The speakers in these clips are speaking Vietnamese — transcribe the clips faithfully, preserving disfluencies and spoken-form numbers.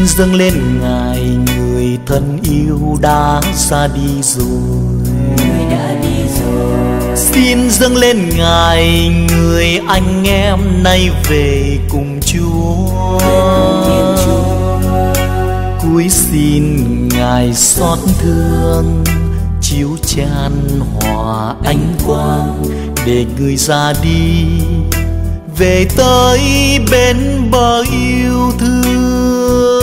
dâng lên Ngài người thân yêu đã ra đi rồi. Người đã đi rồi. Xin dâng lên Ngài người anh em nay về cùng Chúa. Về cùng Thiên Chúa. Cúi xin Ngài xót thương, chiếu chan hòa ánh quang để người ra đi về tới bên bờ yêu thương.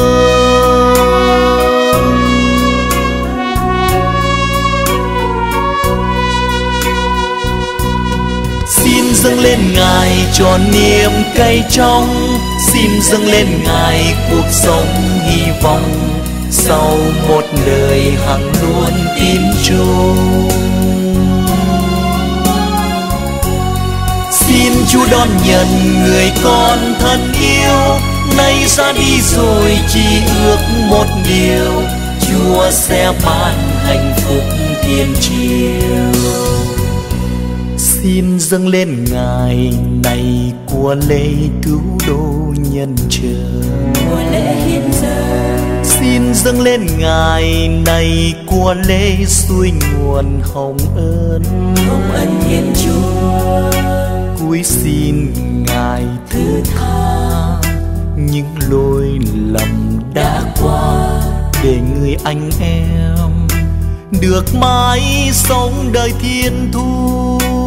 Xin dâng lên Ngài cho niềm cay trong, xin dâng lên Ngài cuộc sống hy vọng sau một đời hằng luôn tin chung. Xin Chúa đón nhận người con thân yêu, nay ra đi rồi chỉ ước một điều, Chúa sẽ ban hạnh phúc thiên triều. Xin dâng lên Ngài này của lễ cứu độ nhân trời. Của lễ hiến dâng. Xin dâng lên Ngài này của lễ suối nguồn hồng ân. Hồng ân Thiên Chúa. Cúi xin Ngài thứ tha những lỗi lầm đã qua, để người anh em được mãi sống đời thiên thu.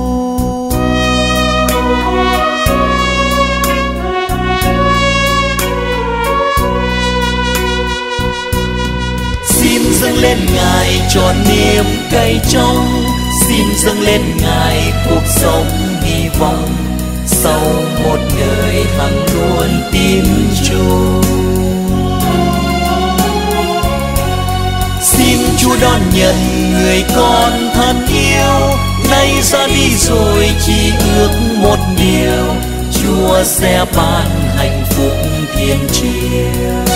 Xin dâng lên Ngài cho niềm cay trong, xin dâng lên Ngài cuộc sống hy vọng sau một đời hằng luôn tin chung. Xin Chúa đón nhận người con thân yêu, nay ra đi rồi chỉ ước một điều, Chúa sẽ ban hạnh phúc thiên triều.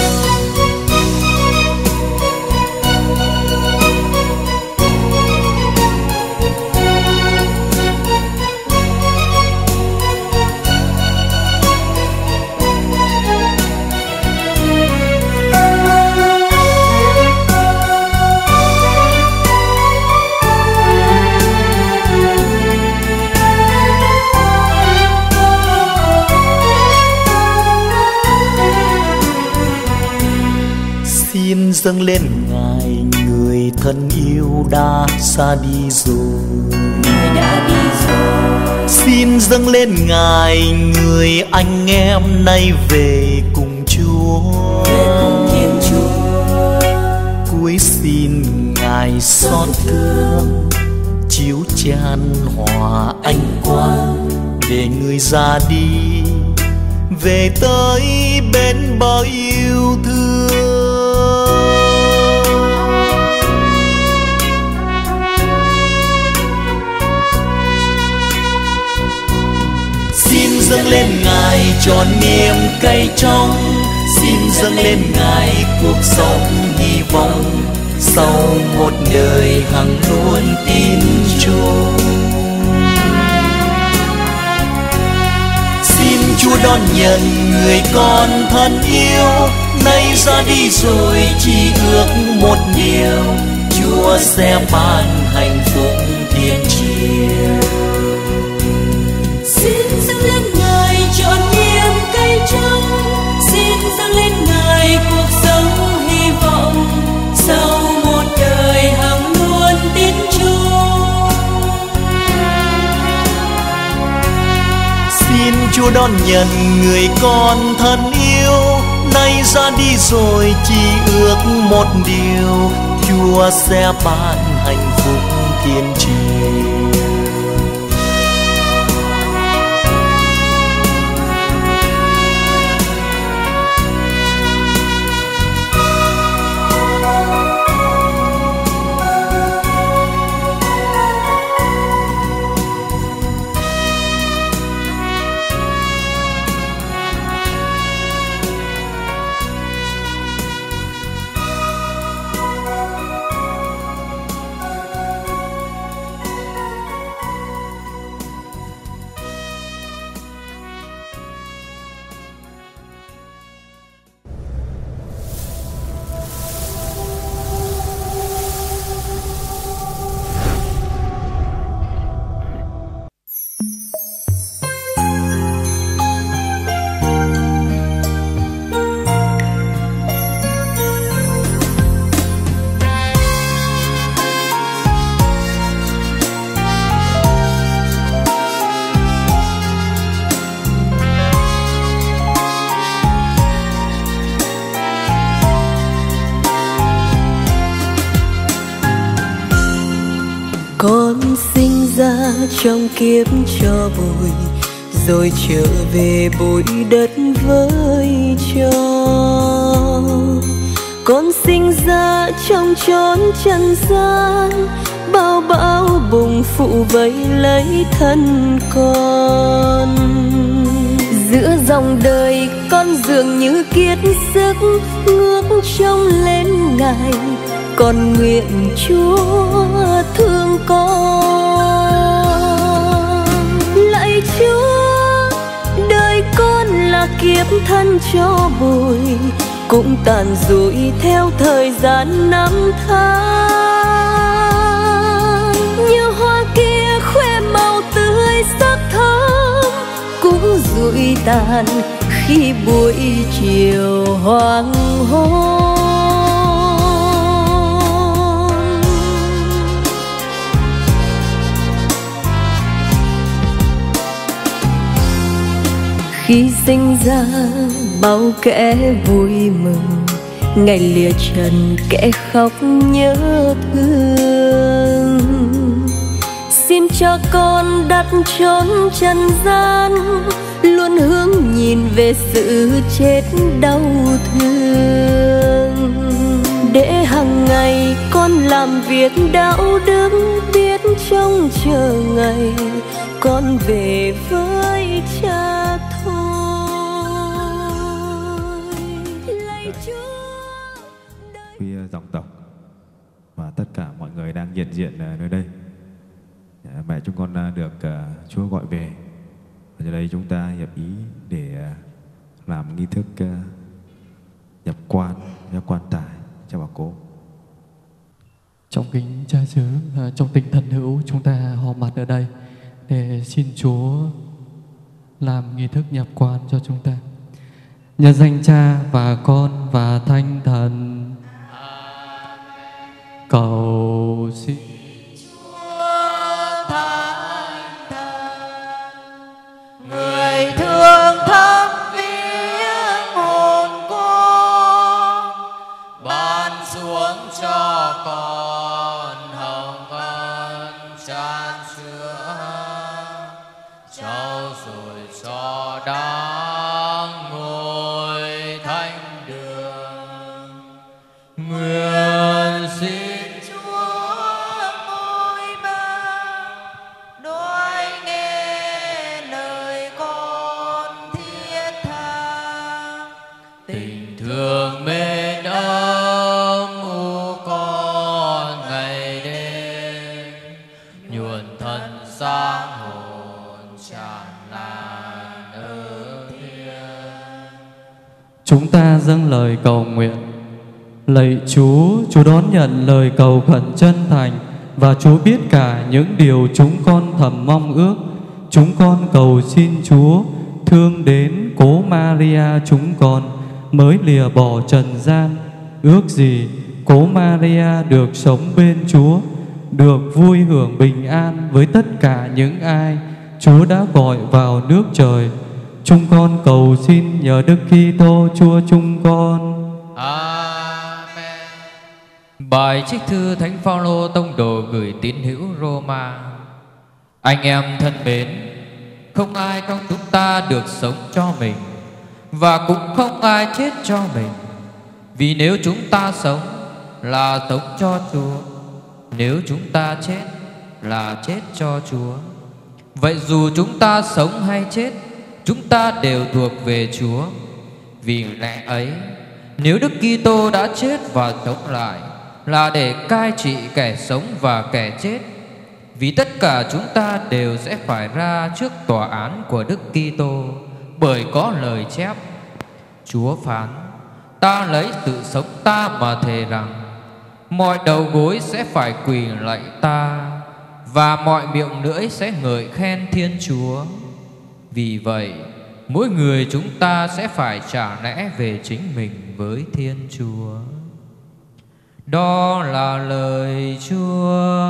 Xin dâng lên Ngài người thân yêu đã ra đi rồi. Người đã đi rồi. Xin dâng lên Ngài người anh em nay về cùng Chúa. Về cùng Thiên Chúa. Cúi xin Ngài xót thương, chiếu chan hòa ánh quang để người ra đi về tới bên bờ yêu thương. Xin dâng lên Ngài cho niềm cay trong, xin dâng lên Ngài cuộc sống hy vọng sau một đời hằng luôn tin chung. Xin Chúa đón nhận người con thân yêu, nay ra đi rồi chỉ ước một điều, Chúa sẽ ban hạnh phúc thiên triều. Xin dâng lên Ngài cho niềm cay trong, xin dâng lên Ngài cuộc sống hy vọng sau một đời hằng luôn tin chung. Xin Chúa đón nhận người con thân yêu, nay ra đi rồi chỉ ước một điều, Chúa sẽ ban hạnh phúc thiên triều. Con sinh ra trong kiếp cho bụi, rồi trở về bụi đất với cho. Con sinh ra trong chốn trần gian, bao bão bùng phụ vây lấy thân con. Giữa dòng đời con dường như kiệt sức, ngước trông lên Ngài, con nguyện Chúa thương con. Lạy Chúa, đời con là kiếp thân cho bụi, cũng tàn rụi theo thời gian năm tháng. Như hoa kia khoe màu tươi sắc thắm, cũng rụi tàn khi buổi chiều hoàng hôn. Khi sinh ra bao kẻ vui mừng, ngày lìa trần kẻ khóc nhớ thương. Xin cho con đặt chốn trần gian, luôn hướng nhìn về sự chết đau thương. Để hàng ngày con làm việc đạo đức, biết trông chờ ngày con về với Cha thôi. Lạy Chúa, quý dòng tộc và tất cả mọi người đang hiện diện nơi đây, mẹ chúng con được Chúa gọi về. Và giờ đây chúng ta hiệp ý để làm nghi thức nhập quan, nhập quan tài cho bà cố. Trong kính cha xứ, trong tinh thần hữu, chúng ta họp mặt ở đây để xin Chúa làm nghi thức nhập quan cho chúng ta. Nhân danh Cha và Con và Thánh Thần. Cầu xin người thương thăm viếng hồn con, ban xuống cho con hồng ân chan chứa, trao dồi cho đáng ngôi thánh đường. Nguyện xin thương mến ấm u con ngày đêm, nhuần thân sáng hồn tràn lan ở thiên. chúng ta dâng lời cầu nguyện. Lạy Chúa, Chúa đón nhận lời cầu khẩn chân thành, và Chúa biết cả những điều chúng con thầm mong ước. Chúng con cầu xin Chúa thương đến cố Maria chúng con, mới lìa bỏ trần gian. Ước gì cố Maria được sống bên Chúa, được vui hưởng bình an với tất cả những ai Chúa đã gọi vào nước trời. Chúng con cầu xin nhờ Đức Kitô Chúa chúng con. Amen. Bài trích thư Thánh Phaolô tông đồ gửi tín hữu Roma. Anh em thân mến, không ai trong chúng ta được sống cho mình, và cũng không ai chết cho mình. Vì nếu chúng ta sống là sống cho Chúa, nếu chúng ta chết là chết cho Chúa. Vậy dù chúng ta sống hay chết, chúng ta đều thuộc về Chúa. Vì lẽ ấy, nếu Đức Kitô đã chết và sống lại, là để cai trị kẻ sống và kẻ chết. Vì tất cả chúng ta đều sẽ phải ra trước tòa án của Đức Kitô, bởi có lời chép: Chúa phán, ta lấy sự sống ta mà thề rằng, mọi đầu gối sẽ phải quỳ lạy ta, và mọi miệng lưỡi sẽ ngợi khen Thiên Chúa. Vì vậy, mỗi người chúng ta sẽ phải trả lẽ về chính mình với Thiên Chúa. Đó là lời Chúa.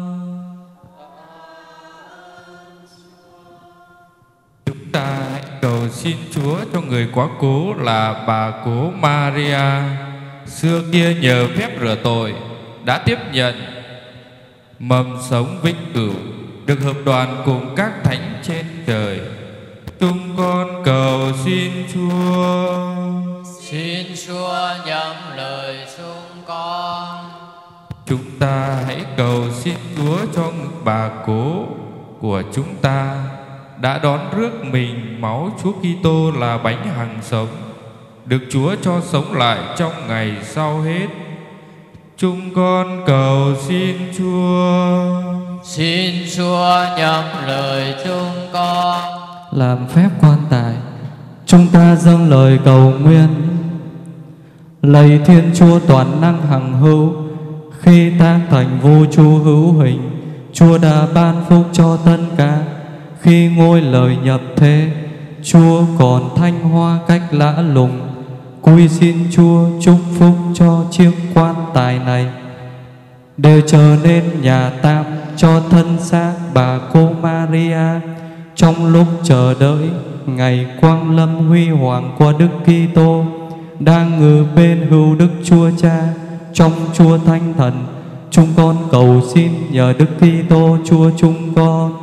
Chúng ta hãy cầu xin Chúa cho người quá cố là bà cố Maria, xưa kia nhờ phép rửa tội đã tiếp nhận mầm sống vĩnh cửu, được hợp đoàn cùng các thánh trên trời. Chúng con cầu xin Chúa. Xin Chúa nhậm lời chúng con. Chúng ta hãy cầu xin Chúa cho bà cố của chúng ta đã đón rước mình máu Chúa Kitô là bánh hằng sống, được Chúa cho sống lại trong ngày sau hết. Chúng con cầu xin Chúa. Xin Chúa nhậm lời chúng con. Làm phép quan tài, chúng ta dâng lời cầu nguyện. Lạy Thiên Chúa toàn năng hằng hữu, khi tác thành vô chu hữu hình, Chúa đã ban phúc cho tất cả. Khi ngôi lời nhập thế, Chúa còn thanh hoa cách lạ lùng. Cúi xin Chúa chúc phúc cho chiếc quan tài này, để trở nên nhà tạm cho thân xác bà cô Maria, trong lúc chờ đợi ngày quang lâm huy hoàng của Đức Kitô, đang ngự bên hữu Đức Chúa Cha trong Chúa Thánh Thần. Chúng con cầu xin nhờ Đức Kitô Chúa chúng con.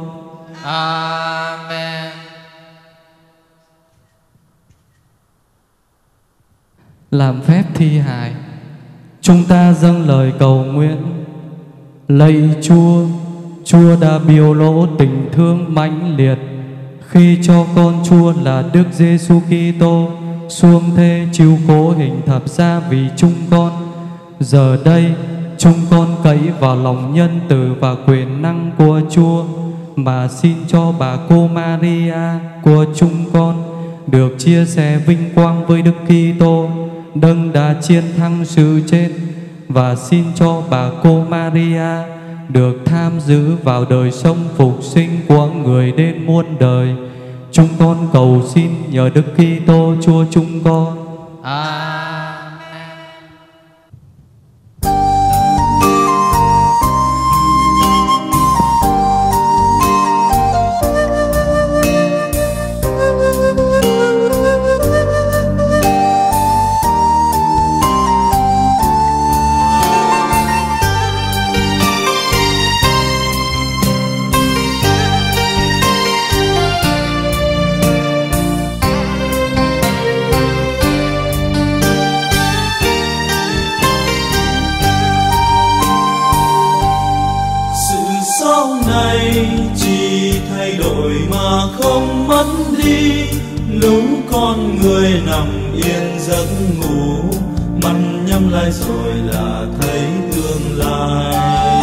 Amen. Làm phép thi hài, chúng ta dâng lời cầu nguyện. Lạy Chúa, Chúa đã biểu lộ tình thương mãnh liệt khi cho con Chúa là Đức Giêsu Kitô xuống thế chịu khổ hình thập giá vì chúng con. Giờ đây chúng con cậy vào lòng nhân từ và quyền năng của Chúa mà xin cho bà cô Maria của chúng con được chia sẻ vinh quang với Đức Kitô, đấng đã chiến thắng sự chết, và xin cho bà cô Maria được tham dự vào đời sống phục sinh của người đến muôn đời. Chúng con cầu xin nhờ Đức Kitô Chúa chúng con. Amen. Không mất đi lúc con người nằm yên giấc ngủ, mắt nhắm lại rồi là thấy tương lai.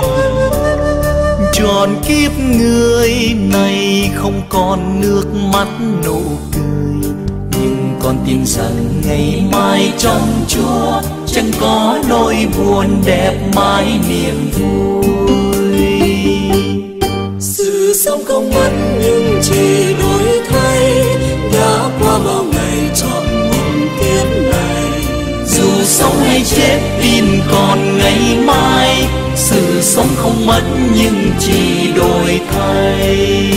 Tròn kiếp người này không còn nước mắt nụ cười, nhưng con tin rằng ngày mai trong Chúa chẳng có nỗi buồn, đẹp mãi niềm vui. Sự sống không mất nhưng chỉ đổi thay, đã qua bao ngày trọn một kiếp này. Dù sống hay chết tin còn ngày mai, sự sống không mất nhưng chỉ đổi thay.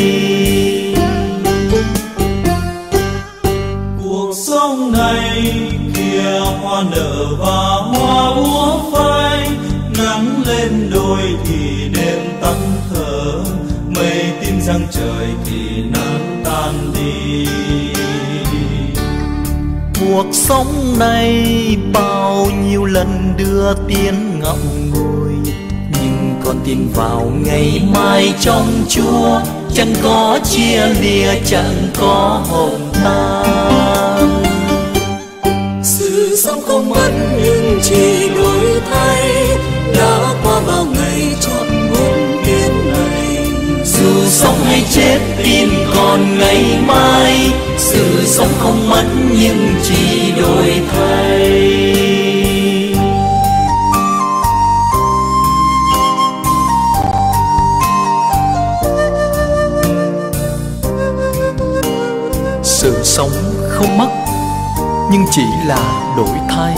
Cuộc sống này kia hoa nở và hoa úa phai, nắng lên đôi thì đêm tắt thở, mây tin rằng trời thì nắng tan đi. Cuộc sống này bao nhiêu lần đưa tiếng ngậm ngùi, nhưng con tin vào ngày mai trong Chúa chẳng có chia lìa, chẳng có hồng tan. Sự sống không mất nhưng chỉ đổi thay, đã qua bao ngày trọn một kiếp này. Dù sống hay chết tin còn ngày mai, sự sống không mất nhưng chỉ đổi thay. Sự sống không mất nhưng chỉ là đổi thay.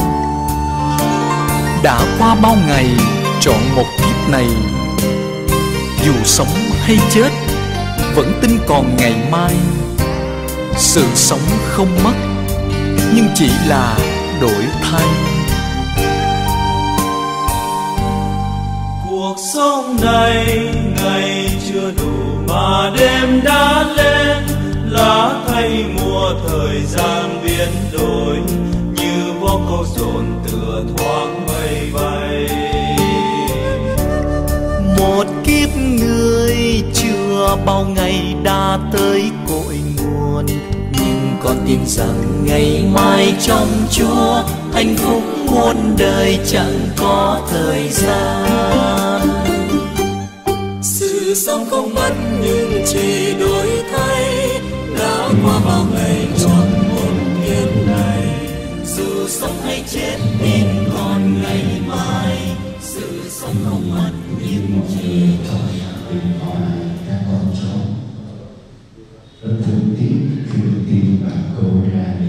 Đã qua bao ngày trọn một kiếp này, dù sống hay chết vẫn tin còn ngày mai. Sự sống không mất nhưng chỉ là đổi thay. cuộc sống này ngày chưa đủ mà đêm đã lên, lá thay mùa thời gian biến đổi, như vó câu dồn tựa thoáng mây bay. Một kiếp người chưa bao ngày đã tới cội nguồn, nhưng con tin rằng ngày mai trong Chúa hạnh phúc muôn đời chẳng có thời gian. Sự sống không mất nhưng chỉ đổi thay, đã qua bao ngày trong một kiếp này. Dù sống hay chết tin còn ngày mai, sự sống không mất nhưng chỉ đổi thay. Các con cháu rất thương tiếc khi được tin bà cô ra đi.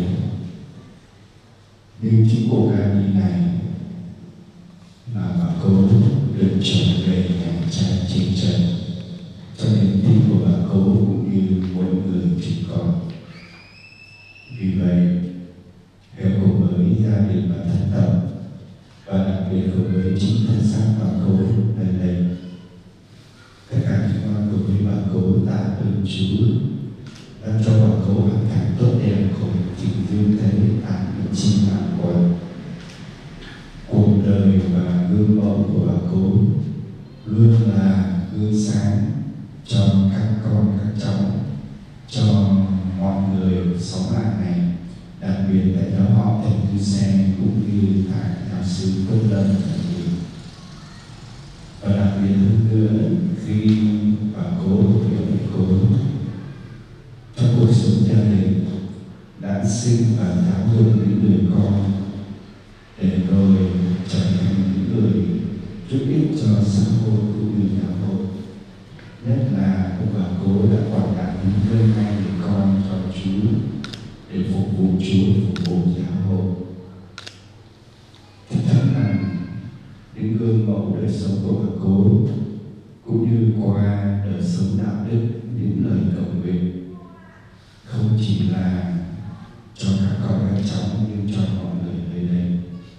Nhưng chính cô ra đi này là bà cô được trở về nhà cha trên trần, cho nên tin của bà cô cũng như mỗi người chúng con. Vì vậy, hãy cùng với gia đình và thân tộc, và đặc biệt cùng với chính thân xác bà cô lần này, tất cả chúng con cùng với bà cô tạ ơn Chúa đã cho bà cô hoàn cảnh tốt đẹp của trình dương thế tại những chi mạng quần. Cuộc đời và gương mẫu của bà cô luôn là gương sáng cho các con các cháu, cho mọi người sống làng này, đặc biệt tại giáo họ Thầy Cư Sen cũng như tại giáo sư Cốt Lâm Thầy Điều. Và đặc biệt hơn nữa, khi bà cố hiểu cô trong cuộc sống gia đình đã sinh và giáo dục những người con để rồi trở thành những người giúp ích cho xã hội cũng như giáo hội. Nhất là ông bà cố đã quản đảm những nơi ngay để con cho Chúa, để phục vụ Chúa, phục vụ giáo hội. Chắc chắn rằng những gương mẫu đời sống của bà cố cũng như qua đời sống đạo đức, những lời cầu nguyện không chỉ là cho các con các cháu nhưng cho mọi người nơi đây.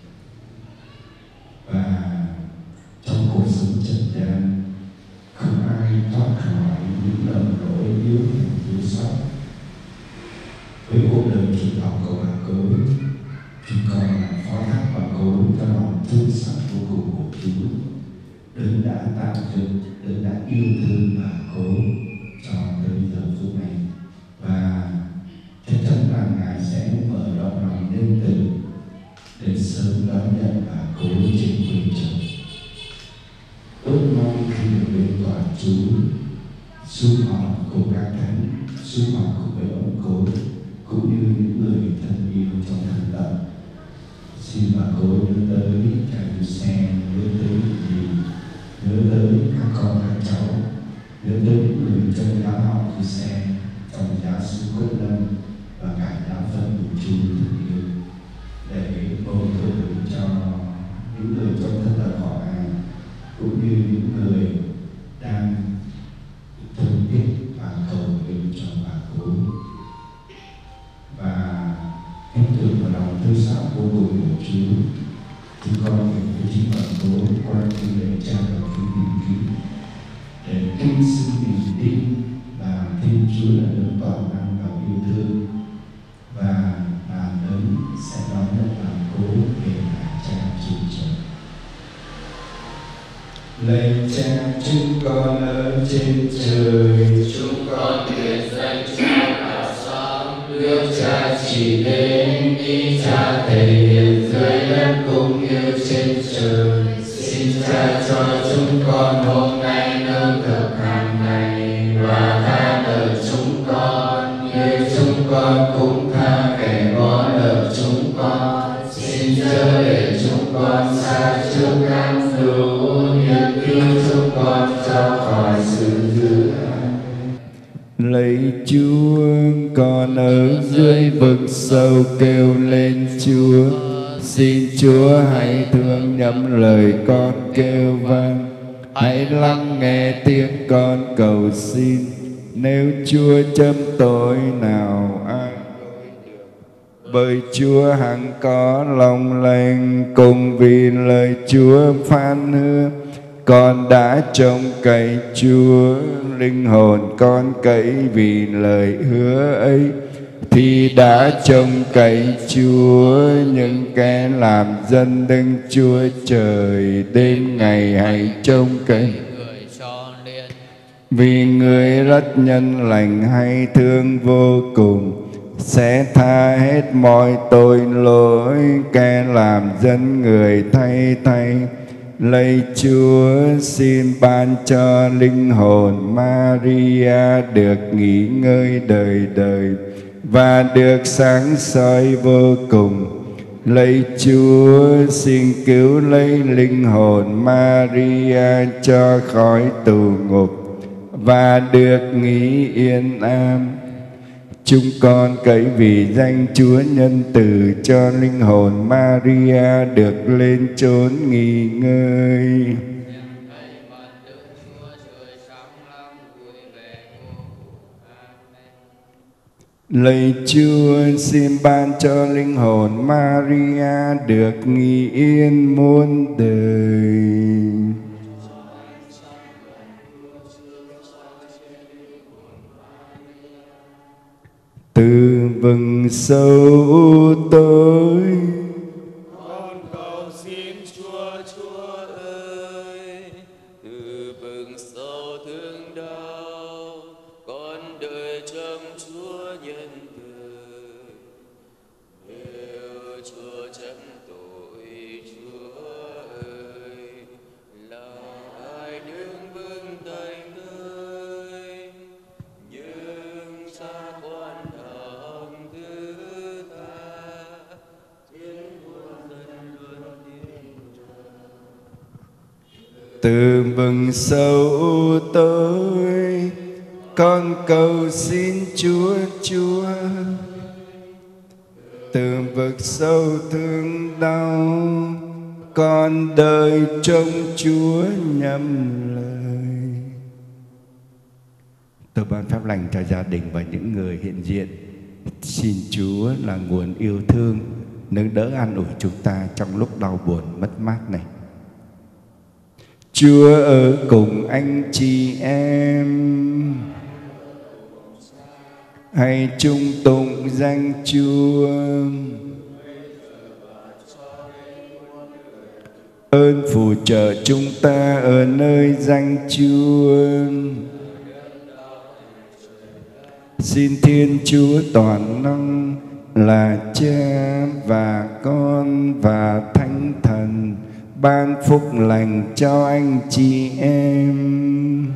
Và trong cuộc sống trần gian không ai thoát khỏi những lầm lỗi yếu thiếu sót. Với cuộc đời kỳ học của bà cố, chúng con là phó thác bà cố cho lòng thương xót vô cùng của Chúa, Đấng đã tạo dựng, Đấng đã yêu thương bà cố cho tới giờ phút này. Và chắc chắn rằng Ngài sẽ mở rộng lòng nhân từ để sớm đón nhận bà cố trên quê trời. Ước mong khi được đến tòa Chúa, sum họp cùng các thánh, sum họp cùng với ông cố, cũng như những người thân yêu trong thân tộc. Xin bà cố nhớ tới cha Cư Sen, nhớ tới gì, nhớ tới các con các cháu, nhớ tới những người trong giáo học Cư Sen, trong giáo sư Cốt Lâm và cả giáo phận của Chúa thương yêu, để bầu cử cho những người trong thân tộc họ hàng cũng như những người đang thương tiếc và cầu nguyện cho bà cố. Và tin tưởng vào lòng thương xót vô cùng của Chúa, chúng con nguyện với chính bà cố qua kinh lễ cha và kinh bình ký để kinh sinh bình tin và Thiên Chúa là đấng toàn năng và yêu thương, và là đấng sẽ đón nhận bà cố về nhà cha trên trời. Lạy Cha chúng con ở trên trời, chúng con nguyện dâng cho cả sáng nước Cha chỉ đến, ý Cha thể hiện dưới đất cũng như trên trời. Xin Cha cho chúng con hôm nay lương thực hàng ngày, và tha nợ chúng con như chúng con cũng tha kẻ có nợ chúng con. Xin chớ để chúng con sa trước các dữ, nhưng cứu chúng con cho khỏi sự dữ. Lạy Chúa, con ở dưới vực sâu kêu lên Chúa. Xin Chúa hãy thương nhậm lời con kêu vang, hãy lắng nghe tiếng con cầu xin. Nếu Chúa châm tội nào ai đối được, bởi Chúa hằng có lòng lành, cùng vì lời Chúa phán hứa. Con đã trông cậy Chúa, linh hồn con cậy vì lời hứa ấy. Thì đã trông cậy Chúa, những kẻ làm dân Đức Chúa Trời đêm ngày hãy trông cậy. Vì người rất nhân lành hay thương vô cùng, sẽ tha hết mọi tội lỗi, kẻ làm dân người thay thay. Lạy Chúa, xin ban cho linh hồn Maria được nghỉ ngơi đời đời và được sáng soi vô cùng. Lạy Chúa, xin cứu lấy linh hồn Maria cho khỏi tù ngục và được nghỉ yên an. Chúng con cậy vì danh Chúa nhân từ cho linh hồn Maria được lên chốn nghỉ ngơi. Lạy Chúa, xin ban cho linh hồn Maria được nghỉ yên muôn đời. Từ vực sâu tối, con cầu xin Chúa, Chúa ơi. Từ vực sâu thương đau, con đợi trông Chúa nhân từ. Nếu Chúa chấm tội, Chúa ơi, lòng ai đứng vững tay nơi, nhưng xa quan từ vực sâu tối, con cầu xin Chúa, Chúa. Từ vực sâu thương đau, con đợi trông Chúa nhầm lời. Tôi ban phép lành cho gia đình và những người hiện diện. Xin Chúa là nguồn yêu thương, nâng đỡ an ủi chúng ta trong lúc đau buồn mất mát này. Chúa ở cùng anh chị em, hãy chung tụng danh Chúa. Ơn phù trợ chúng ta ở nơi danh Chúa. Xin Thiên Chúa toàn năng là Cha và Con và Thánh Thần ban phúc lành cho anh chị em.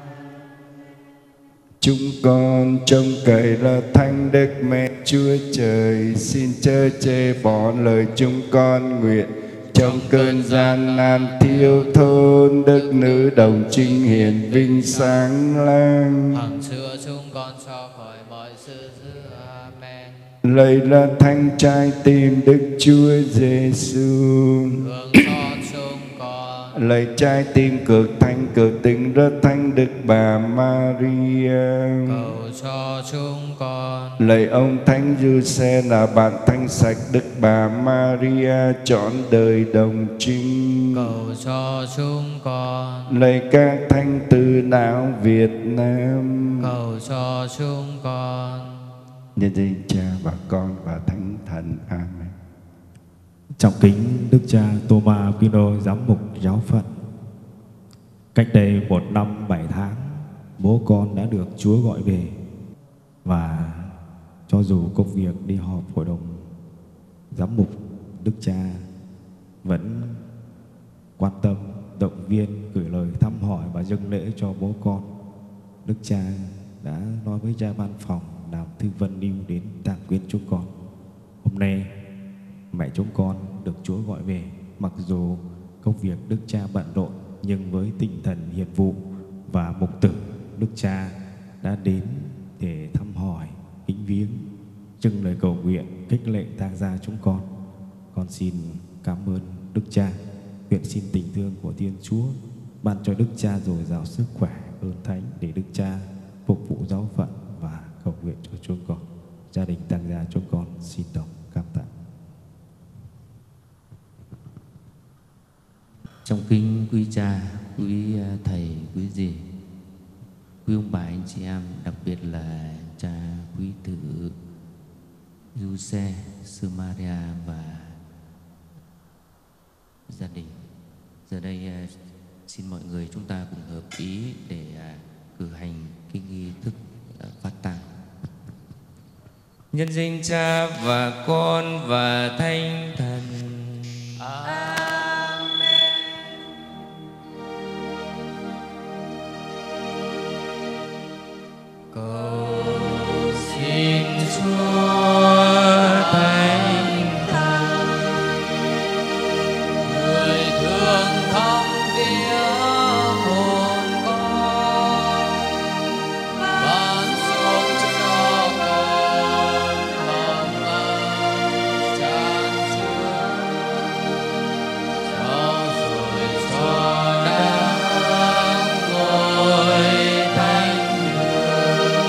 Chúng con trông cậy là Thánh Đức Mẹ Chúa Trời, xin chớ chê bỏ lời chúng con nguyện. Trong cơn gian nan thiếu thốn, Đức Nữ Đồng Trinh hiển vinh sáng lang. Hằng xưa chúng con cho khỏi mọi sự dữ. Amen. Lạy là Thánh Trái Tim Đức Chúa Giêsu, hướng cho chúng con. Lạy trái tim cực thánh cực tình rất thánh Đức Bà Maria, cầu cho chúng con. Lạy ông Thánh Giuse là bạn thanh sạch Đức Bà Maria trọn đời đồng trinh, cầu cho chúng con. Lạy các thánh tử đạo Việt Nam, cầu cho chúng con. nhân danh Cha và Con và Thánh Thần. Amen. Trọng kính Đức Cha Thomas Aquino giám mục giáo phận. Cách đây một năm bảy tháng, bố con đã được Chúa gọi về, và cho dù công việc đi họp hội đồng giám mục, Đức Cha vẫn quan tâm, động viên, gửi lời thăm hỏi và dâng lễ cho bố con. Đức Cha đã nói với cha ban phòng Đàm Thư Vân Niu đến tang quyến chúng con. Hôm nay mẹ chúng con được Chúa gọi về, mặc dù công việc Đức Cha bận rộn, nhưng với tinh thần hiệp vụ và mục tử, Đức Cha đã đến để thăm hỏi, kính viếng, dâng lời cầu nguyện, khích lệ tang gia chúng con. Con xin cảm ơn Đức Cha, nguyện xin tình thương của Thiên Chúa ban cho Đức Cha dồi dào sức khỏe, ơn thánh để Đức Cha phục vụ giáo phận và cầu nguyện cho chúng con. Gia đình tang gia chúng con xin đồng cảm tạ. Trong kinh quý cha, quý thầy, quý dì, quý ông bà, anh chị em, đặc biệt là cha quý tử Giuse, sư Maria và gia đình. Giờ đây xin mọi người chúng ta cùng hợp ý để cử hành cái nghi thức phát tang. Nhân danh Cha và Con và Thánh Thần. Amen. Cầu xin Chúa Thánh Thần, người thương thăm viếng hồn con, ban xuống cho con hồng ân tràn chứa, cho rồi cho đáng ngôi thánh hiền.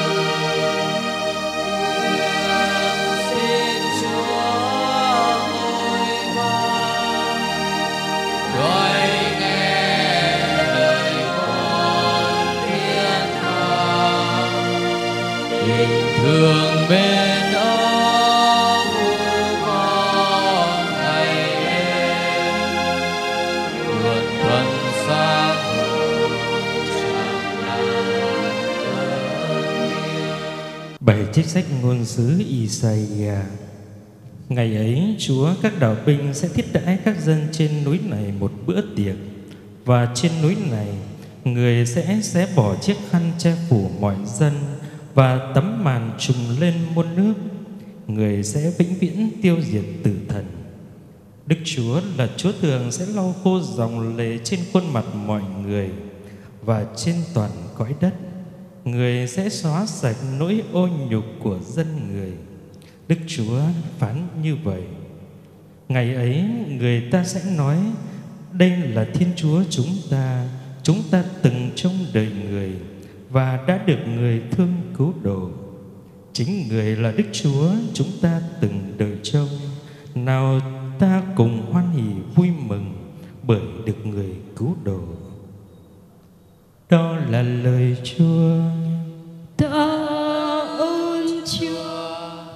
Xin Chúa ngồi ban, gọi nghe lời con thiên hạ, tình thương bên ông con ngày đêm, vượt thuần xa thù chẳng là ơn nghĩa. Bài trích sách ngôn sứ Isaiah. Ngày ấy Chúa các đạo binh sẽ thiết đãi các dân trên núi này một bữa tiệc, và trên núi này người sẽ xé bỏ chiếc khăn che phủ mọi dân và tấm màn trùm lên muôn nước. Người sẽ vĩnh viễn tiêu diệt tử thần. Đức Chúa là Chúa thường sẽ lau khô dòng lệ trên khuôn mặt mọi người và trên toàn cõi đất. Người sẽ xóa sạch nỗi ô nhục của dân người. Đức Chúa phán như vậy. Ngày ấy người ta sẽ nói: đây là Thiên Chúa chúng ta, chúng ta từng trông đợi người và đã được người thương cứu độ. Chính người là Đức Chúa chúng ta từng đợi trông. Nào ta cùng hoan hỉ vui mừng bởi được người cứu độ. Đó là lời Chúa. Tạ ơn Chúa.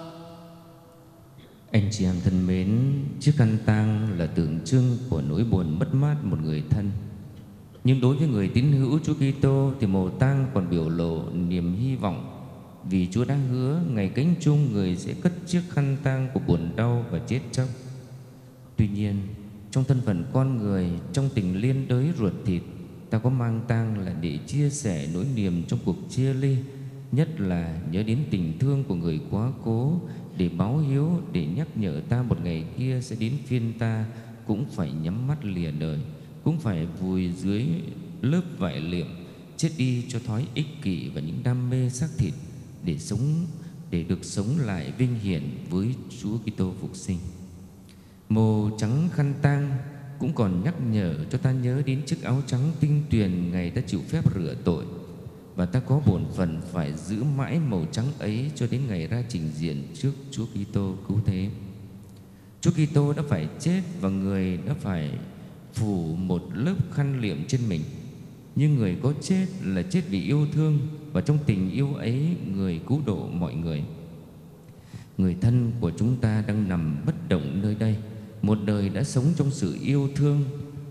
Anh chị em thân mến, chiếc khăn tang là tượng trưng của nỗi buồn mất mát một người thân. Nhưng đối với người tín hữu Chúa Kitô thì màu tang còn biểu lộ niềm hy vọng, vì Chúa đã hứa ngày cánh chung người sẽ cất chiếc khăn tang của buồn đau và chết chóc. Tuy nhiên, trong thân phận con người, trong tình liên đới ruột thịt, ta có mang tang là để chia sẻ nỗi niềm trong cuộc chia ly, nhất là nhớ đến tình thương của người quá cố, để báo hiếu, để nhắc nhở ta một ngày kia sẽ đến phiên ta cũng phải nhắm mắt lìa đời, cũng phải vùi dưới lớp vải liệm, chết đi cho thói ích kỷ và những đam mê xác thịt, để sống để được sống lại vinh hiển với Chúa Kitô phục sinh. Màu trắng khăn tang cũng còn nhắc nhở cho ta nhớ đến chiếc áo trắng tinh tuyền ngày ta chịu phép rửa tội, và ta có bổn phận phải giữ mãi màu trắng ấy cho đến ngày ra trình diện trước Chúa Kitô cứu thế. Chúa Kitô đã phải chết và người đã phải phủ một lớp khăn liệm trên mình. Nhưng người có chết là chết vì yêu thương, và trong tình yêu ấy người cứu độ mọi người. Người thân của chúng ta đang nằm bất động nơi đây, một đời đã sống trong sự yêu thương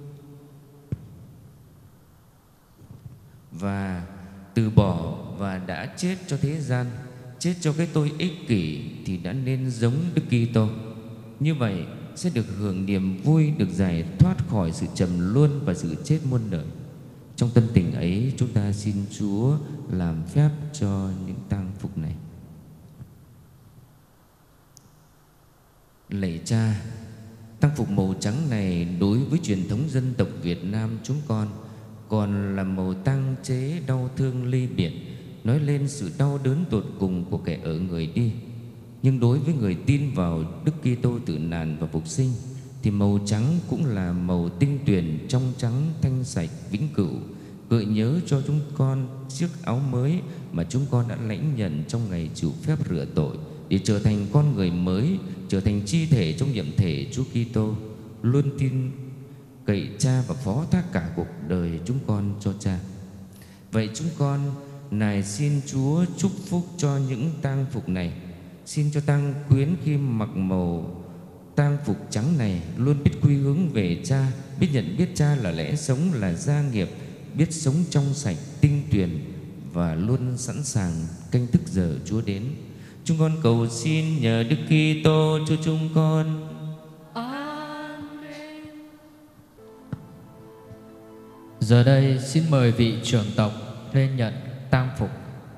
và từ bỏ, và đã chết cho thế gian, chết cho cái tôi ích kỷ, thì đã nên giống Đức Kitô. Như vậy sẽ được hưởng niềm vui, được giải thoát khỏi sự trầm luân và sự chết muôn đời. Trong tâm tình ấy, chúng ta xin Chúa làm phép cho những tang phục này. Lạy Cha, tang phục màu trắng này đối với truyền thống dân tộc Việt Nam chúng con còn là màu tang chế đau thương ly biệt, nói lên sự đau đớn tột cùng của kẻ ở người đi. Nhưng đối với người tin vào Đức Kitô tử nạn và phục sinh thì màu trắng cũng là màu tinh tuyền, trong trắng, thanh sạch, vĩnh cửu, gợi nhớ cho chúng con chiếc áo mới mà chúng con đã lãnh nhận trong ngày chịu phép rửa tội, để trở thành con người mới, trở thành chi thể trong nhiệm thể Chúa Kitô, luôn tin cậy cha và phó thác cả cuộc đời chúng con cho cha. Vậy chúng con nài xin Chúa chúc phúc cho những tang phục này. Xin cho tang quyến khi mặc màu tang phục trắng này luôn biết quy hướng về cha, biết nhận biết cha là lẽ sống, là gia nghiệp, biết sống trong sạch, tinh tuyền và luôn sẵn sàng canh thức giờ Chúa đến. Chúng con cầu xin nhờ Đức Kitô cho chúng con. Amen. Giờ đây xin mời vị trưởng tộc lên nhận tang phục.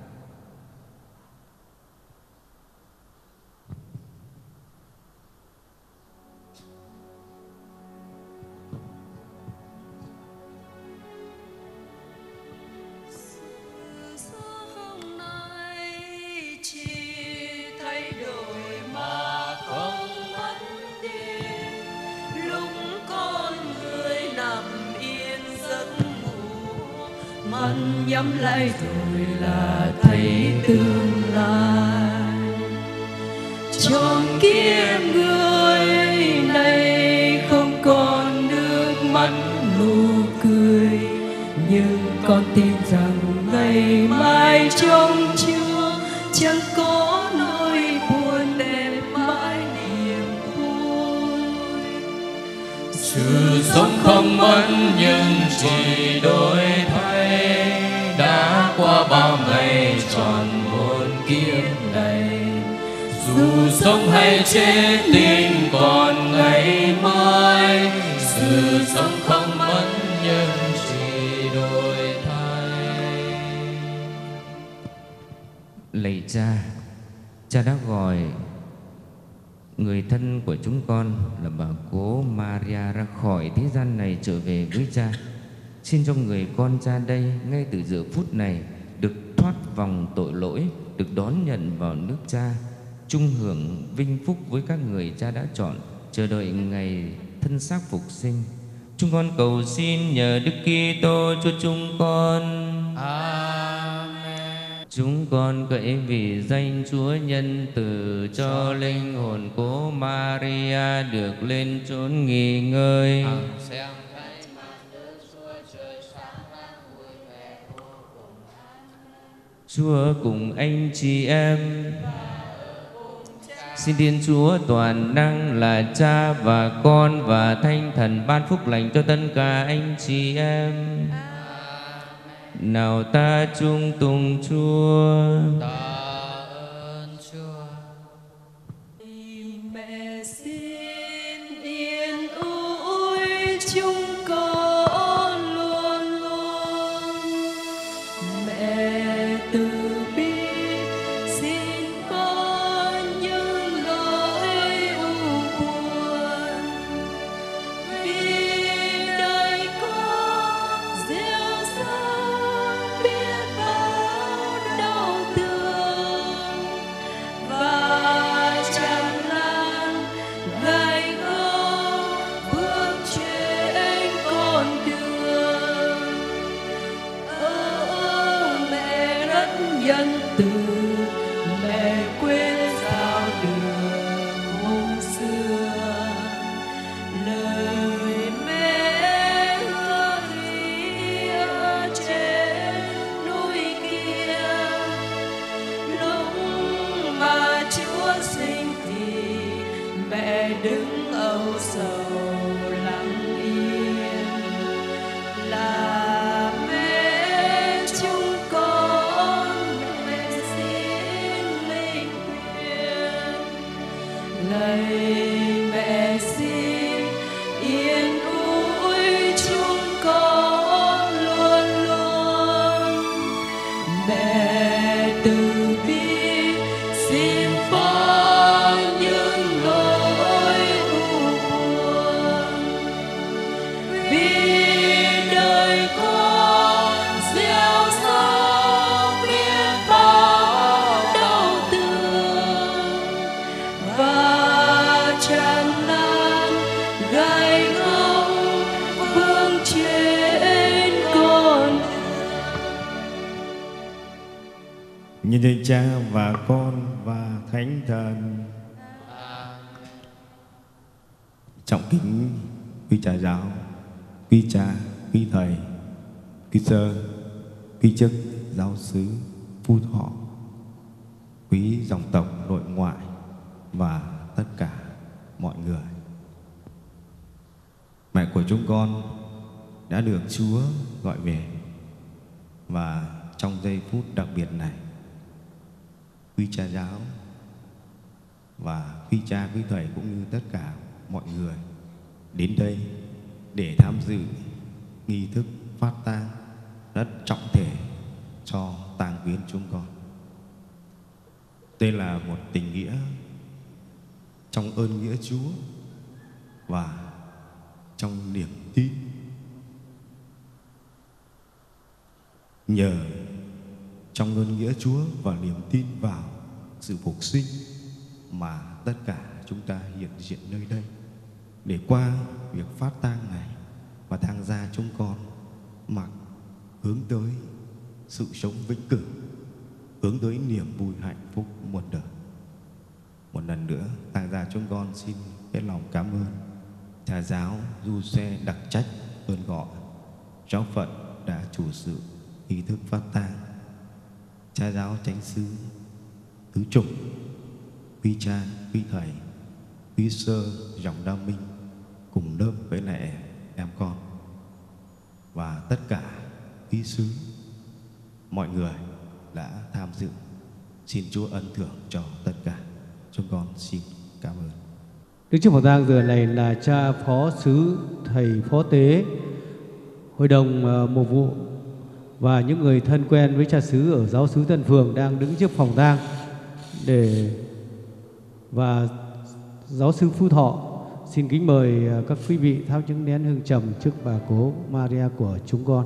Mắt nhắm lại rồi là thấy tương lai. Trong kiếp người này không còn nước mắt nụ cười, nhưng con tin rằng ngày mai trong Chúa chẳng có nỗi buồn để mãi niềm vui. Sự sống không mất nhưng chỉ đổi thay, đã qua bao ngày tròn một kiếp này. Dù sống hay chết tình còn ngày mai, sự sống không mất nhưng chỉ đổi thay. Lạy cha, cha đã gọi người thân của chúng con là bà cố Maria ra khỏi thế gian này trở về với cha. Xin cho người con cha đây ngay từ giờ phút này được thoát vòng tội lỗi, được đón nhận vào nước cha, chung hưởng vinh phúc với các người cha đã chọn, chờ đợi ngày thân xác phục sinh. Chúng con cầu xin nhờ Đức Kitô cho chúng con. Amen. Chúng con cậy vì danh Chúa nhân từ cho linh hồn cố Maria được lên chốn nghỉ ngơi. Chúa cùng anh chị em. Xin Thiên Chúa toàn năng là Cha và Con và Thánh Thần ban phúc lành cho tất cả anh chị em. Nào ta chung tùng Chúa. Tạ ơn Chúa. Mẹ xin yên ủi chúng con luôn luôn. Mẹ từ bi xin con những nỗi u buồn, vì đời con gieo rắc biết bao đau thương và tràn lan gai góc bước trên con đường. Ơ mẹ rất nhân từ, mẹ quên sao đường hôm xưa. Lời mẹ hứa thủy ở trên núi kia, lúc mà Chúa sinh thì mẹ đứng âu sầu lặng yên. Là mẹ chúng con, mẹ xin linh quyền. Lạy mẹ xin yên ủi chúng con luôn luôn. Mẹ từ bi xin phó những nỗi u buồn, vì đời con gieo rắc biết bao đau thương và tràn lan gai góc bước trên con. Nhân danh Cha và Con và Thánh Thần. Trọng kính quý cha giáo, quý cha, quý thầy, quý sơ, quý chức, giáo xứ, phú thọ, quý dòng tộc nội ngoại và tất cả mọi người. Mẹ của chúng con đã được Chúa gọi về, và trong giây phút đặc biệt này, quý cha giáo và quý cha, quý thầy cũng như tất cả mọi người đến đây để tham dự nghi thức phát tang rất trọng thể cho tang quyến chúng con. Đây là một tình nghĩa trong ơn nghĩa Chúa và trong niềm tin. Nhờ trong ơn nghĩa Chúa và niềm tin vào sự phục sinh mà tất cả chúng ta hiện diện nơi đây, để qua việc phát tang này và tang gia chúng con mặc hướng tới sự sống vĩnh cửu, hướng tới niềm vui hạnh phúc muôn đời. Một lần nữa, tang gia chúng con xin hết lòng cảm ơn cha giáo Du Xe đặc trách ơn gọi giáo phận đã chủ sự nghi thức phát tang, cha giáo chánh xứ tứ trùng, quý cha, quý thầy, quý sơ dòng Đa Minh cùng lớp với lại em con và tất cả quý sứ, mọi người đã tham dự. Xin Chúa ân thưởng cho tất cả. Chúng con xin cảm ơn. Đứng trước phòng tang giờ này là cha phó sứ, thầy phó tế, hội đồng mục vụ và những người thân quen với cha xứ ở giáo xứ Tân Phường đang đứng trước phòng tang để và giáo sư Phú Thọ xin kính mời các quý vị thắp những nén hương trầm trước bà cố Maria của chúng con.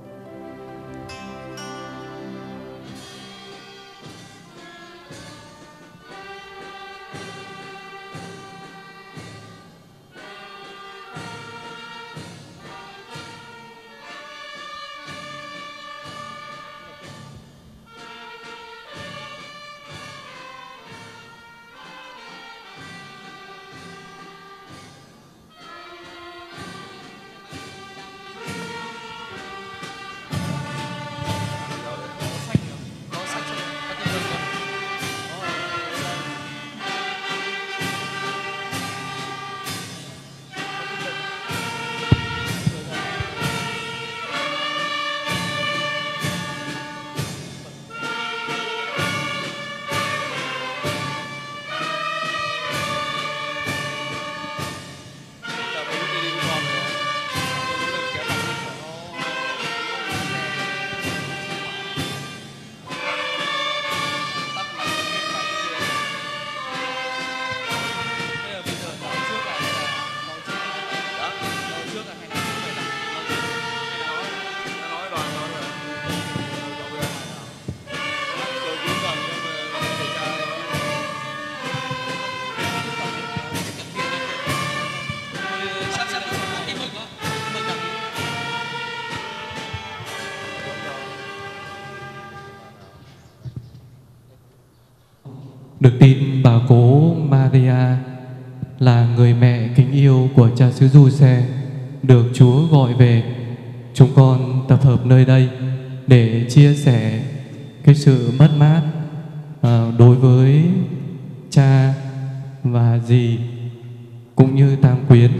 Được tin bà cố Maria là người mẹ kính yêu của cha xứ Du Xe được Chúa gọi về, chúng con tập hợp nơi đây để chia sẻ cái sự mất mát à, đối với cha và dì cũng như tang quyến.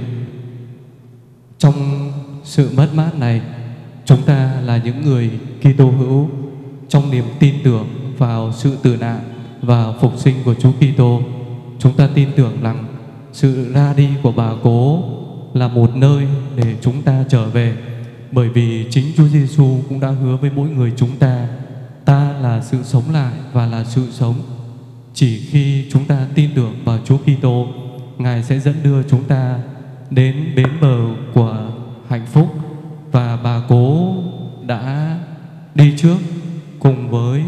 Trong sự mất mát này, chúng ta là những người Kitô hữu trong niềm tin tưởng vào sự tử nạn và phục sinh của Chúa Kitô. Chúng ta tin tưởng rằng sự ra đi của bà cố là một nơi để chúng ta trở về, bởi vì chính Chúa Giêsu cũng đã hứa với mỗi người chúng ta, ta là sự sống lại và là sự sống. Chỉ khi chúng ta tin tưởng vào Chúa Kitô, Ngài sẽ dẫn đưa chúng ta đến bến bờ của hạnh phúc. Và bà cố đã đi trước cùng với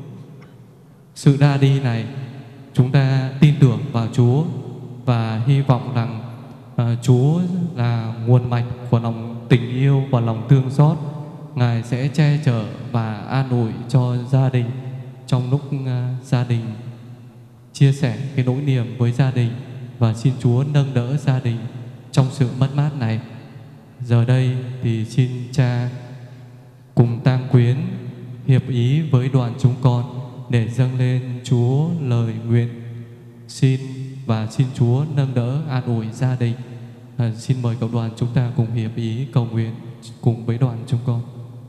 sự ra đi này. Chúng ta tin tưởng vào Chúa và hy vọng rằng à, Chúa là nguồn mạch của lòng tình yêu và lòng thương xót. Ngài sẽ che chở và an ủi cho gia đình trong lúc uh, gia đình chia sẻ cái nỗi niềm với gia đình, và xin Chúa nâng đỡ gia đình trong sự mất mát này. Giờ đây thì xin cha cùng tang quyến hiệp ý với đoàn chúng con để dâng lên Chúa lời nguyện xin và xin Chúa nâng đỡ an ủi gia đình. À, xin mời cộng đoàn chúng ta cùng hiệp ý cầu nguyện cùng với đoàn chúng con.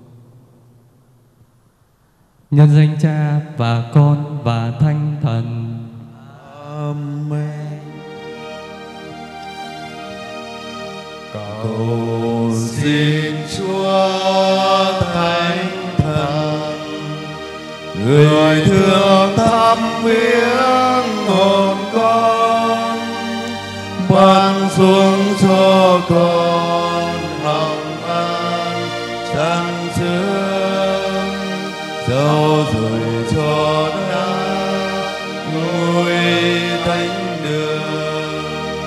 Nhân danh Cha và Con và Thánh Thần. Amen. Cầu xin Chúa Thánh Thần, người thương thăm viếng hồn con, ban xuống cho con lòng an chan chứa, giàu rồi cho đã ngôi thánh đường.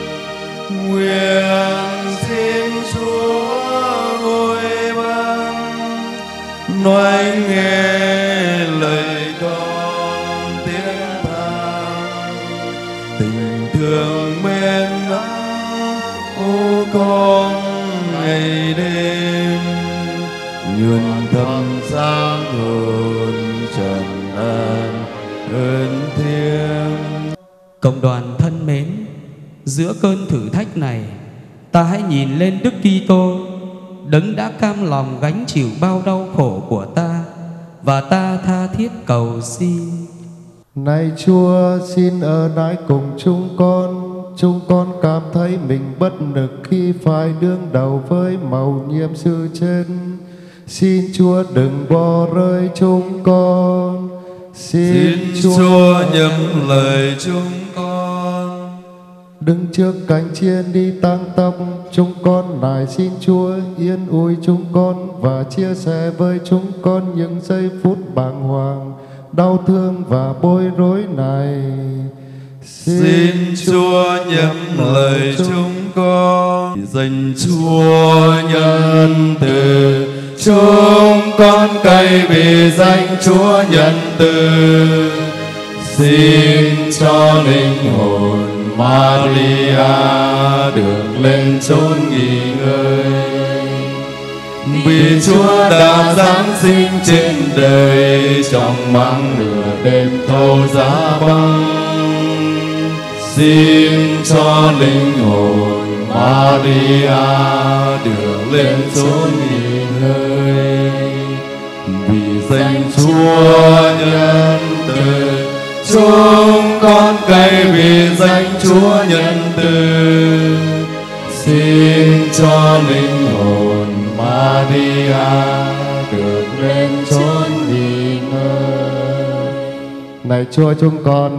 Nguyện xin Chúa ngôi ban nói nghe lời con tiếng than, tình thương mến áo ô con ngày đêm, nhuần thầm sáng hồn trần an ơn thiêng. Cộng đoàn thân mến, giữa cơn thử thách này, ta hãy nhìn lên Đức Kitô, đấng đã cam lòng gánh chịu bao đau khổ của ta, và ta tha thiết cầu xin. Này Chúa, xin ở lại cùng chúng con. Chúng con cảm thấy mình bất lực khi phải đương đầu với mầu nhiệm sự trên. Xin Chúa đừng bỏ rơi chúng con. Xin Chúa nhậm lời chúng con. Đứng trước cánh chiến đi tăng tốc, chúng con lại xin Chúa yên ủi chúng con và chia sẻ với chúng con những giây phút bàng hoàng, đau thương và bối rối này. Xin Chúa nhậm lời chúng con. Dành Chúa nhân từ, chúng con cậy vì danh Chúa nhân từ. Xin cho linh hồn Maria được lên chốn nghỉ ngơi, vì Chúa đã giáng sinh trên đời trong máng lửa đêm thâu giá băng. Xin cho linh hồn Maria được lên chốn nghỉ ngơi, vì danh Chúa nhân từ. Chúng con cậy vì danh Chúa nhân từ. Xin cho linh hồn Maria được lên chốn nghỉ ngơi. Này Chúa chúng con,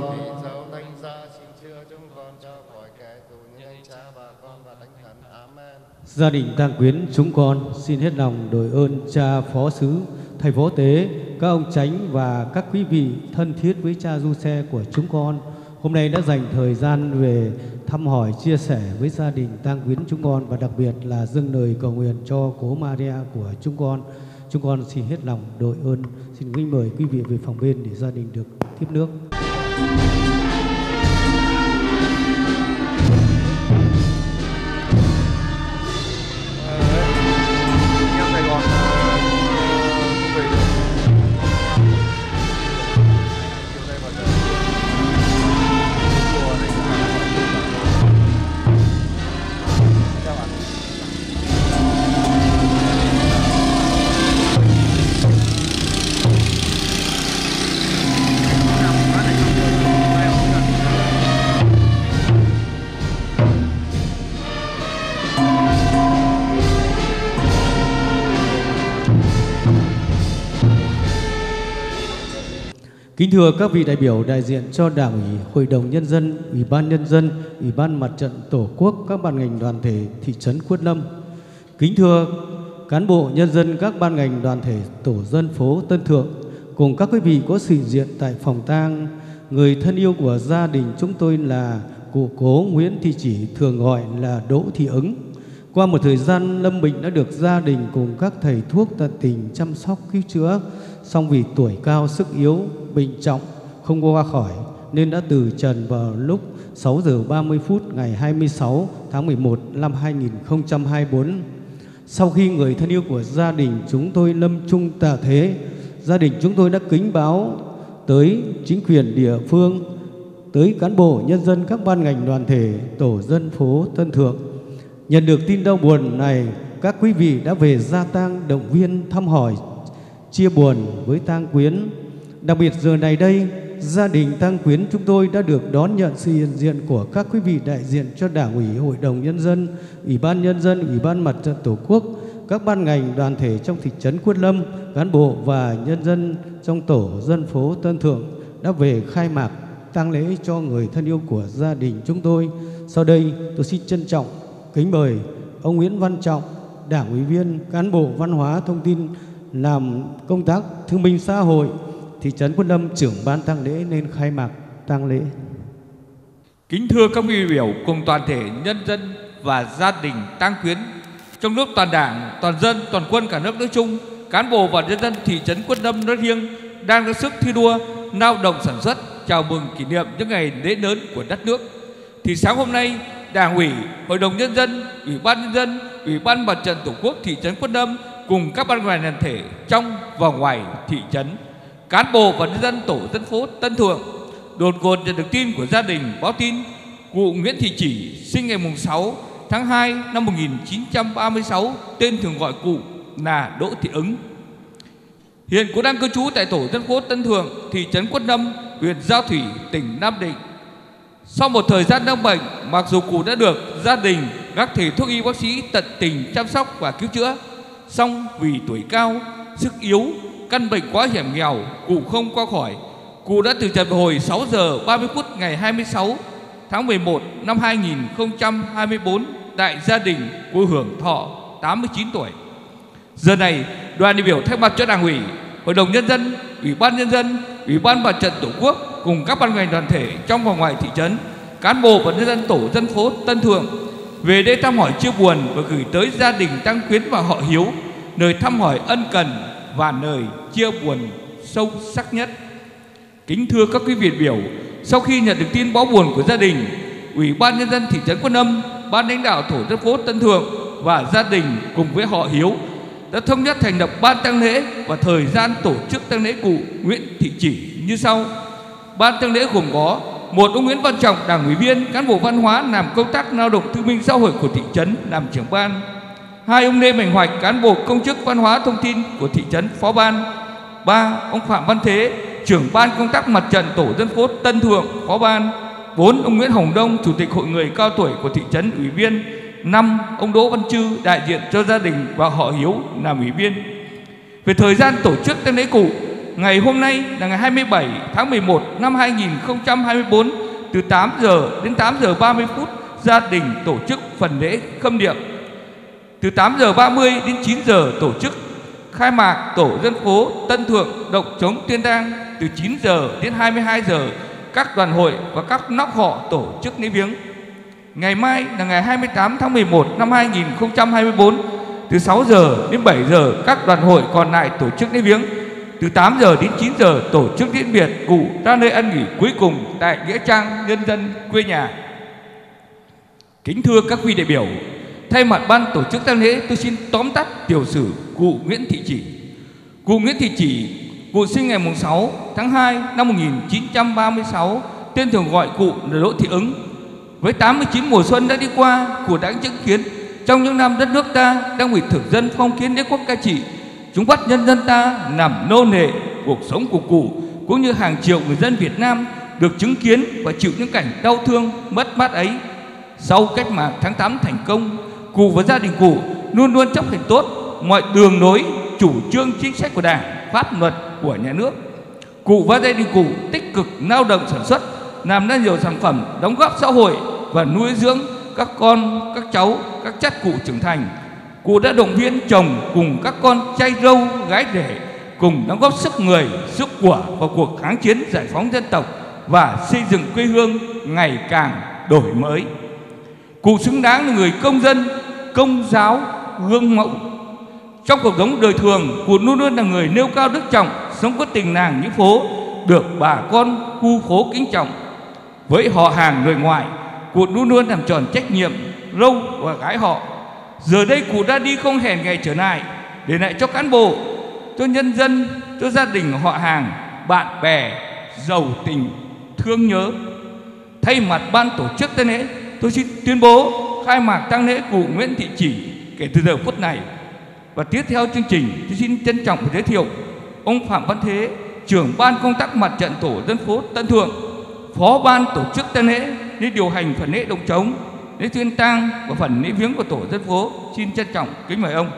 gia đình tang quyến chúng con xin hết lòng đội ơn cha phó xứ, thầy phó tế, các ông chánh và các quý vị thân thiết với cha du xe của chúng con. Hôm nay đã dành thời gian về thăm hỏi, chia sẻ với gia đình tang quyến chúng con, và đặc biệt là dâng lời cầu nguyện cho cố Maria của chúng con. Chúng con xin hết lòng đội ơn. Xin kính mời quý vị về phòng bên để gia đình được tiếp nước. Kính thưa các vị đại biểu đại diện cho Đảng ủy, Hội đồng Nhân dân, Ủy ban Nhân dân, Ủy ban Mặt trận Tổ quốc, các ban ngành đoàn thể thị trấn Quất Lâm. Kính thưa cán bộ nhân dân các ban ngành đoàn thể tổ dân phố Tân Thượng, cùng các quý vị có sự diện tại phòng tang. Người thân yêu của gia đình chúng tôi là cụ cố Nguyễn Thị Chỉ, thường gọi là Đỗ Thị Ứng. Qua một thời gian lâm bệnh đã được gia đình cùng các thầy thuốc tận tình chăm sóc cứu chữa, song vì tuổi cao sức yếu, bệnh trọng không qua khỏi nên đã từ trần vào lúc sáu giờ ba mươi phút ngày hai mươi sáu tháng mười một năm hai nghìn không trăm hai mươi tư. Sau khi người thân yêu của gia đình chúng tôi lâm chung tạ thế, gia đình chúng tôi đã kính báo tới chính quyền địa phương, tới cán bộ nhân dân các ban ngành đoàn thể, tổ dân phố Tân Thượng. Nhận được tin đau buồn này, các quý vị đã về gia tang động viên thăm hỏi, chia buồn với tang quyến. Đặc biệt giờ này đây, gia đình tang quyến chúng tôi đã được đón nhận sự hiện diện của các quý vị đại diện cho Đảng ủy, Hội đồng Nhân dân, Ủy ban Nhân dân, Ủy ban Mặt trận Tổ quốc, các ban ngành đoàn thể trong thị trấn Quyết Lâm, cán bộ và nhân dân trong tổ dân phố Tân Thượng đã về khai mạc tang lễ cho người thân yêu của gia đình chúng tôi. Sau đây tôi xin trân trọng kính mời ông Nguyễn Văn Trọng, Đảng ủy viên, cán bộ văn hóa thông tin làm công tác thương binh xã hội thị trấn Quyết Lâm, trưởng ban tang lễ nên khai mạc tang lễ. Kính thưa các vị biểu cùng toàn thể nhân dân và gia đình tang quyến trong nước, toàn Đảng, toàn dân, toàn quân cả nước nói chung, cán bộ và nhân dân thị trấn Quyết Lâm nói riêng đang ra sức thi đua, lao động sản xuất, chào mừng kỷ niệm những ngày lễ lớn của đất nước. Thì sáng hôm nay, Đảng ủy, Hội đồng Nhân dân, Ủy ban Nhân dân, Ủy ban Mặt trận Tổ quốc thị trấn Quyết Lâm cùng các ban ngành đoàn thể trong và ngoài thị trấn, cán bộ và nhân dân tổ dân phố Tân Thượng đột ngột nhận được tin của gia đình báo tin cụ Nguyễn Thị Chỉ sinh ngày sáu tháng hai năm một nghìn chín trăm ba mươi sáu, tên thường gọi cụ là Đỗ Thị Ứng. Hiện cụ đang cư trú tại tổ dân phố Tân Thượng, thị trấn Quyết Lâm, huyện Giao Thủy, tỉnh Nam Định. Sau một thời gian lâm bệnh, mặc dù cụ đã được gia đình, các thầy thuốc y bác sĩ tận tình chăm sóc và cứu chữa, song vì tuổi cao, sức yếu, căn bệnh quá hiểm nghèo, cụ không qua khỏi. Cụ đã từ trần hồi sáu giờ ba mươi phút ngày hai mươi sáu tháng mười một năm hai nghìn không trăm hai mươi tư tại gia đình, cụ hưởng thọ tám mươi chín tuổi. Giờ này, đoàn đại biểu thay mặt cho Đảng ủy, Hội đồng Nhân dân, Ủy ban Nhân dân, Ủy ban Mặt trận Tổ quốc cùng các ban ngành đoàn thể trong và ngoài thị trấn, cán bộ và nhân dân tổ dân phố Tân Thượng về đây thăm hỏi chia buồn và gửi tới gia đình tang quyến và họ Hiếu lời thăm hỏi ân cần và lời chia buồn sâu sắc nhất. Kính thưa các quý vị biểu, sau khi nhận được tin báo buồn của gia đình, Ủy ban Nhân dân thị trấn Quyết Lâm, ban lãnh đạo tổ dân phố Tân Thượng và gia đình cùng với họ Hiếu đã thống nhất thành lập ban tang lễ và thời gian tổ chức tang lễ cụ Nguyễn Thị Chỉ như sau. Ban tang lễ gồm có một ông Nguyễn Văn Trọng, Đảng ủy viên, cán bộ văn hóa làm công tác lao động thương binh xã hội của thị trấn làm trưởng ban. Hai ông Lê Mạnh Hoạch, cán bộ công chức văn hóa thông tin của thị trấn phó ban. Ba ông Phạm Văn Thế, trưởng ban công tác mặt trận tổ dân phố Tân Thượng phó ban. Bốn ông Nguyễn Hồng Đông, chủ tịch hội người cao tuổi của thị trấn ủy viên. Năm ông Đỗ Văn Trư, đại diện cho gia đình và họ Hiếu làm ủy viên. Về thời gian tổ chức tang lễ cụ, ngày hôm nay là ngày hai mươi bảy tháng mười một năm hai nghìn không trăm hai mươi tư, từ tám giờ đến tám giờ ba mươi phút gia đình tổ chức phần lễ khâm niệm. Từ tám giờ ba mươi đến chín giờ tổ chức khai mạc tổ dân phố Tân Thượng động chống tuyên tang. Từ chín giờ đến hai mươi hai giờ các đoàn hội và các nóc họ tổ chức lễ viếng. Ngày mai là ngày hai mươi tám tháng mười một năm hai nghìn không trăm hai mươi tư, từ sáu giờ đến bảy giờ các đoàn hội còn lại tổ chức lễ viếng. Từ tám giờ đến chín giờ tổ chức tiễn biệt cụ ra nơi ăn nghỉ cuối cùng tại nghĩa trang nhân dân quê nhà. Kính thưa các vị đại biểu, thay mặt ban tổ chức tang lễ, tôi xin tóm tắt tiểu sử cụ Nguyễn Thị Chỉ. Cụ Nguyễn Thị Chỉ, cụ sinh ngày sáu tháng hai năm một nghìn chín trăm ba mươi sáu, tên thường gọi cụ là Đỗ Thị Ứng. Với tám mươi chín mùa xuân đã đi qua, cụ đã chứng kiến trong những năm đất nước ta đang bị thực dân phong kiến đế quốc cai trị, chúng bắt nhân dân ta làm nô lệ. Cuộc sống của cụ cũng như hàng triệu người dân Việt Nam được chứng kiến và chịu những cảnh đau thương mất mát ấy. Sau cách mạng tháng tám thành công, cụ và gia đình cụ luôn luôn chấp hành tốt mọi đường lối, chủ trương chính sách của Đảng, pháp luật của nhà nước. Cụ và gia đình cụ tích cực lao động sản xuất, làm ra nhiều sản phẩm đóng góp xã hội và nuôi dưỡng các con, các cháu, các chất cụ trưởng thành. Cụ đã động viên chồng cùng các con trai râu, gái rể cùng đóng góp sức người, sức của vào cuộc kháng chiến giải phóng dân tộc và xây dựng quê hương ngày càng đổi mới. Cụ xứng đáng là người công dân, công giáo, gương mẫu. Trong cuộc sống đời thường, cụ luôn luôn là người nêu cao đức trọng, sống có tình làng nghĩa phố, được bà con khu phố kính trọng. Với họ hàng người ngoại, cụ luôn luôn làm tròn trách nhiệm râu và gái họ. Giờ đây cụ đã đi không hẹn ngày trở lại, để lại cho cán bộ, cho nhân dân, cho gia đình họ hàng, bạn bè giàu tình thương nhớ. Thay mặt ban tổ chức tang lễ, tôi xin tuyên bố khai mạc tang lễ cụ Nguyễn Thị Chỉ kể từ giờ phút này. Và tiếp theo chương trình, tôi xin trân trọng giới thiệu ông Phạm Văn Thế, trưởng ban công tác mặt trận tổ dân phố Tân Thượng, phó ban tổ chức tang lễ, để điều hành phần lễ động trống, lễ tuyên tang và phần lễ viếng của tổ dân phố. Xin trân trọng kính mời ông.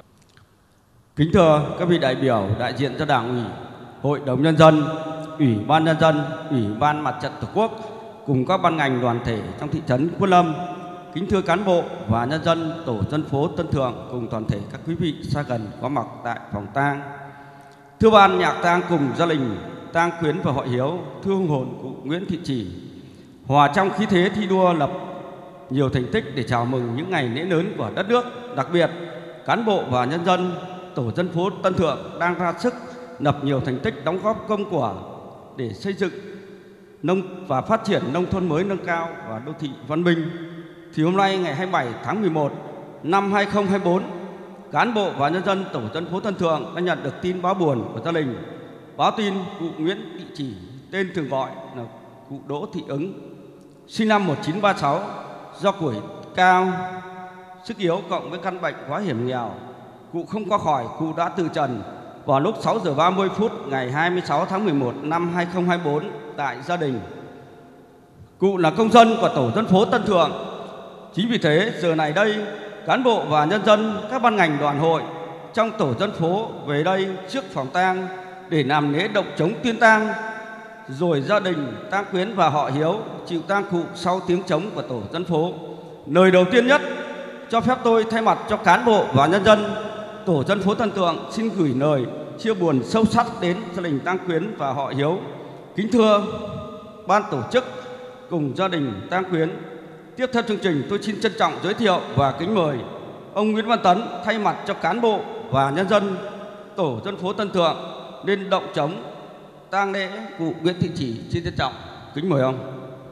Kính thưa các vị đại biểu đại diện cho Đảng ủy, Hội đồng Nhân dân, Ủy ban Nhân dân, Ủy ban Mặt trận Tổ quốc cùng các ban ngành đoàn thể trong thị trấn Quân Lâm. Kính thưa cán bộ và nhân dân tổ dân phố Tân Thượng cùng toàn thể các quý vị xa gần có mặt tại phòng tang. Thưa ban nhạc tang cùng gia đình tang quyến và hội hiếu, thưa hung hồn cụ Nguyễn Thị Chỉ, hòa trong khí thế thi đua lập nhiều thành tích để chào mừng những ngày lễ lớn của đất nước. Đặc biệt, cán bộ và nhân dân tổ dân phố Tân Thượng đang ra sức lập nhiều thành tích đóng góp công của để xây dựng nông và phát triển nông thôn mới nâng cao và đô thị văn minh. Thì hôm nay ngày hai mươi bảy tháng mười một năm hai nghìn không trăm hai mươi tư, cán bộ và nhân dân tổ dân phố Tân Thượng đã nhận được tin báo buồn của gia đình. Báo tin cụ Nguyễn Thị Chỉ, tên thường gọi là cụ Đỗ Thị Ứng, sinh năm một nghìn chín trăm ba mươi sáu, do tuổi cao, sức yếu cộng với căn bệnh quá hiểm nghèo, cụ không qua khỏi, cụ đã từ trần vào lúc sáu giờ ba mươi phút ngày hai mươi sáu tháng mười một năm hai nghìn không trăm hai mươi tư tại gia đình. Cụ là công dân của tổ dân phố Tân Thượng. Chính vì thế giờ này đây, cán bộ và nhân dân các ban ngành đoàn hội trong tổ dân phố về đây trước phòng tang để làm lễ động trống tuyên tang, rồi gia đình tang quyến và họ hiếu chịu tang cụ sau tiếng trống của tổ dân phố. Lời đầu tiên nhất, cho phép tôi thay mặt cho cán bộ và nhân dân tổ dân phố Tân Thượng xin gửi lời chia buồn sâu sắc đến gia đình tang quyến và họ hiếu. Kính thưa ban tổ chức cùng gia đình tang quyến, tiếp theo chương trình tôi xin trân trọng giới thiệu và kính mời ông Nguyễn Văn Tấn thay mặt cho cán bộ và nhân dân tổ dân phố Tân Thượng lên động trống tang lễ cụ Nguyễn Thị Chỉ. Xin trân trọng kính mời ông.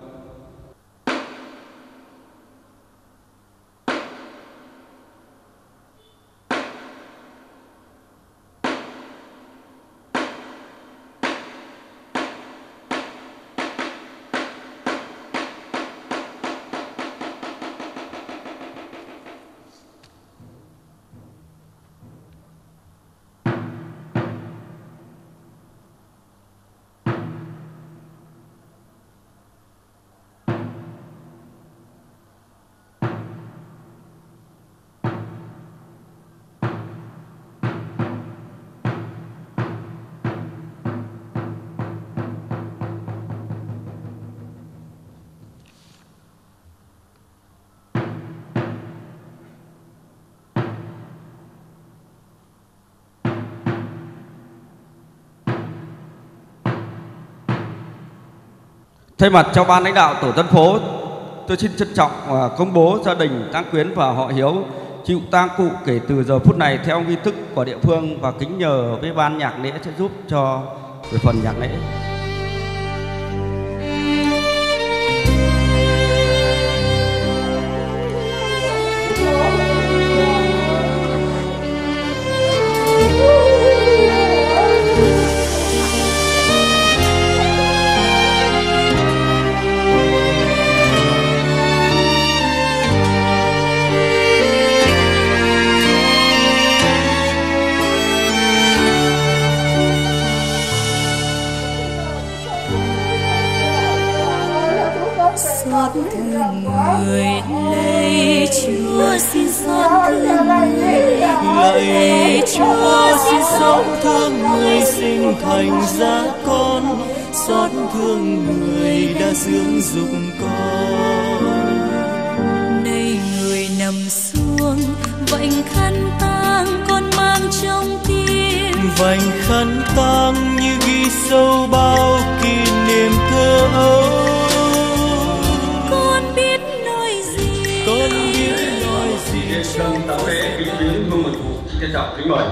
Thay mặt cho ban lãnh đạo tổ dân phố, tôi xin trân trọng công bố gia đình tang quyến và họ hiếu chịu tang cụ kể từ giờ phút này theo nghi thức của địa phương, và kính nhờ với ban nhạc lễ sẽ giúp cho về phần nhạc lễ. Xót thương người lạy Chúa, xin xót thương người lạy Chúa, xin xót thương người sinh thành ra con, xót thương người đã dưỡng dục con. Nay người nằm xuống vành khăn tang con mang trong tim, vành khăn tang như ghi sâu bao kỷ niệm thơ ấu. Con biết nói gì Trên sân tang lễ kính viếng hương mừng cụ, xin trân trọng kính mời.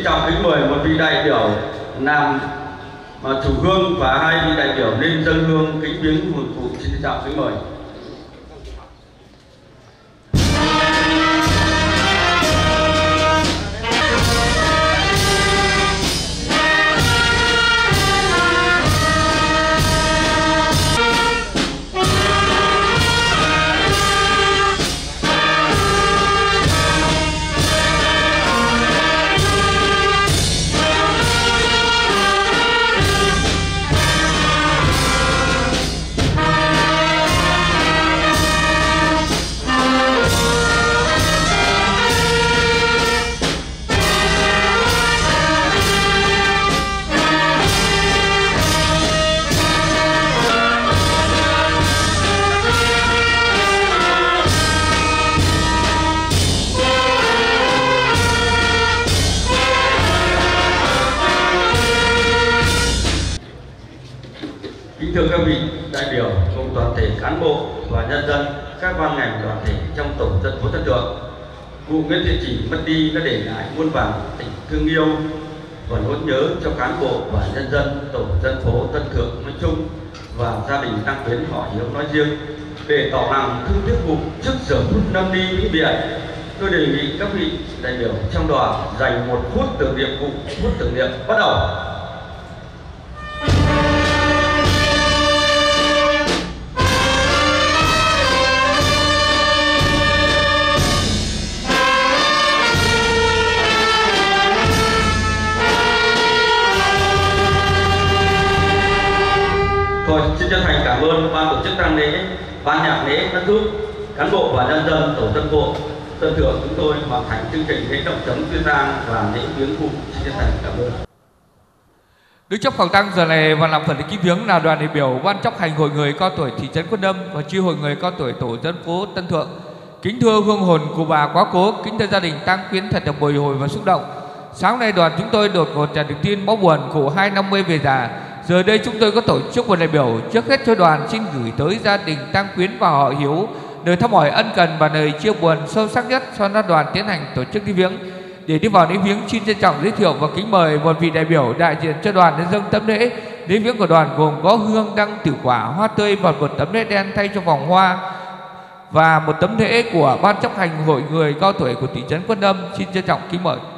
trọng kính mời một vị đại biểu làm mà chủ hương và hai vị đại biểu lên dâng hương kính viếng hồn cụ. Xin trân trọng kính mời. Thưa các vị đại biểu cùng toàn thể cán bộ và nhân dân các ban ngành đoàn thể trong tổ dân phố Tân Thượng, cụ Nguyễn Thị Chỉ mất đi đã để lại muôn vàn tình thương yêu và nỗi nhớ cho cán bộ và nhân dân tổ dân phố Tân Thượng nói chung và gia đình Tăng Quyến họ Hiếu nói riêng. Để tỏ lòng thương tiếc cụ trước giờ phút lâm ly vĩnh biệt, tôi đề nghị các vị đại biểu trong đoàn dành một phút tưởng niệm cụ. Phút tưởng niệm bắt đầu. Tôi xin chân thành cảm ơn ban tổ chức tang lễ, ban nhạc lễ đã giúp cán bộ và nhân dân tổ dân phố Tân Thượng chúng tôi hoàn thành chương trình lễ động chấm tuyên tang và lễ viếng cụ. Xin chân thành cảm ơn. Đức chấp phòng tăng giờ này và làm phần lễ ký viếng là đoàn đại biểu ban chấp hành hội người cao tuổi thị trấn Quân Lâm và chi hội người cao tuổi tổ dân phố Tân Thượng. Kính thưa hương hồn của bà quá cố, kính thưa gia đình Tăng Quyến thật là bồi hồi và xúc động. Sáng nay đoàn chúng tôi đột ngột nhận được tin báo buồn cụ hai năm mươi về già. Giờ đây chúng tôi có tổ chức một đại biểu. Trước hết cho đoàn xin gửi tới gia đình Tăng Quyến và họ Hiếu lời thăm hỏi ân cần và lời chia buồn sâu sắc nhất. Sau đó đoàn tiến hành tổ chức đi viếng. Để đi vào lễ viếng, xin trân trọng giới thiệu và kính mời một vị đại biểu đại diện cho đoàn đến dâng tấm lễ. Lễ viếng của đoàn gồm có hương đăng tử quả, hoa tươi và một tấm lễ đen thay cho vòng hoa và một tấm lễ của ban chấp hành hội người cao tuổi của thị trấn Quân Lâm. Xin trân trọng kính mời.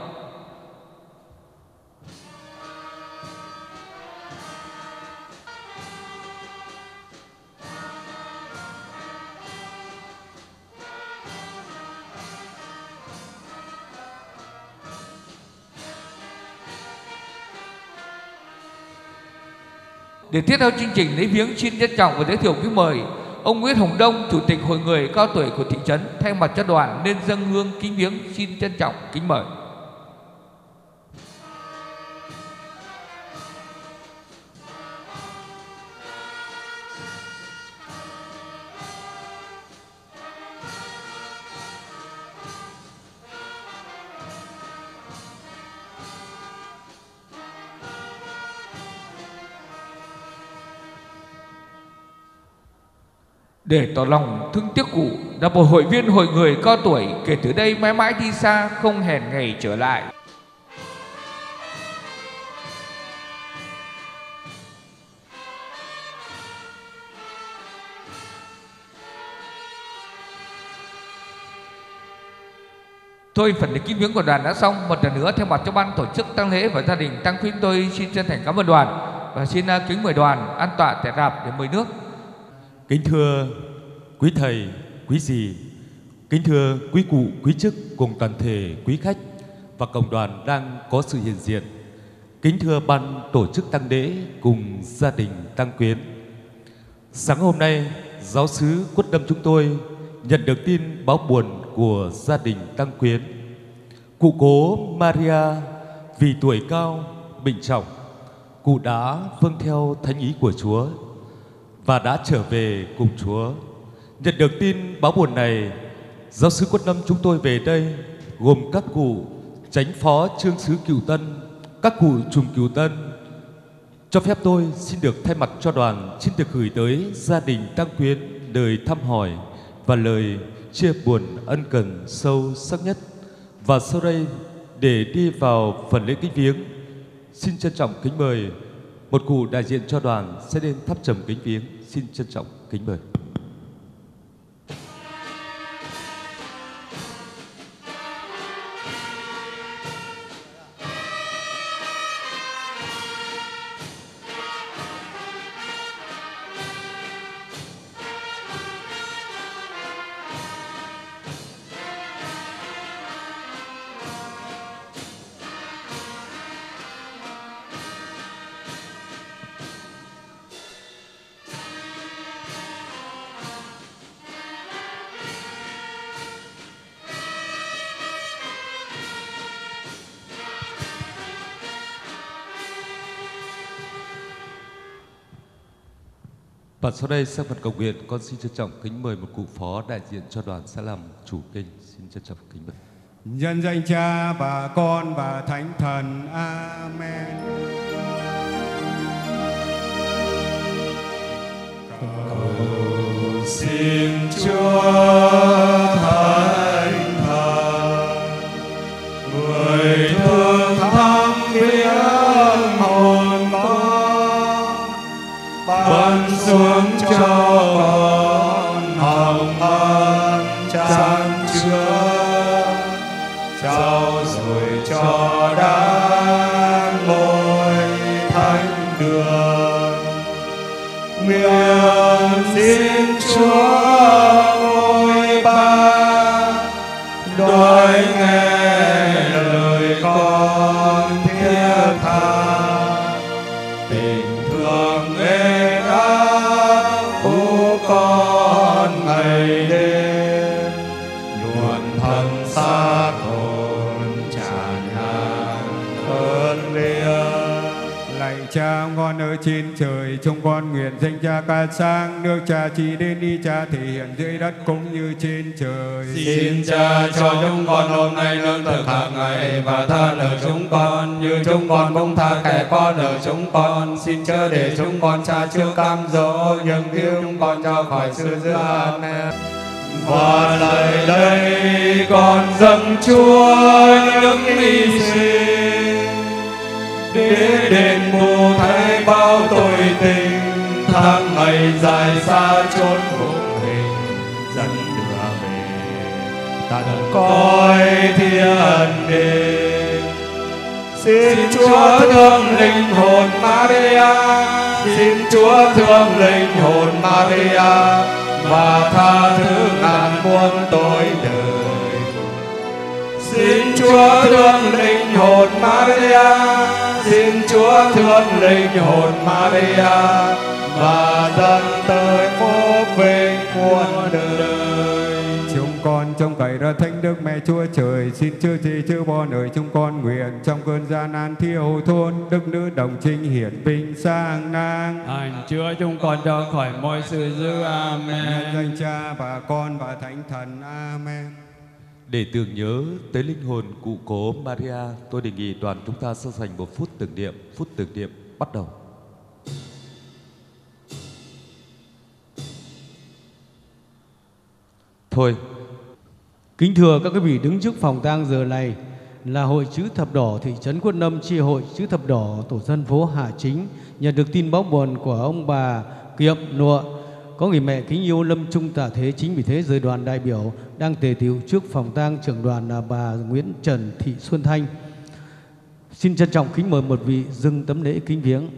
Để tiếp theo chương trình lễ viếng, xin trân trọng và giới thiệu kính mời ông Nguyễn Hồng Đông, chủ tịch hội người cao tuổi của thị trấn, thay mặt cho đoàn lên dâng hương kính viếng. Xin trân trọng kính mời. Để tỏ lòng thương tiếc cụ, là một hội viên hội người cao tuổi kể từ đây mãi mãi đi xa, không hẹn ngày trở lại. Thôi phần lễ kính viếng của đoàn đã xong. Một lần nữa thay mặt cho ban tổ chức tang lễ và gia đình Tăng Quyến, tôi xin chân thành cảm ơn đoàn và xin kính mời đoàn an tọa tại rạp để mời nước. Kính thưa quý thầy, quý dì, kính thưa quý cụ, quý chức cùng toàn thể quý khách và cộng đoàn đang có sự hiện diện. Kính thưa ban tổ chức tang lễ cùng gia đình Tăng Quyến. Sáng hôm nay, giáo xứ Quất Lâm chúng tôi nhận được tin báo buồn của gia đình Tăng Quyến. Cụ cố Maria vì tuổi cao, bệnh trọng, cụ đã vâng theo thánh ý của Chúa và đã trở về cùng Chúa. Nhận được tin báo buồn này, giáo xứ Quất Lâm chúng tôi về đây gồm các cụ chánh phó trương xứ Cửu Tân, các cụ trùm Cửu Tân. Cho phép tôi xin được thay mặt cho đoàn xin được gửi tới gia đình Tăng Quyến lời thăm hỏi và lời chia buồn ân cần sâu sắc nhất. Và sau đây Để đi vào phần lễ kính viếng, xin trân trọng kính mời một cụ đại diện cho đoàn sẽ lên thắp trầm kính viếng. Xin trân trọng kính mời. Và sau đây sang phần cầu nguyện, con xin trân trọng kính mời một cụ phó đại diện cho đoàn sẽ làm chủ kinh. Xin trân trọng kính mời. Nhân danh Cha và Con và Thánh Thần. Amen. Cầu xin Chúa Thánh Thần, người thương thăm viếng hồn con, ban xuống cho con hồng ân chan chứa, trao rồi cho đàn ngôi thánh đường. Nguyện xin Chúa ngôi ba đói nghe lời con thiết tha, tình thương ê áp của con ngày đêm, luồn thân xác hồn tràn lan ơn liêng. Lạy Cha ngon ở trên trời, chúng con nguyện danh Cha ca sang, nước Cha chỉ đến đi Cha thể hiện dưới đất cũng như trên trời. Xin Cha cho chúng con hôm nay lương thực hàng ngày, và tha nợ chúng con như chúng con cũng tha kẻ có nợ chúng con. Xin chớ để chúng con Cha chưa cam dỗ, nhưng cứu chúng con cho khỏi sự dữ. Amen. Và lại đây con dâng Chúa những hy sinh, để đền bù thay bao tội tình, tháng ngày dài xa chốn vô hình, dẫn đưa về tận cõi thiên đàng. Xin Chúa thương linh hồn Maria, xin Chúa thương linh hồn Maria, và tha thứ ngàn muôn tội đời. Xin Chúa thương linh hồn Maria, xin Chúa thương linh hồn Maria, và dâng tới phúc vinh muôn đời. Chúng con trông cậy ra Thánh Đức Mẹ Chúa Trời, xin chư gì chư bon ơi chúng con nguyện trong cơn gian nan thiếu thốn, đức nữ đồng trinh hiển vinh sang nang. Hạnh chữa chúng con cho khỏi mọi sự dữ. Amen. Nhân danh Cha và Con và Thánh Thần. Amen. Để tưởng nhớ tới linh hồn cụ cố Maria, tôi đề nghị đoàn chúng ta sẽ dành một phút tưởng niệm. Phút tưởng niệm bắt đầu. Thôi. Kính thưa các quý vị, đứng trước phòng tang giờ này là Hội Chữ Thập Đỏ thị trấn Quân Lâm, chi hội Chữ Thập Đỏ tổ dân phố Hà Chính, nhận được tin báo buồn của ông bà Kiệm Nụa có người mẹ kính yêu lâm chung tạ thế. Chính vì thế giới đoàn đại biểu đang tề tựu trước phòng tang trưởng đoàn là bà Nguyễn Trần Thị Xuân Thanh. Xin trân trọng kính mời một vị dâng tấm lễ kính viếng.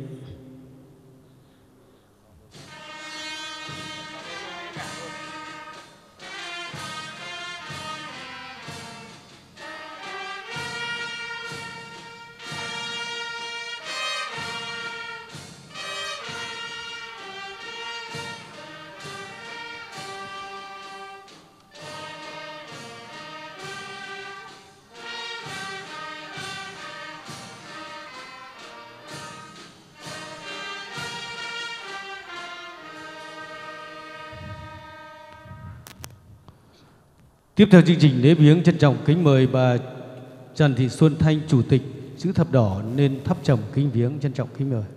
Tiếp theo chương trình lễ viếng, trân trọng kính mời bà Trần Thị Xuân Thanh, Chủ tịch Chữ Thập Đỏ nên thắp trầm kính viếng. Trân trọng kính mời.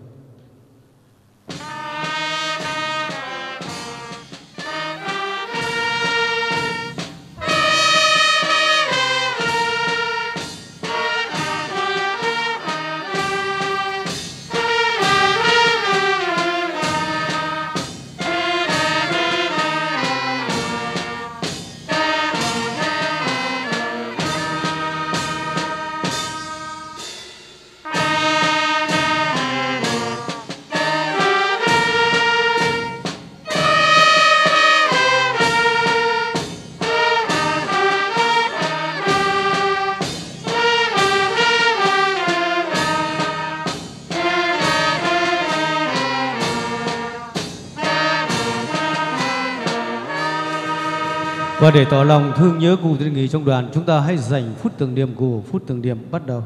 Và để tỏ lòng thương nhớ cụ thân nghỉ trong đoàn, chúng ta hãy dành phút tưởng niệm cụ. Phút tưởng niệm bắt đầu.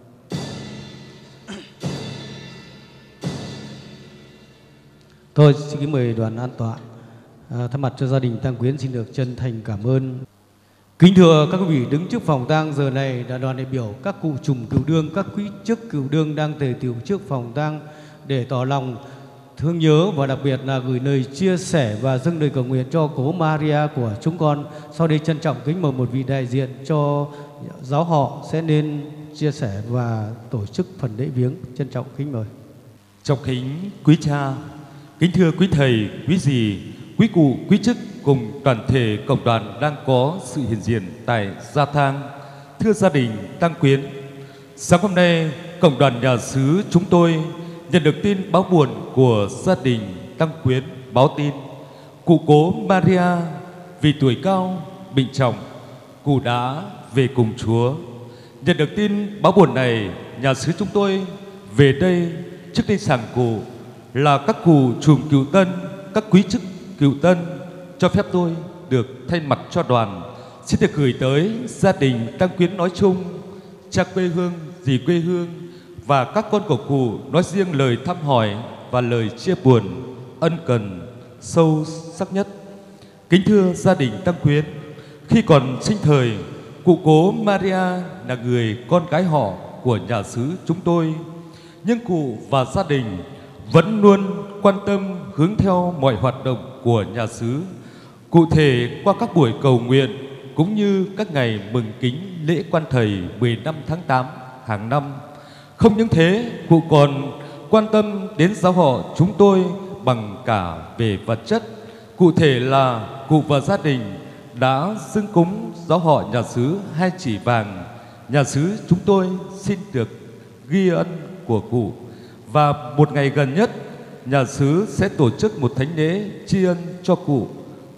Thôi xin kính mời đoàn an tọa. À, thay mặt cho gia đình tang quyến xin được chân thành cảm ơn. Kính thưa các quý vị đứng trước phòng tang, giờ này là đoàn đại biểu các cụ trùm cửu đương, các quý chức cửu đương đang tề tựu trước phòng tang để tỏ lòng thương nhớ và đặc biệt là gửi lời chia sẻ và dâng lời cầu nguyện cho cố Maria của chúng con. Sau đây trân trọng kính mời một vị đại diện cho giáo họ sẽ nên chia sẻ và tổ chức phần lễ viếng. Trân trọng kính mời. Trọng kính quý cha, kính thưa quý thầy, quý dì, quý cụ, quý chức cùng toàn thể cộng đoàn đang có sự hiện diện tại gia tang. Thưa gia đình tang quyến, sáng hôm nay cộng đoàn nhà xứ chúng tôi nhận được tin báo buồn của gia đình tang quyến báo tin cụ cố Maria vì tuổi cao bệnh trọng, cụ đã về cùng Chúa. Nhận được tin báo buồn này, nhà xứ chúng tôi về đây trước đây sàng cụ là các cụ trùm cựu tân, các quý chức cựu tân, cho phép tôi được thay mặt cho đoàn xin được gửi tới gia đình tang quyến nói chung, cha quê hương, dì quê hương và các con của cụ nói riêng lời thăm hỏi và lời chia buồn ân cần sâu sắc nhất. Kính thưa gia đình tang quyến, khi còn sinh thời, cụ cố Maria là người con gái họ của nhà xứ chúng tôi, nhưng cụ và gia đình vẫn luôn quan tâm hướng theo mọi hoạt động của nhà xứ, cụ thể qua các buổi cầu nguyện cũng như các ngày mừng kính lễ quan thầy mười lăm tháng tám hàng năm. Không những thế, cụ còn quan tâm đến giáo họ chúng tôi bằng cả về vật chất. Cụ thể là cụ và gia đình đã dâng cúng giáo họ nhà xứ hai chỉ vàng. Nhà xứ chúng tôi xin được ghi ân của cụ. Và một ngày gần nhất, nhà xứ sẽ tổ chức một thánh lễ tri ân cho cụ.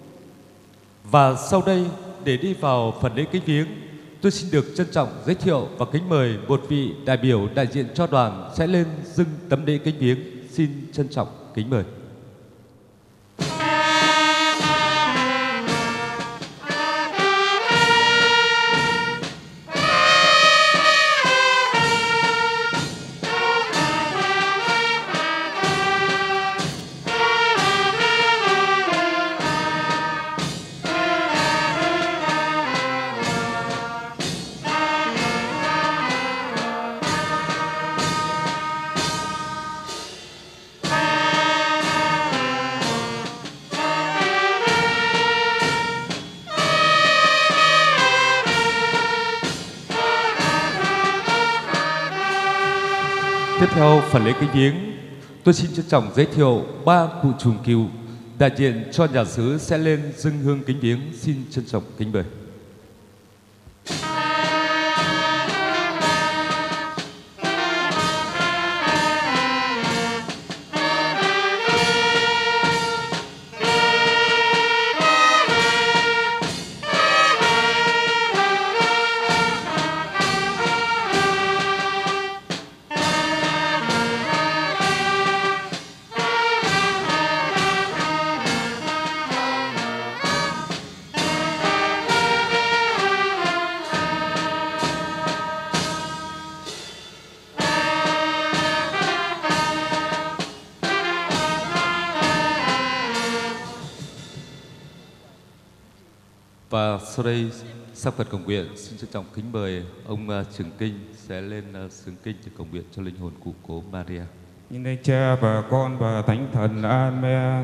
Và sau đây, để đi vào phần lễ kính viếng, tôi xin được trân trọng giới thiệu và kính mời một vị đại biểu đại diện cho đoàn sẽ lên dâng tấm lễ kính viếng. Xin trân trọng kính mời. Tiếp theo phần lễ kính viếng, tôi xin trân trọng giới thiệu ba cụ trùm cựu đại diện cho nhà xứ sẽ lên dâng hương kính viếng. Xin trân trọng kính mời. Và sau đây, sau phần cầu nguyện, xin trân trọng kính mời ông Trường Kinh sẽ lên xướng kinh để cầu nguyện cho linh hồn cụ cố Maria. In danh Cha và Con và Thánh Thần. Amen.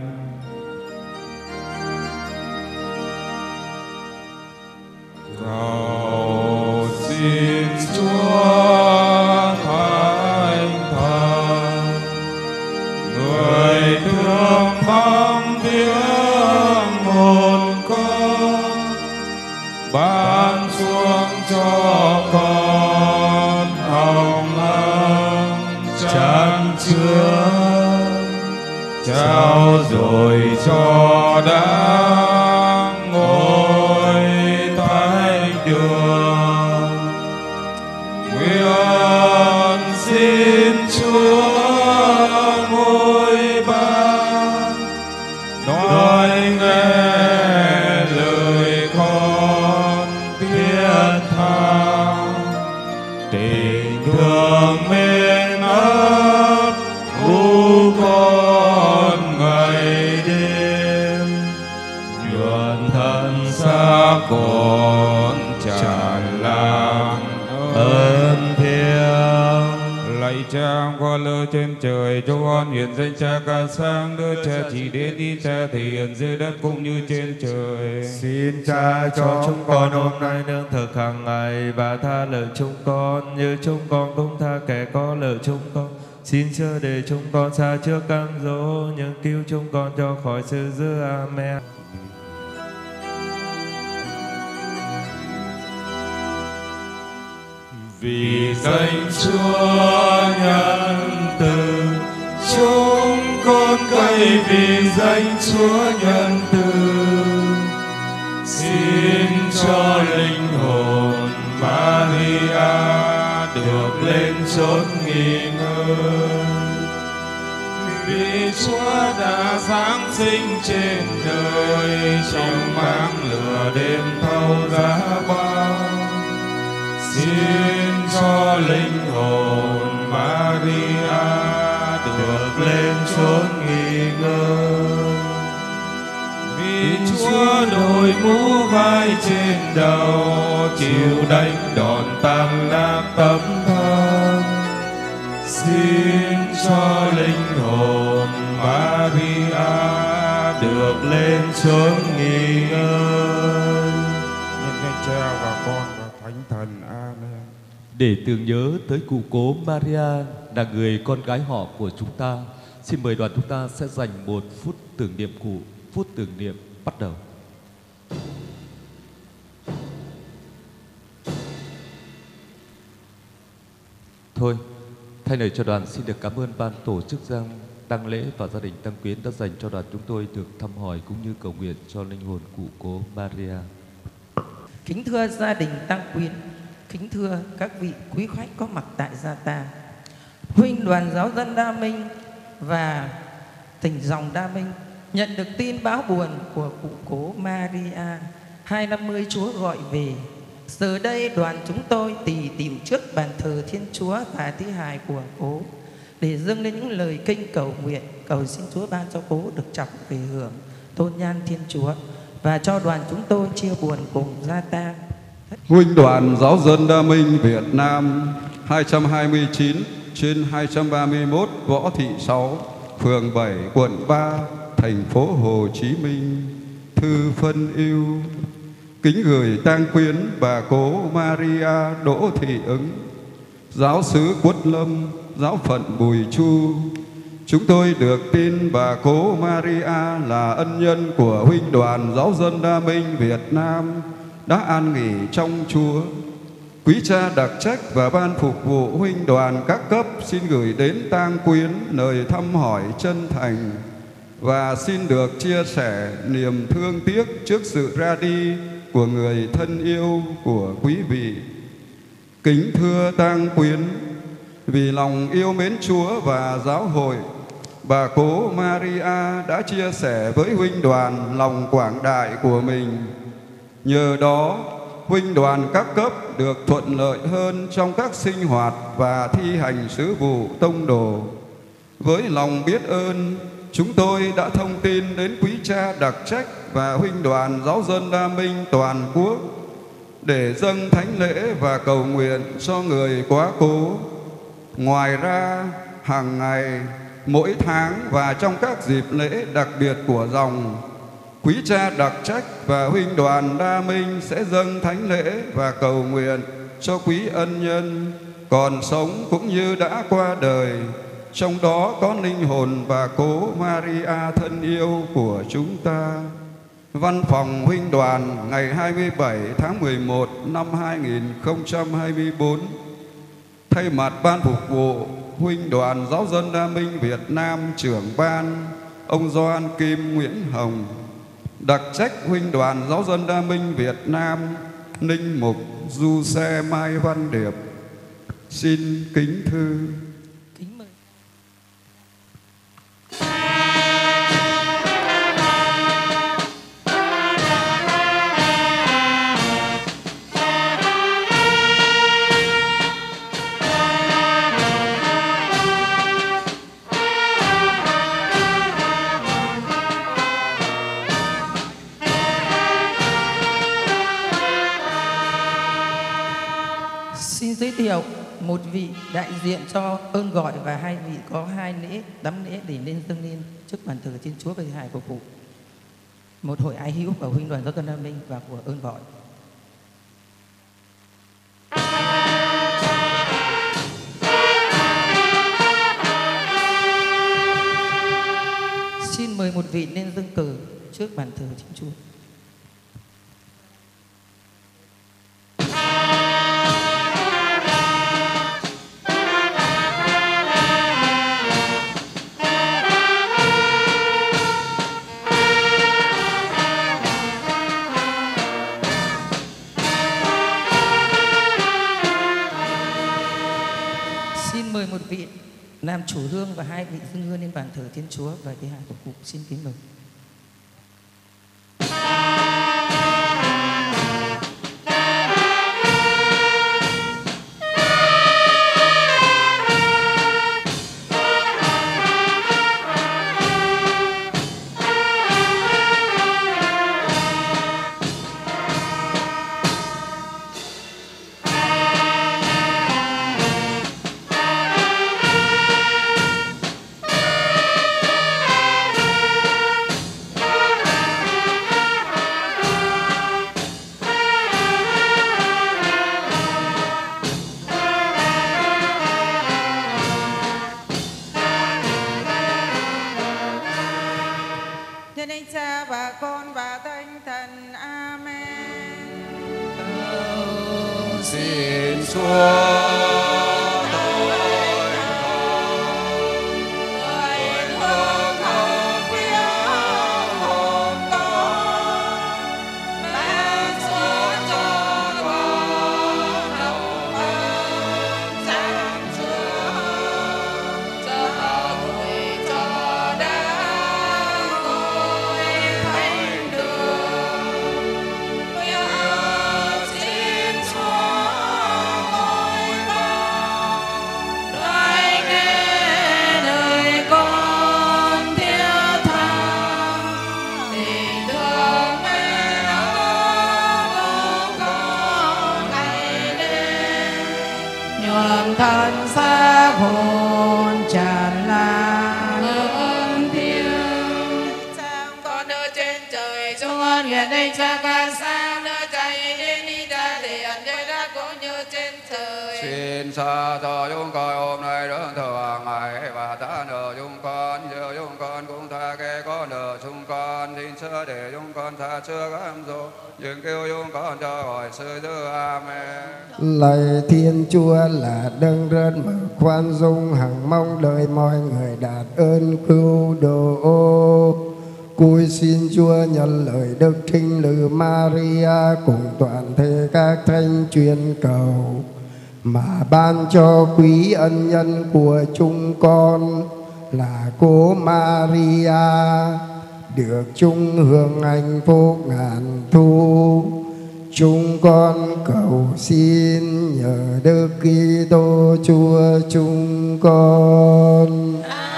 Cầu xin Chúa Thánh Thần, người thương thăm viếng hồn con, ban xuống cho con hồng ân chan chứa, trao dồi cho đáng ngôi thánh đường. Nguyện xin Chúa ngôi ban nói nghe lời con trên trời, cho con hiển danh Cha ca sáng, đưa Cha chỉ đến ý Cha thể hiện dưới đất cũng như trên trời. Xin Cha cho chúng con hôm nay nương thực hàng ngày, và tha lỗi chúng con như chúng con cũng tha kẻ có lỗi chúng con. Xin chớ để chúng con xa trước cám dỗ, nhưng cứu chúng con cho khỏi sự dữ. Amen. Vì danh Chúa nhân từ, chúng con cậy vì danh Chúa nhân từ. Xin cho linh hồn Maria được lên chốn nghỉ ngơi. Vì Chúa đã giáng sinh trên đời, trong máng lửa đêm thâu giá bao. Xin cho linh hồn Maria được lên chốn nghỉ ngơi. Vì Chúa đội mũ vai trên đầu, chịu đánh đòn tam nát tấm thân. Xin cho linh hồn Maria được lên chốn nghỉ ngơi. Nhân danh Cha và Con và Thánh Thần. Amen. Để tưởng nhớ tới cụ cố Maria là người con gái họ của chúng ta, xin mời đoàn chúng ta sẽ dành một phút tưởng niệm cụ. Phút tưởng niệm bắt đầu. Thôi, thay lời cho đoàn xin được cảm ơn ban tổ chức giang tang lễ và gia đình Tăng Quyến đã dành cho đoàn chúng tôi được thăm hỏi cũng như cầu nguyện cho linh hồn cụ cố Maria. Kính thưa gia đình Tăng Quyến, kính thưa các vị quý khách có mặt tại gia ta, huynh đoàn giáo dân Đa Minh và tỉnh dòng Đa Minh nhận được tin báo buồn của cụ cố Maria hai năm mươi Chúa gọi về. Giờ đây đoàn chúng tôi tỉ tìm trước bàn thờ Thiên Chúa và thi hài của cố để dâng lên những lời kinh cầu nguyện, cầu xin Chúa ban cho cố được trọng về hưởng tôn nhan Thiên Chúa, và cho đoàn chúng tôi chia buồn cùng gia tang. Huynh đoàn giáo dân Đa Minh Việt Nam hai trăm hai mươi chín trên hai trăm ba mươi mốt Võ Thị Sáu, phường bảy, quận ba, thành phố Hồ Chí Minh. Thư phân ưu kính gửi tang quyến bà cố Maria Đỗ Thị Ứng, giáo xứ Quất Lâm, giáo phận Bùi Chu. Chúng tôi được tin bà cố Maria là ân nhân của huynh đoàn giáo dân Đa Minh Việt Nam đã an nghỉ trong Chúa. Quý cha đặc trách và ban phục vụ huynh đoàn các cấp xin gửi đến tang quyến lời thăm hỏi chân thành và xin được chia sẻ niềm thương tiếc trước sự ra đi của người thân yêu của quý vị. Kính thưa tang quyến, vì lòng yêu mến Chúa và giáo hội, bà cố Maria đã chia sẻ với huynh đoàn lòng quảng đại của mình. Nhờ đó, huynh đoàn các cấp được thuận lợi hơn trong các sinh hoạt và thi hành sứ vụ tông đồ. Với lòng biết ơn, chúng tôi đã thông tin đến quý cha đặc trách và huynh đoàn giáo dân Đa Minh toàn quốc để dâng thánh lễ và cầu nguyện cho người quá cố. Ngoài ra, hàng ngày, mỗi tháng và trong các dịp lễ đặc biệt của dòng, quý cha đặc trách và huynh đoàn Đa Minh sẽ dâng thánh lễ và cầu nguyện cho quý ân nhân còn sống cũng như đã qua đời, trong đó có linh hồn bà cố Maria thân yêu của chúng ta. Văn phòng huynh đoàn ngày hai mươi bảy tháng mười một năm hai nghìn không trăm hai mươi tư, thay mặt ban phục vụ huynh đoàn giáo dân Đa Minh Việt Nam trưởng ban ông Doan Kim Nguyễn Hồng, đặc trách huynh đoàn giáo dân Đa Minh Việt Nam Ninh Mục Du Xe Mai Văn Điệp, xin kính thư. Kính mời. Xin giới thiệu một vị đại diện cho ơn gọi và hai vị có hai lễ đắm lễ để lên dâng lên trước bàn thờ Thiên Chúa và Hải của Phụ. Một hội ái hữu của huynh đoàn giáo dân Đa Minh và của ơn gọi. Xin mời một vị lên dâng cờ trước bàn thờ Thiên Chúa. Một vị làm chủ hương và hai vị dâng hương lên bàn thờ Thiên Chúa và cái Hải của Cụ. Xin kính mời. Lạy Thiên Chúa là đấng rất mở khoan dung, hằng mong đợi mọi người đạt ơn cứu độ. Cúi xin Chúa nhận lời Đức Trinh Nữ Maria cùng toàn thể các thánh truyền cầu mà ban cho quý ân nhân của chúng con là cô Maria được chung hưởng hạnh phúc ngàn thu. Chúng con cầu xin nhờ Đức Kitô Chúa chúng con.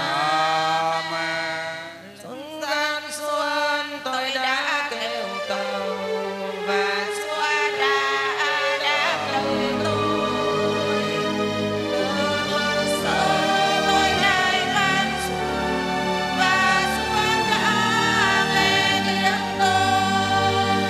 Xuân gian xuân tôi đã kêu cầu và Chúa đã đáp lời tôi. Từ sớm tôi nay van Chúa và Chúa đã nghe tiếng tôi.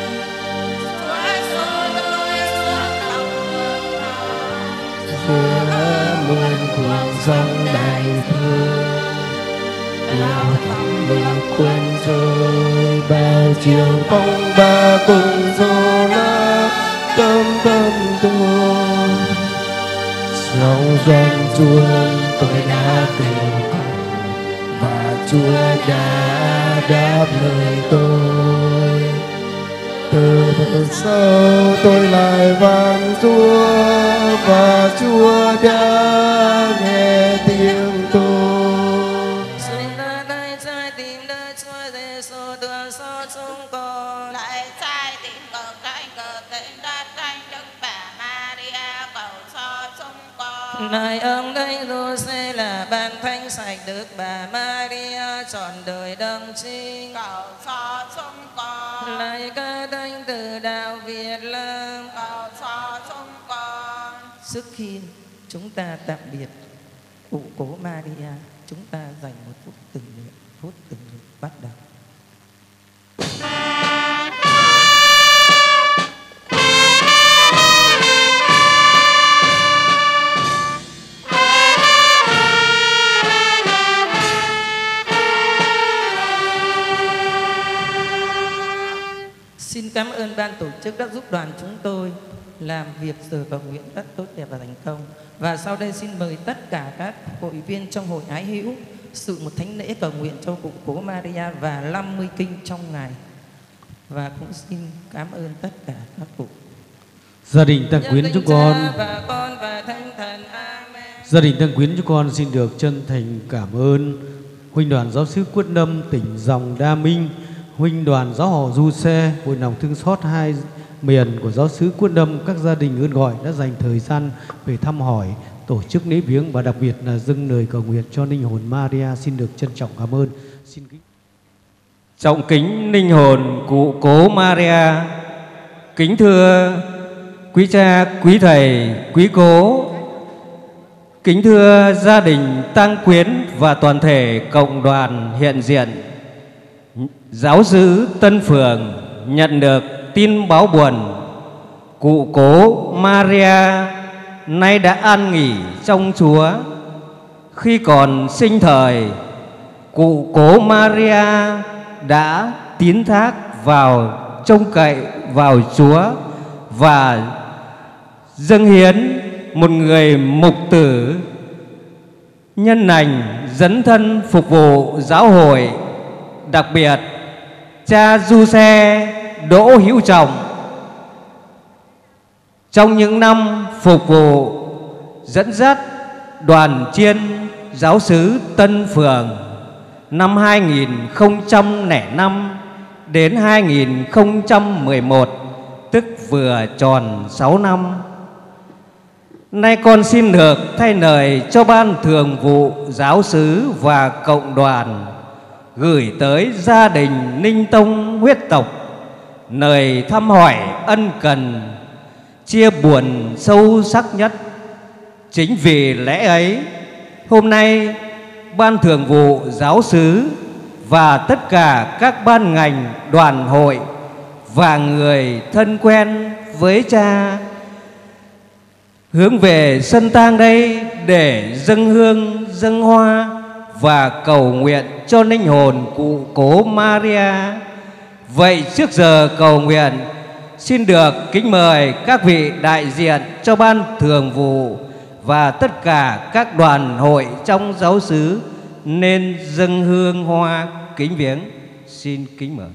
Giữa muôn cuồng sông đại thương, lao thẳm mưa cuốn trôi bao chiều phong ba cùng gió lá tâm tâm tôi. Trong giòn chuông tôi đã kêu cầu và Chúa đã đáp lời tôi. Từ từ sau tôi lại van Chúa và Chúa đã nghe tiếng tôi. Xin ta tay trái tìm nơi Chúa Giêsu thương xót chúng con. Lại trái tìm cầu cánh cờ tên đất cánh Đức Bà Maria cầu cho chúng con. Này ông đây Giuse là ban thánh sạch Đức Bà Maria trọn đời đấng trinh cầu cho chúng con. Lại các thánh từ đạo Việt Nam cầu cho chúng con. Sức Hin chúng ta tạm biệt cụ cố Maria. Chúng ta dành một phút tưởng niệm, phút tưởng niệm bắt đầu. Xin cảm ơn ban tổ chức đã giúp đoàn chúng tôi làm việc giờ cầu nguyện rất tốt đẹp và thành công. Và sau đây xin mời tất cả các hội viên trong hội ái hữu sự một thánh lễ cầu nguyện cho cụ cố Maria và năm mươi kinh trong ngày. Và cũng xin cảm ơn tất cả các cụ. Gia đình Tăng Quyến chúng con, và con và Thánh Thần. Amen. Gia đình Tăng Quyến chúng con xin được chân thành cảm ơn Huynh đoàn Giáo xứ Quất Lâm tỉnh Dòng Đa Minh, Huynh đoàn Giáo họ Du Xe, Hội lòng thương xót hai miền của Giáo xứ Quất Lâm, các gia đình ơn gọi đã dành thời gian về thăm hỏi, tổ chức lễ viếng và đặc biệt là dâng lời cầu nguyện cho linh hồn Maria. Xin được trân trọng cảm ơn. Xin kính trọng kính linh hồn cụ cố Maria. Kính thưa quý cha, quý thầy, quý cố. Kính thưa gia đình Tăng Quyến và toàn thể cộng đoàn hiện diện. Giáo xứ Tân Phường nhận được tin báo buồn cụ cố Maria nay đã an nghỉ trong Chúa. Khi còn sinh thời, cụ cố Maria đã tín thác vào, trông cậy vào Chúa và dâng hiến một người mục tử nhân lành dấn thân phục vụ giáo hội. Đặc biệt, cha Du Xe Đỗ Hữu Trọng trong những năm phục vụ dẫn dắt đoàn chiên giáo xứ Tân Phường năm hai nghìn không trăm lẻ năm đến hai nghìn không trăm mười một, tức vừa tròn sáu năm. Nay con xin được thay lời cho ban thường vụ giáo xứ và cộng đoàn gửi tới gia đình Ninh Tông huyết tộc lời thăm hỏi ân cần, chia buồn sâu sắc nhất. Chính vì lẽ ấy, hôm nay ban thường vụ giáo xứ và tất cả các ban ngành đoàn hội và người thân quen với cha hướng về sân tang đây để dâng hương dâng hoa và cầu nguyện cho linh hồn cụ cố Maria. Vậy trước giờ cầu nguyện, xin được kính mời các vị đại diện cho ban thường vụ và tất cả các đoàn hội trong giáo xứ nên dâng hương hoa kính viếng. Xin kính mời.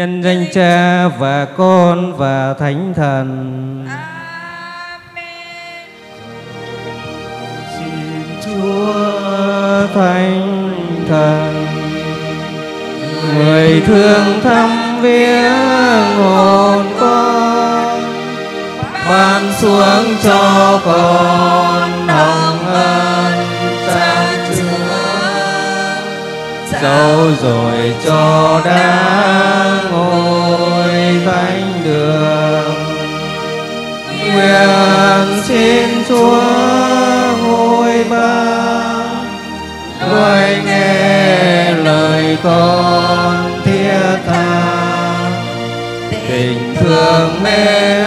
nhân danh Cha và Con và Thánh Thần. Xin Chúa Thánh Thần, người thương thăm viếng hồn con, ban xuống cho con hồng ân chan chứa, dấu rồi cho đáng ngôi thánh đường. Nguyện xin Chúa ngôi ban, người nghe lời con thiết tha, tình thương mến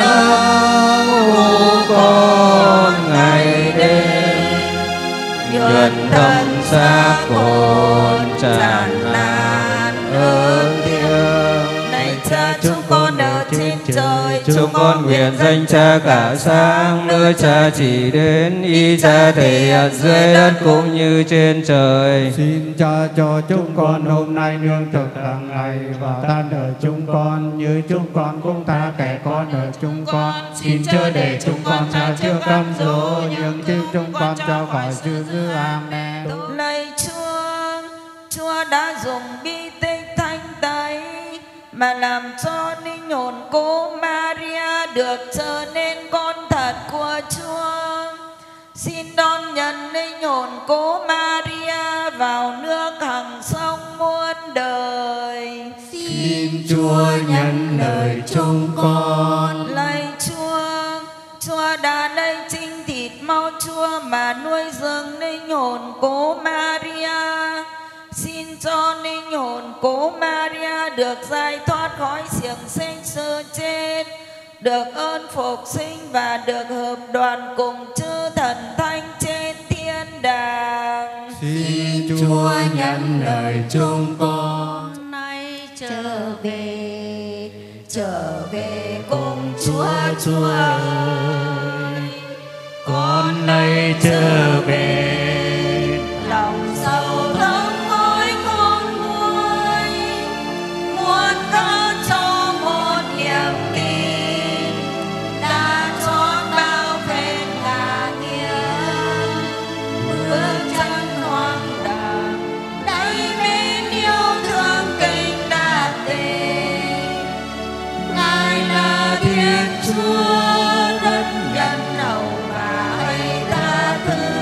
ơn con ngày đêm, nhân thân xác hồn tràn lan ơn thiêng. Này Cha chúng con ở trên trời, chúng con nguyện danh Cha cả sáng, nơi Cha chỉ đến, ý Cha thể hiện dưới đất cũng như trên trời. Xin Cha cho chúng con hôm nay nương thực hàng ngày, và tha nợ chúng con như chúng con cũng tha kẻ có nợ chúng con. Xin chớ để chúng con xa trước cám dỗ, nhưng cứu chúng con cho khỏi dữ dữ. Amen. Lạy Chúa, Chúa đã dùng bi tích thanh tẩy mà làm cho linh hồn cô Maria được trở nên con thật của Chúa. Xin đón nhận linh hồn cô Maria vào nước hằng sống muôn đời. Xin Chúa nhận lời chúng con. Lạy Chúa, Chúa đã lấy chính thịt máu Chúa mà nuôi dưỡng linh hồn cô Maria. Xin cho linh hồn cô Maria được giải thoát khỏi xiềng xích sự chết, được ơn phục sinh và được hợp đoàn cùng chư thần thánh trên thiên đàng. Xin Chúa nhận lời chúng con. Nay trở về, trở về cùng Chúa. Chúa ơi, Con nay trở về, lòng sầu thấm mỗi con nguôi, muốn có cho một niềm tin đã cho bao phen ngả nghiêng, bước chân hoang đàng đáy bên yêu thương kinh đạt tình. Ngài là Thiên Chúa đất nhân hậu và hay tha thứ.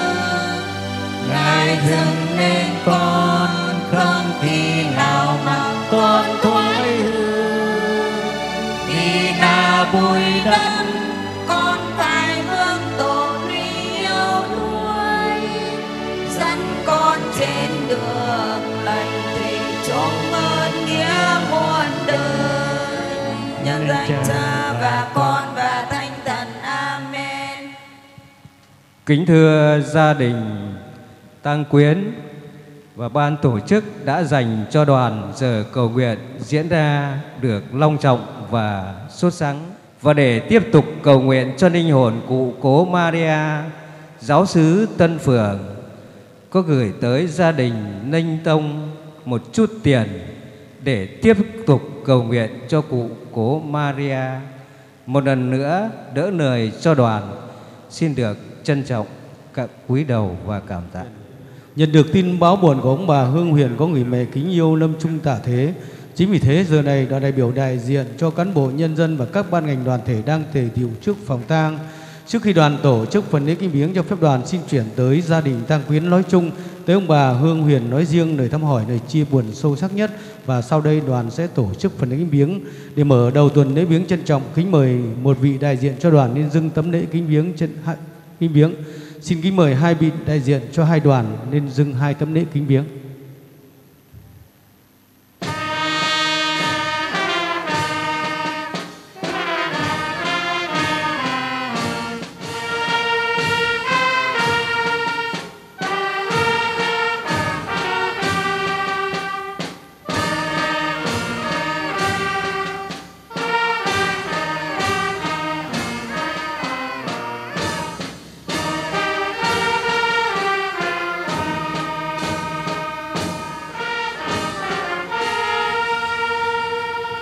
Ngài dừng lên con không khi nào mà con thoái hư, vì là bụi đất con phải hướng tội yêu đuổi, dẫn con trên đường lành thủy chốn ơn nghĩa muôn đời. Nhân danh Cha và Con và Thánh Thần. Amen. Kính thưa gia đình tang quyến và ban tổ chức đã dành cho đoàn giờ cầu nguyện diễn ra được long trọng và sốt sắng. Và để tiếp tục cầu nguyện cho linh hồn cụ cố Maria, giáo xứ Tân Phường có gửi tới gia đình Ninh Tông một chút tiền để tiếp tục cầu nguyện cho cụ cố Maria. Một lần nữa đỡ lời cho đoàn, xin được trân trọng các cúi đầu và cảm tạ. Nhận được tin báo buồn của ông bà Hương Huyền có người mẹ kính yêu lâm chung tả thế. Chính vì thế giờ này đoàn đại biểu đại diện cho cán bộ nhân dân và các ban ngành đoàn thể đang tề tựu trước phòng tang. Trước khi đoàn tổ chức phần lễ kính viếng, cho phép đoàn xin chuyển tới gia đình tang quyến nói chung, tới ông bà Hương Huyền nói riêng lời thăm hỏi, lời chia buồn sâu sắc nhất. Và sau đây đoàn sẽ tổ chức phần lễ kính viếng. Để mở đầu tuần lễ viếng, trân trọng kính mời một vị đại diện cho đoàn nên dâng tấm lễ kính viếng chân kính viếng. Xin kính mời hai vị đại diện cho hai đoàn nên dâng hai tấm lễ kính viếng.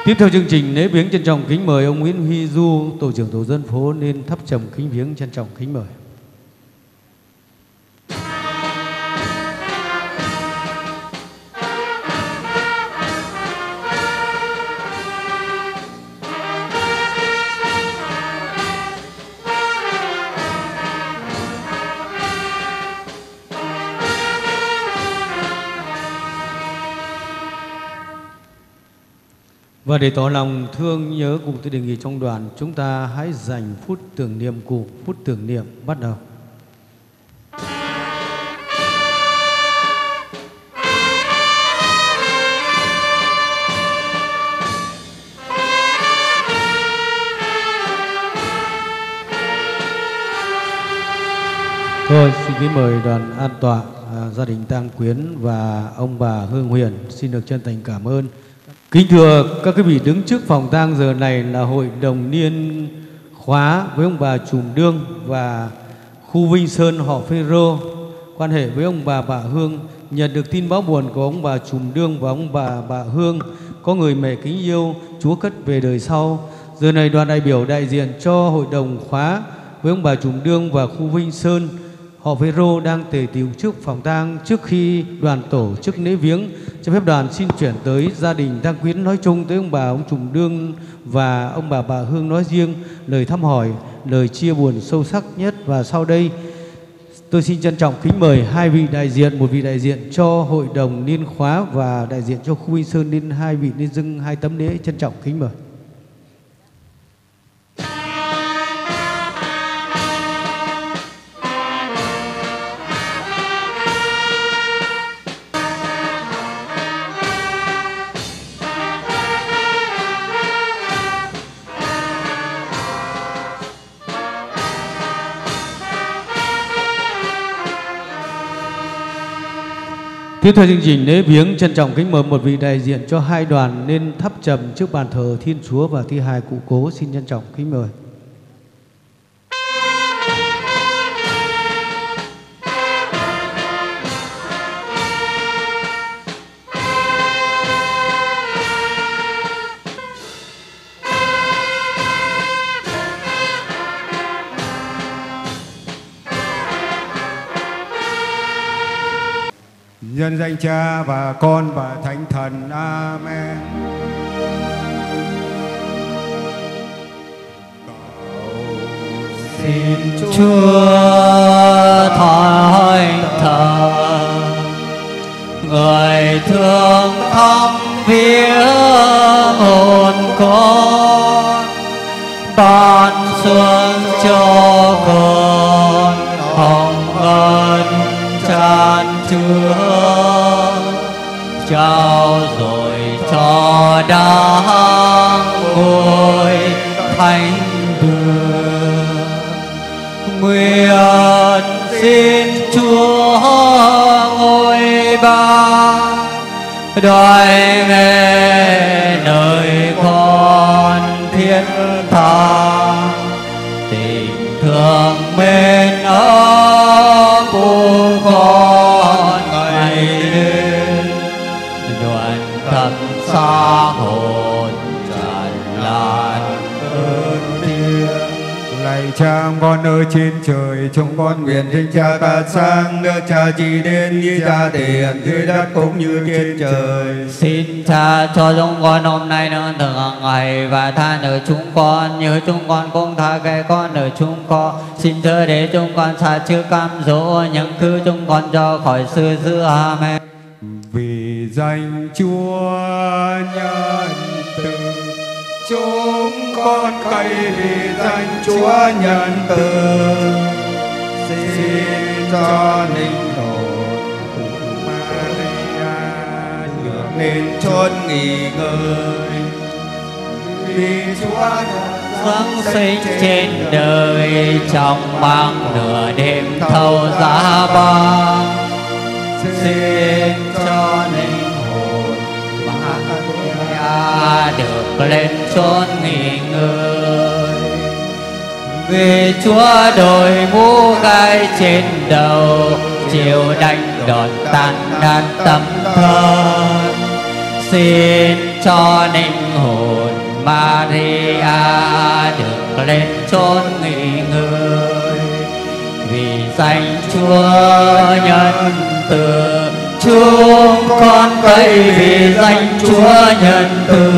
Tiếp theo chương trình lễ viếng trân trọng kính mời ông Nguyễn Huy Du, tổ trưởng tổ dân phố nên thắp trầm kính viếng trân trọng kính mời. Và để tỏ lòng thương nhớ cùng tôi đề nghị trong đoàn, chúng ta hãy dành phút tưởng niệm cùng. Phút tưởng niệm bắt đầu. Thôi xin kính mời đoàn an tọa, à, gia đình tang quyến và ông bà Hương Huyền xin được chân thành cảm ơn. Kính thưa các quý vị, đứng trước phòng tang giờ này là hội đồng niên khóa với ông bà Trùm Đương và khu Vinh Sơn họ Phêrô. Quan hệ với ông bà bà Hương, nhận được tin báo buồn của ông bà Trùm Đương và ông bà bà Hương có người mẹ kính yêu Chúa cất về đời sau. Giờ này đoàn đại biểu đại diện cho hội đồng khóa với ông bà Trùm Đương và khu Vinh Sơn họ Phêrô đang tề tựu trước phòng tang. Trước khi đoàn tổ chức lễ viếng, cho phép đoàn xin chuyển tới gia đình tang quyến nói chung, tới ông bà ông Trùm Đương và ông bà bà Hương nói riêng, lời thăm hỏi, lời chia buồn sâu sắc nhất. Và sau đây tôi xin trân trọng kính mời hai vị đại diện, một vị đại diện cho hội đồng niên khóa và đại diện cho khu Vinh Sơn, nên hai vị nên dâng hai tấm lễ. Trân trọng kính mời. Tiếp theo chương trình lễ viếng, trân trọng kính mời một vị đại diện cho hai đoàn nên thắp trầm trước bàn thờ Thiên Chúa và thi hài cụ cố. Xin trân trọng kính mời. Nhân danh Cha và Con và Thánh Thần. Amen. Xin Chúa Thánh Thần, người thương thăm viếng hồn con, ban xuân cho con hồng ân tràn chứa, trao rồi cho đáng ngôi thánh đường. Nguyện xin Chúa ngôi ban đoái nghe lời con thiết tha, tình thương mến ấm của con ngày đêm, nhuận tâm xa hồn tràn lan ơn thiêng. Lạy Cha con ở trên trời, chúng con nguyện danh Cha ta sang, nước Cha chỉ đến như Cha thể hiện dưới đất cũng như trên trời. Xin Cha cho chúng con hôm nay nương thường hàng ngày, và tha nợ chúng con như chúng con cũng tha kẻ con nợ chúng con. Xin chớ để chúng con xa trước cám dỗ, những thứ chúng con cho khỏi sự dữ. Amen. Vì danh Chúa nhân từ, chúng con cậy vì danh Chúa nhân từ. Xin cho linh hồn của Maria được nên chốn nghỉ ngơi, vì Chúa Giáng sinh trên đời trong mang nửa đêm thâu giá băng. Xin cho linh hồn Maria được lên chốn nghỉ ngơi, vì Chúa đội mũ gai trên đầu, chiều đánh đòn tan nát tâm thân. Xin cho linh hồn Maria được lên chốn nghỉ ngơi. Vì danh Chúa nhân từ, chúng con cậy vì danh Chúa nhân từ,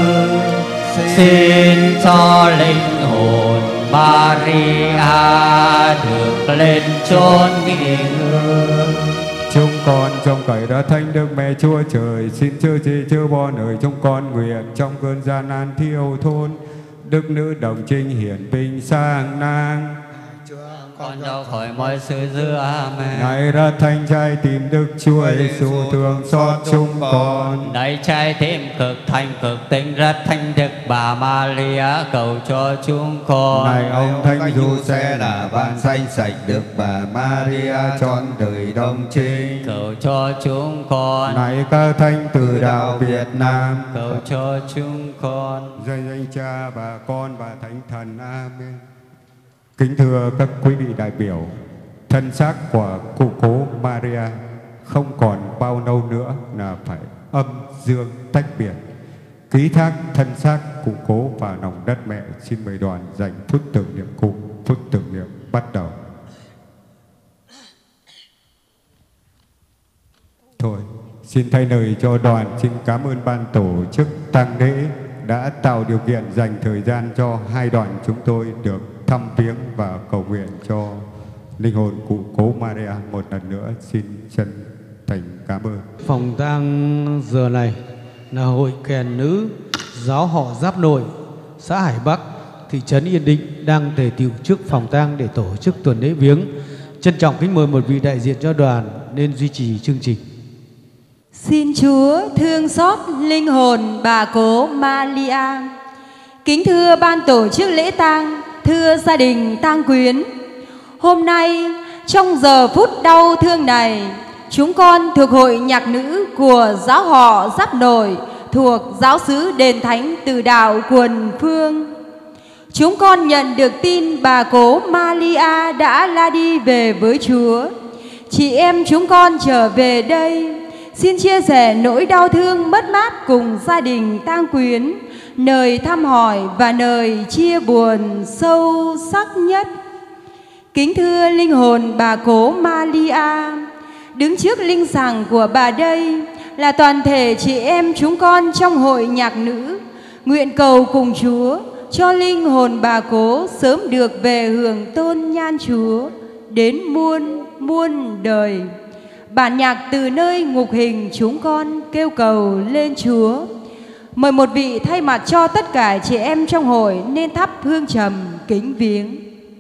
xin cho linh hồn Maria được lên chốn nghỉ ngơi. Chúng con trong cậy đã thánh Đức Mẹ Chúa Trời, xin chư chị chư bon ơi chúng con nguyện trong cơn gian nan thiếu thốn, Đức Nữ Đồng Trinh hiển bình sang nang. Con đau khỏi mọi sự dữ. Amen. Này ra thanh trai tìm Đức Chúa Giêsu thương xót chúng con. Này trai tim cực thanh cực tinh rất thanh Đức Bà Maria cầu cho chúng con. Này ông Thánh Giuse là ban danh sạch Đức Bà Maria trọn đời đồng trinh cầu cho chúng con. Này các thánh từ đạo Việt Nam cầu cho chúng con. Danh danh Cha và Con và Thánh Thần. Amen. Kính thưa các quý vị đại biểu, thân xác của cụ cố Maria không còn bao lâu nữa là phải âm dương tách biệt. Ký thác thân xác cụ cố vào lòng đất mẹ. Xin mời đoàn dành phút tưởng niệm cụ. Phút tưởng niệm bắt đầu. Thôi, xin thay lời cho đoàn, xin cảm ơn ban tổ chức tang lễ đã tạo điều kiện dành thời gian cho hai đoàn chúng tôi được thăm viếng và cầu nguyện cho linh hồn cụ cố Maria. Một lần nữa xin chân thành cảm ơn. Phòng tang giờ này là hội kèn nữ giáo họ Giáp Nội, xã Hải Bắc, thị trấn Yên Định đang tề tựu trước phòng tang để tổ chức tuần lễ viếng. Trân trọng kính mời một vị đại diện cho đoàn nên duy trì chương trình. Xin Chúa thương xót linh hồn bà cố Maria. Kính thưa ban tổ chức lễ tang, thưa gia đình tang quyến, hôm nay trong giờ phút đau thương này, chúng con thuộc hội nhạc nữ của giáo họ Giáp Nội thuộc giáo xứ Đền Thánh Từ Đạo Quần Phương. Chúng con nhận được tin bà cố Maria đã la đi về với Chúa. Chị em chúng con trở về đây xin chia sẻ nỗi đau thương mất mát cùng gia đình tang quyến, nơi thăm hỏi và nơi chia buồn sâu sắc nhất. Kính thưa linh hồn bà cố Maria, đứng trước linh sàng của bà đây là toàn thể chị em chúng con trong hội nhạc nữ, nguyện cầu cùng Chúa cho linh hồn bà cố sớm được về hưởng tôn nhan Chúa đến muôn muôn đời. Bản nhạc từ nơi ngục hình chúng con kêu cầu lên Chúa. Mời một vị thay mặt cho tất cả chị em trong hội nên thắp hương trầm kính viếng.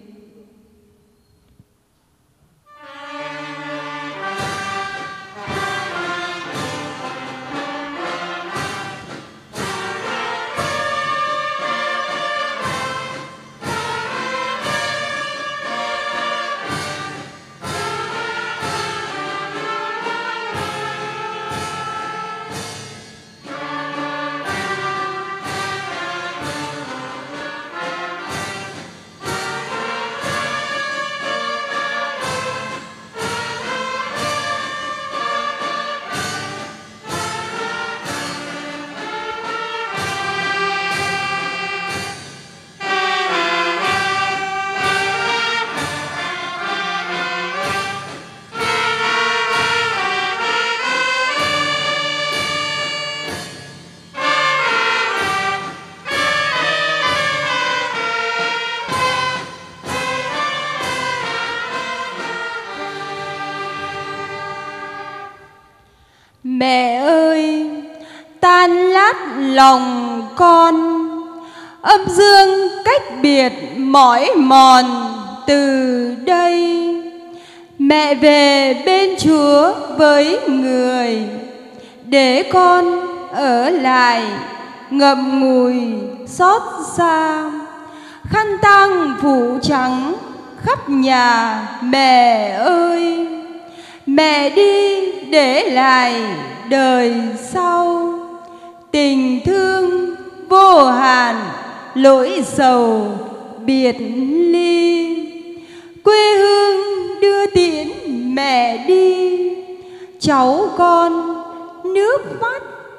Mẹ ơi, tan lát lòng con, âm dương cách biệt mỏi mòn từ đây. Mẹ về bên Chúa với người, để con ở lại ngậm ngùi xót xa. Khăn tang phủ trắng khắp nhà mẹ ơi, mẹ đi để lại đời sau tình thương vô hạn, lỗi sầu biệt ly. Quê hương đưa tiễn mẹ đi, cháu con nước mắt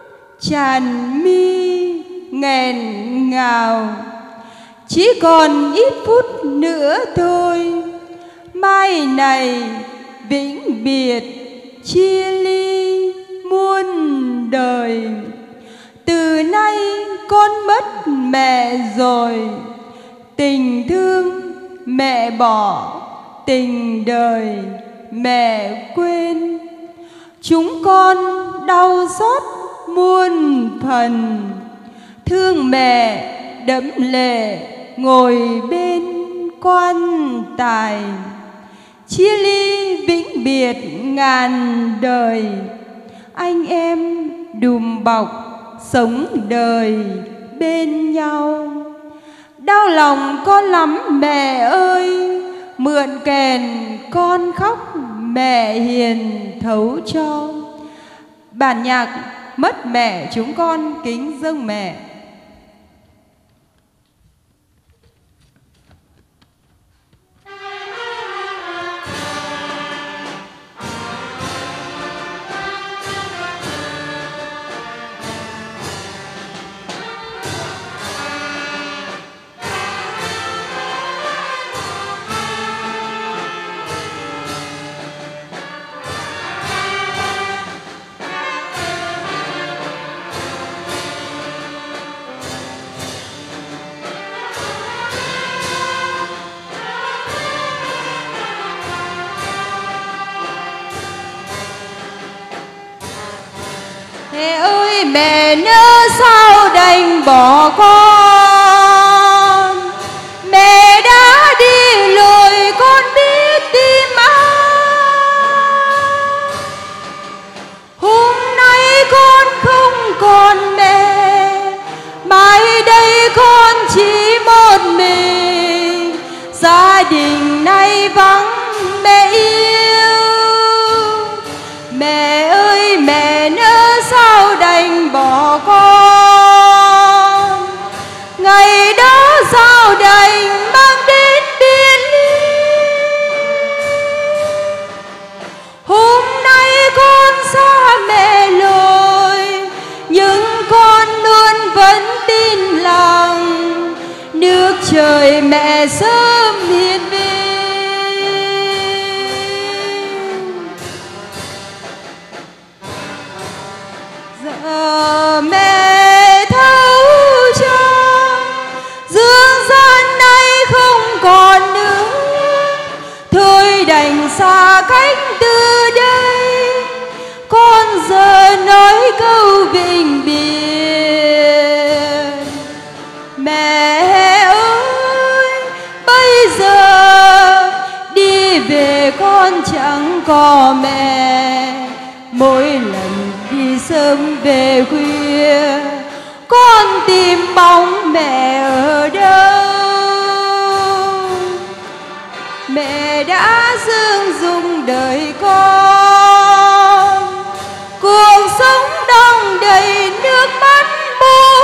tràn mi nghẹn ngào. Chỉ còn ít phút nữa thôi, mai này vĩnh biệt chia ly muôn đời. Từ nay con mất mẹ rồi, tình thương mẹ bỏ, tình đời mẹ quên. Chúng con đau xót muôn phần, thương mẹ đẫm lệ ngồi bên quan tài. Chia ly vĩnh biệt ngàn đời, anh em đùm bọc sống đời bên nhau. Đau lòng con lắm mẹ ơi, mượn kèn con khóc mẹ hiền thấu cho. Bản nhạc Mất Mẹ chúng con kính dâng mẹ. Mẹ ơi mẹ nhớ sao đành bỏ con, mẹ đã đi rồi con biết tìm ai. Hôm nay con không còn mẹ, mai đây con chỉ một mình. Gia đình nay vắng mẹ yêu, mẹ ơi mẹ nhớ sao đành bỏ con. Ngày đó sao đành mang đến biệt ly. Hôm nay con xa mẹ rồi, nhưng con luôn vẫn tin rằng nước trời mẹ sớm hiện về. Giờ mẹ thấu cho dương gian này không còn nữa, thôi đành xa cách từ đây. Con giờ nói câu vĩnh biệt, mẹ ơi bây giờ đi về con chẳng có mẹ. Mỗi lần đi sớm về khuya, con tìm bóng mẹ ở đâu. Mẹ đã dương dung đời con, cuộc sống đong đầy nước mắt bố.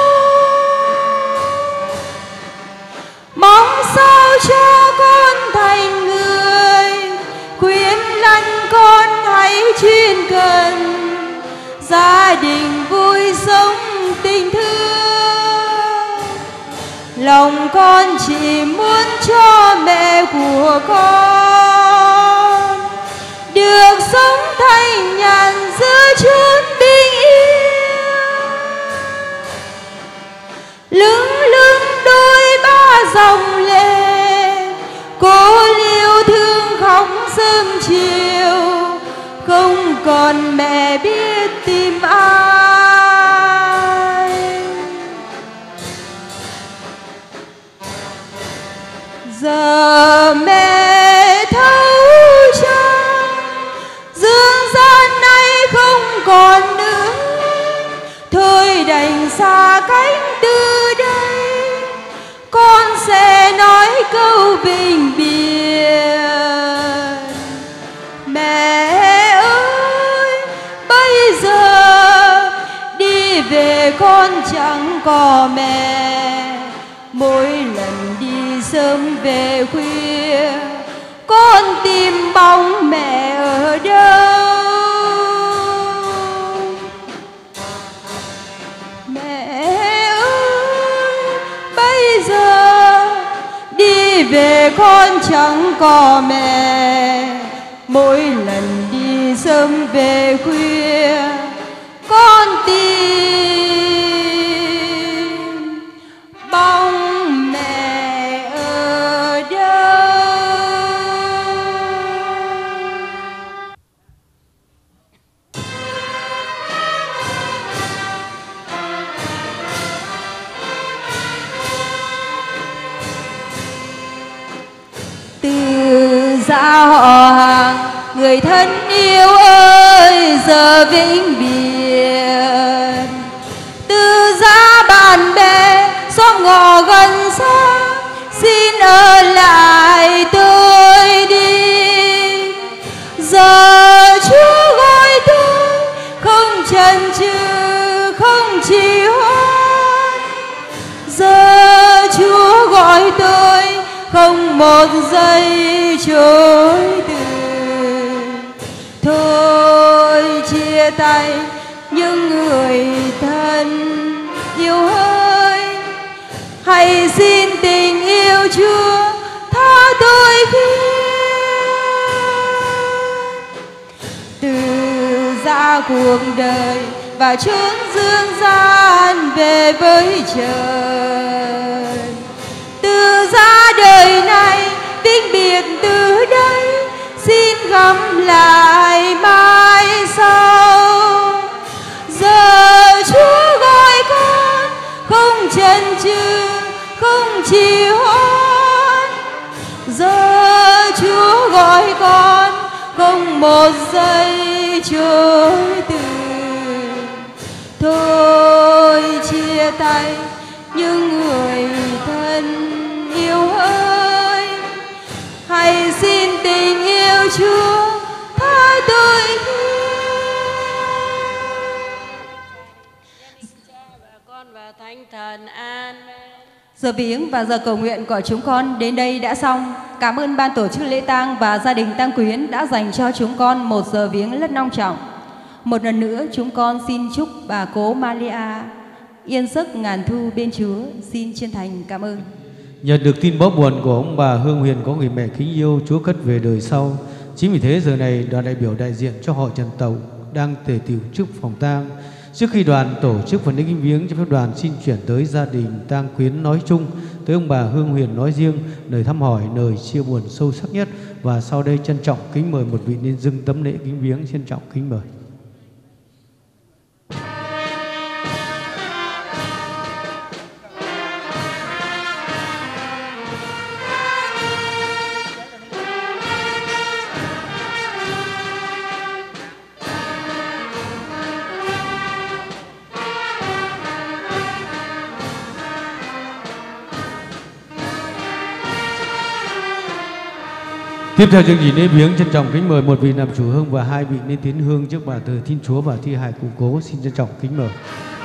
Mong sao cho con thành người, khuyên lăn con hãy chuyên cần. Gia đình vui sống tình thương, lòng con chỉ muốn cho mẹ của con được sống thanh nhàn giữa chốn bình yên. Lưng lưng đôi ba dòng lệ, cô liêu thương khóc sớm chiều. Không còn mẹ biết tìm ai. Giờ mẹ thấu cho dương gian này không còn nữa, thôi đành xa cách từ đây. Con sẽ nói câu vĩnh biệt, mẹ ơi bây giờ đi về con chẳng có mẹ. Mỗi lần đi sớm về khuya, con tìm bóng mẹ ở đâu. đi về con chẳng có mẹ, mỗi lần đi sớm về khuya con tìm bóng mẹ ở đâu. Từ gia họ hàng người thân yêu ơi giờ vĩnh biệt, từ gia bạn bè xóm ngõ gần xa xin ở lại tôi đi. Giờ Chúa gọi tôi không chần chừ không trì hoãn, giờ Chúa gọi tôi không một giây chối từ. Thôi chia tay những người thân yêu ơi, hãy xin tình yêu Chúa tha tôi khiến. Từ giã cuộc đời và chốn dương gian về với trời, từ giã đời này vĩnh biệt từ đây xin gặp lại mai sau. Giờ Chúa gọi con không chần chừ không trì hoãn, giờ Chúa gọi con không một giây chối từ. Thôi chia tay những người thân yêu ơi, hãy xin tình yêu Chúa tha tôi khiến. Con và Thánh Thần. Amen. Giờ viếng và giờ cầu nguyện của chúng con đến đây đã xong. Cảm ơn ban tổ chức lễ tang và gia đình tang quyến đã dành cho chúng con một giờ viếng rất long trọng. Một lần nữa chúng con xin chúc bà cố Maria yên giấc ngàn thu bên Chúa. Xin chân thành cảm ơn. Nhận được tin báo buồn của ông bà Hương Huyền có người mẹ kính yêu Chúa cất về đời sau. Chính vì thế giờ này đoàn đại biểu đại diện cho họ Trần Tàu đang tề tựu trước phòng tang. Trước khi đoàn tổ chức phần lễ kính viếng, cho phép đoàn xin chuyển tới gia đình tang quyến nói chung, tới ông bà Hương Huyền nói riêng, lời thăm hỏi, lời chia buồn sâu sắc nhất. Và sau đây trân trọng kính mời một vị nên dâng tấm lễ kính viếng. Trân trọng kính mời. Tiếp theo chương trình lễ viếng, trân trọng kính mời một vị làm chủ hương và hai vị nên tiến hương trước bàn thờ Thiên Chúa và thi hài cụ cố. Xin trân trọng kính mời.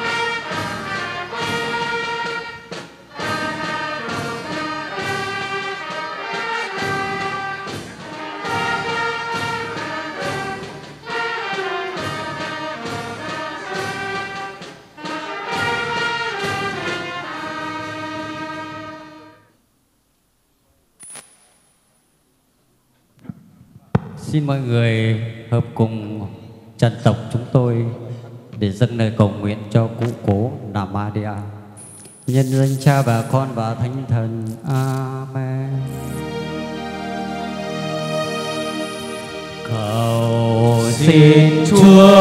Xin mọi người hợp cùng trần tộc chúng tôi để dâng lời cầu nguyện cho cụ cố Nam Maria. Nhân danh Cha và Con và Thánh Thần. Amen. Cầu xin Chúa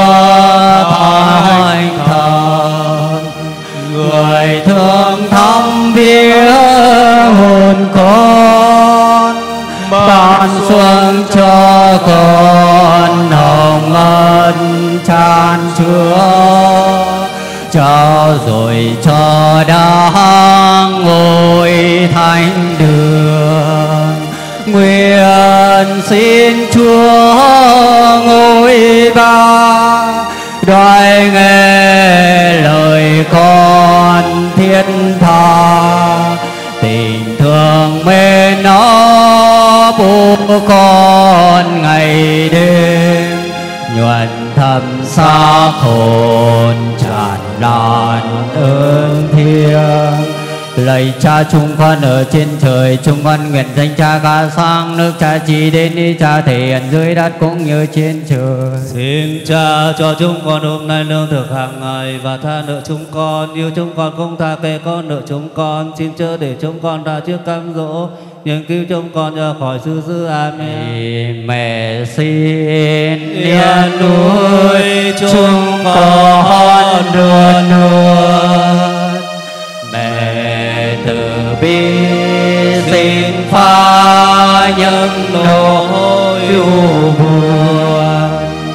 Thánh Thần, người thương thăm viếng hồn con, ban xuân cho con hồng ân tràn chứa, trao rồi cho đang ngồi thánh đường. Nguyện xin Chúa ngôi ba đoái nghe lời con thiết tha, tình thương mến nó bố con ngày đêm, nhuận thầm xác hồn tràn lan ơn thiêng. Lạy Cha chúng con ở trên trời, chúng con nguyện danh Cha ca sang, nước Cha chỉ đến ý Cha thể hiện dưới đất cũng như trên trời. Xin Cha cho chúng con hôm nay lương thực hàng ngày, và tha nợ chúng con như chúng con cũng tha kẻ con nợ chúng con. Xin chớ để chúng con ra trước cám dỗ, nhưng cứu chúng con ra khỏi sự dữ. Amen. Mẹ xin yên nuôi chúng con luôn luôn. Mẹ từ bi xin phá những nỗi u buồn,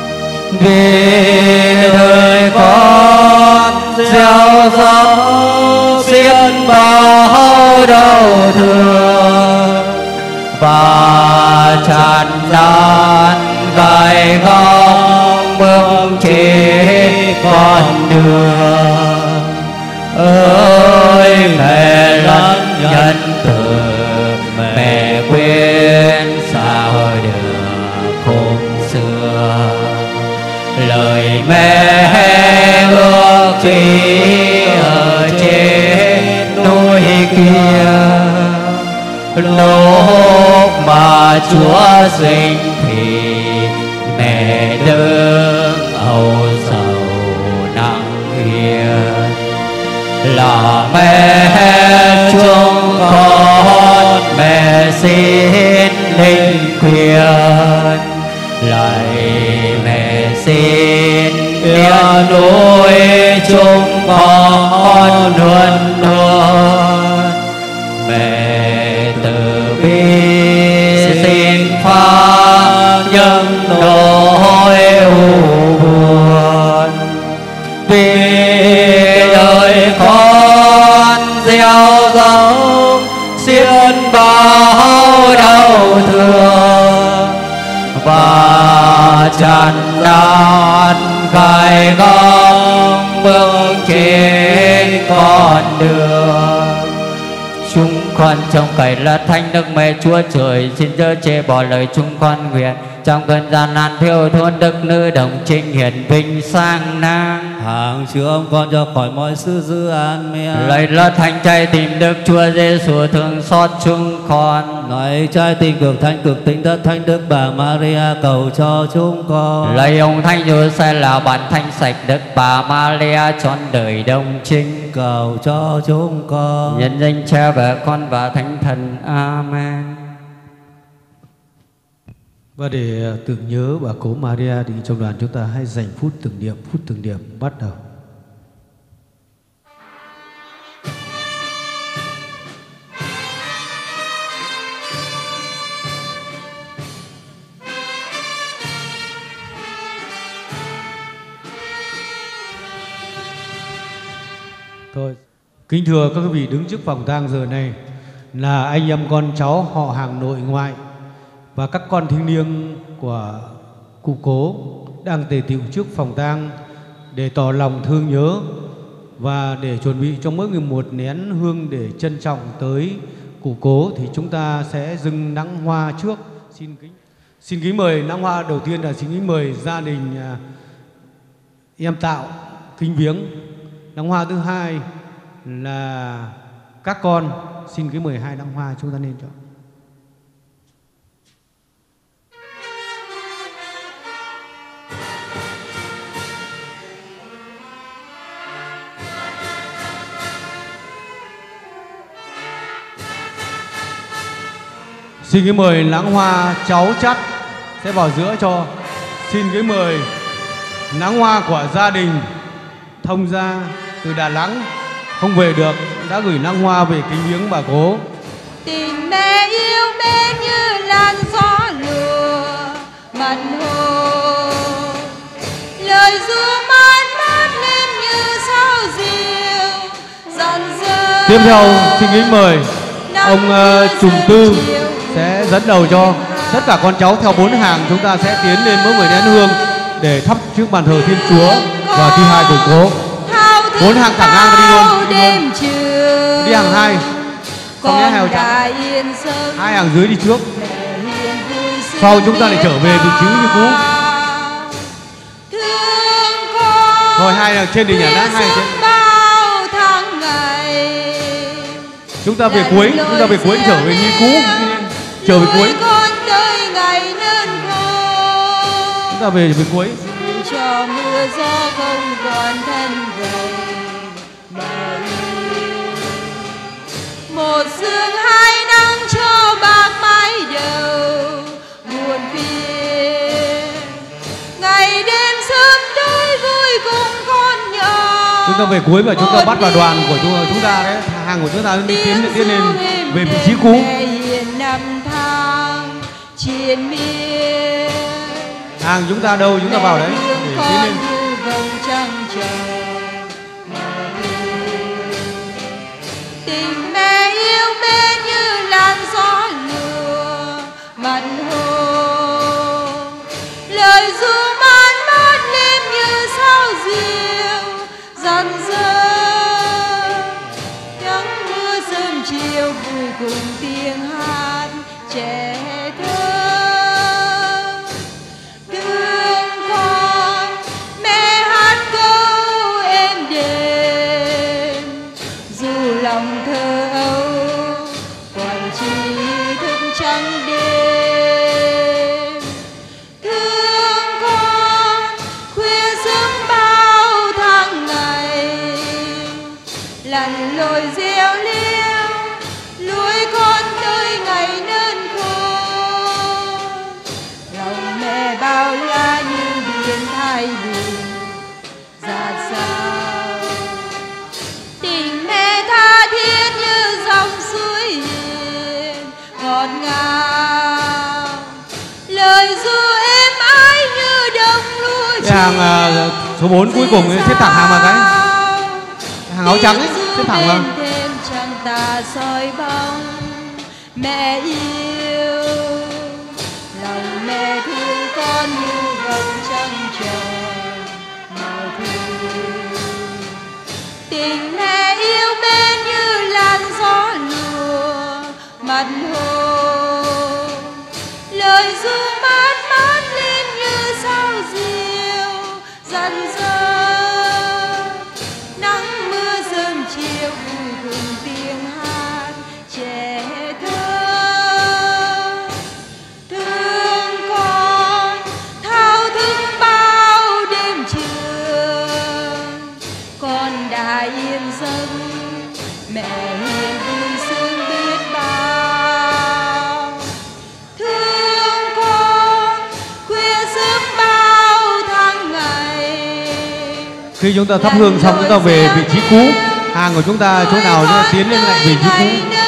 vì đời con gieo dấu xiên bao đau thương và tràn lan gai góc bước trên con đường. Ơi mẹ rất nhân từ, mẹ quyến sao được khôn xưa. Lời mẹ ước chỉ ở trên núi kia, lúc mà Chúa sinh thì mẹ đứng âu sầu nắng hiền. Là mẹ chúng con, mẹ xin linh quyền. Lạy mẹ xin yên nuôi chúng con luôn luôn. Mẹ từ bi xin phá những nỗi u buồn, vì đời con gieo dấu xiên bao đau thương và tràn lan gai góc bước trên con đường. Chúng con trong cậy là thánh đức mẹ Chúa Trời, xin chớ chê bỏ lời chúng con nguyện. Trong cơn gian nan thiếu thốn, đức nữ đồng trinh hiển vinh sang nang. Hằng chứa ông con cho khỏi mọi sự dữ. Amen. Lạy là thánh trai tìm Đức Chúa Giêsu thương xót chúng con. Lạy trai tình cực thánh cực tinh thất thánh Đức Bà Maria cầu cho chúng con. Lạy ông thánh Giuse là bản thánh sạch Đức Bà Maria trọn đời đồng trinh cầu cho chúng con. Nhân danh Cha và Con và Thánh Thần. Amen. Và để tưởng nhớ bà cố Maria thì trong đoàn chúng ta hãy dành phút tưởng niệm. Phút tưởng niệm bắt đầu. Thôi, kính thưa các quý vị, đứng trước phòng tang giờ này là anh em con cháu họ hàng nội ngoại và các con thiêng liêng của cụ cố đang tề tựu trước phòng tang để tỏ lòng thương nhớ và để chuẩn bị cho mỗi người một nén hương để trân trọng tới cụ cố, thì chúng ta sẽ dâng nắng hoa trước. Xin kính xin kính mời nắng hoa đầu tiên là xin kính mời gia đình à, em Tạo kính viếng. Nắng hoa thứ hai là các con, xin kính mời hai nắng hoa chúng ta nên chọn. Xin kính mời nắng hoa cháu Chắt sẽ vào giữa cho. Xin kính mời nắng hoa của gia đình Thông Gia từ Đà Nẵng không về được đã gửi nắng hoa về kính viếng bà cố. Tình mẹ yêu mến như làn gió lùa mặn hồ, lời ru mãi mát lên như sao diều dần dần. Tiếp theo xin kính mời ông uh, Trùm Tư sẽ dẫn đầu cho tất cả con cháu theo bốn hàng. Chúng ta sẽ tiến lên mỗi người nén hương để thắp trước bàn thờ Thiên Chúa và thi hài của cố. Bốn hàng thẳng ngang đi luôn, đi luôn. Đi hàng hai, xong nhé, heo trắng. Hai hàng dưới đi trước. Sau chúng ta lại trở về vị trí như cũ. Rồi hai hàng trên đi nhảy đã, hai hàng trên. Chúng ta về cuối, chúng ta về cuối trở về như cũ, trở về cuối. Con tới ngày nên khô. Chúng ta về về cuối. Cho mưa gió không còn thân về mà yêu. Một sương hai nắng cho bạc mái đầu buồn phiền. Ngày đêm sớm tối vui cùng con nhỏ. Chúng ta về cuối và chúng ta bắt vào đoàn của chúng, chúng ta đấy, hàng của chúng ta đi tiến tiến lên về vị trí cũ. Năm tháng triền miên. Hàng chúng ta đâu chúng ta vào đấy để tiến lên. Vầng trăng trời tình mẹ yêu bên như làn gió lùa mặt hồ. Lời ru man mát lên như sao diều dần dơ. Nắng mưa sớm chiều vui cùng tiếng hát trẻ thơ. Thương con mẹ hát câu êm đềm. Dù lòng thơ âu còn chỉ thức trắng đêm. Thương con khuya sớm bao tháng ngày. Lặn lội reo liêu lối con tới ngày nên khô. Lòng mẹ bao la như biển thay biển ra sao. Tình mẹ tha thiết như dòng suối hiền ngọt ngào. Lời ru êm ái như đồng lúa Cái hàng à, số bốn cuối cùng ấy, xếp thẳng hàng vào cái hàng áo trắng ấy, xếp thẳng vào. Thêm trăng tà soi bóng mẹ yêu. Lòng mẹ thương con như vầng trăng trời màu thu. Tình mẹ yêu bên như làn gió lùa mặt hồ. Lời ru mát mát lên như sao diều dần dơ. Nắng mưa sớm chiều vui cùng tiếng hát trẻ thơ. Thương con thao thức bao đêm trường. Con đã yên giấc mẹ hiền vui sướng biết bao. Thương con khuya sớm bao tháng ngày. Khi chúng ta thắp hương xong chúng ta về vị trí cũ. Hàng của chúng ta chỗ nào chúng ta tiến lên lại vị trí cũ.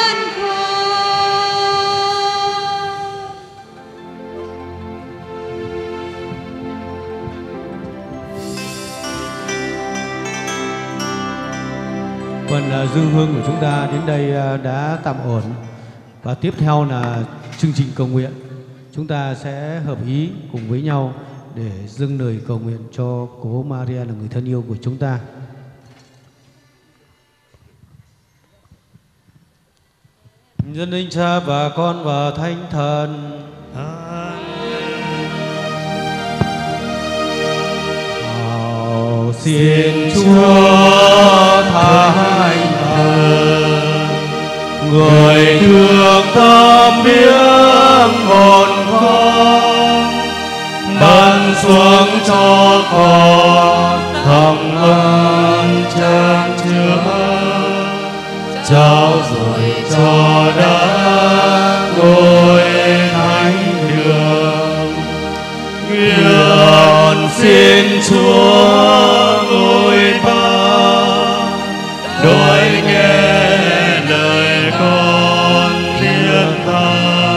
Phần uh, dâng hương của chúng ta đến đây uh, đã tạm ổn. Và tiếp theo là chương trình cầu nguyện. Chúng ta sẽ hợp ý cùng với nhau để dâng lời cầu nguyện cho cố Maria là người thân yêu của chúng ta. Dân linh Cha và Con và Thánh Thần. Hào xin Chúa Thánh Thần, người thương tâm biếng hồn con, ban xuống cho con thầm ơn chan chứa, trao rồi cho đã ngôi thánh đường. Nguyện xin Chúa ngôi ba đổi nghe lời con thiết tha,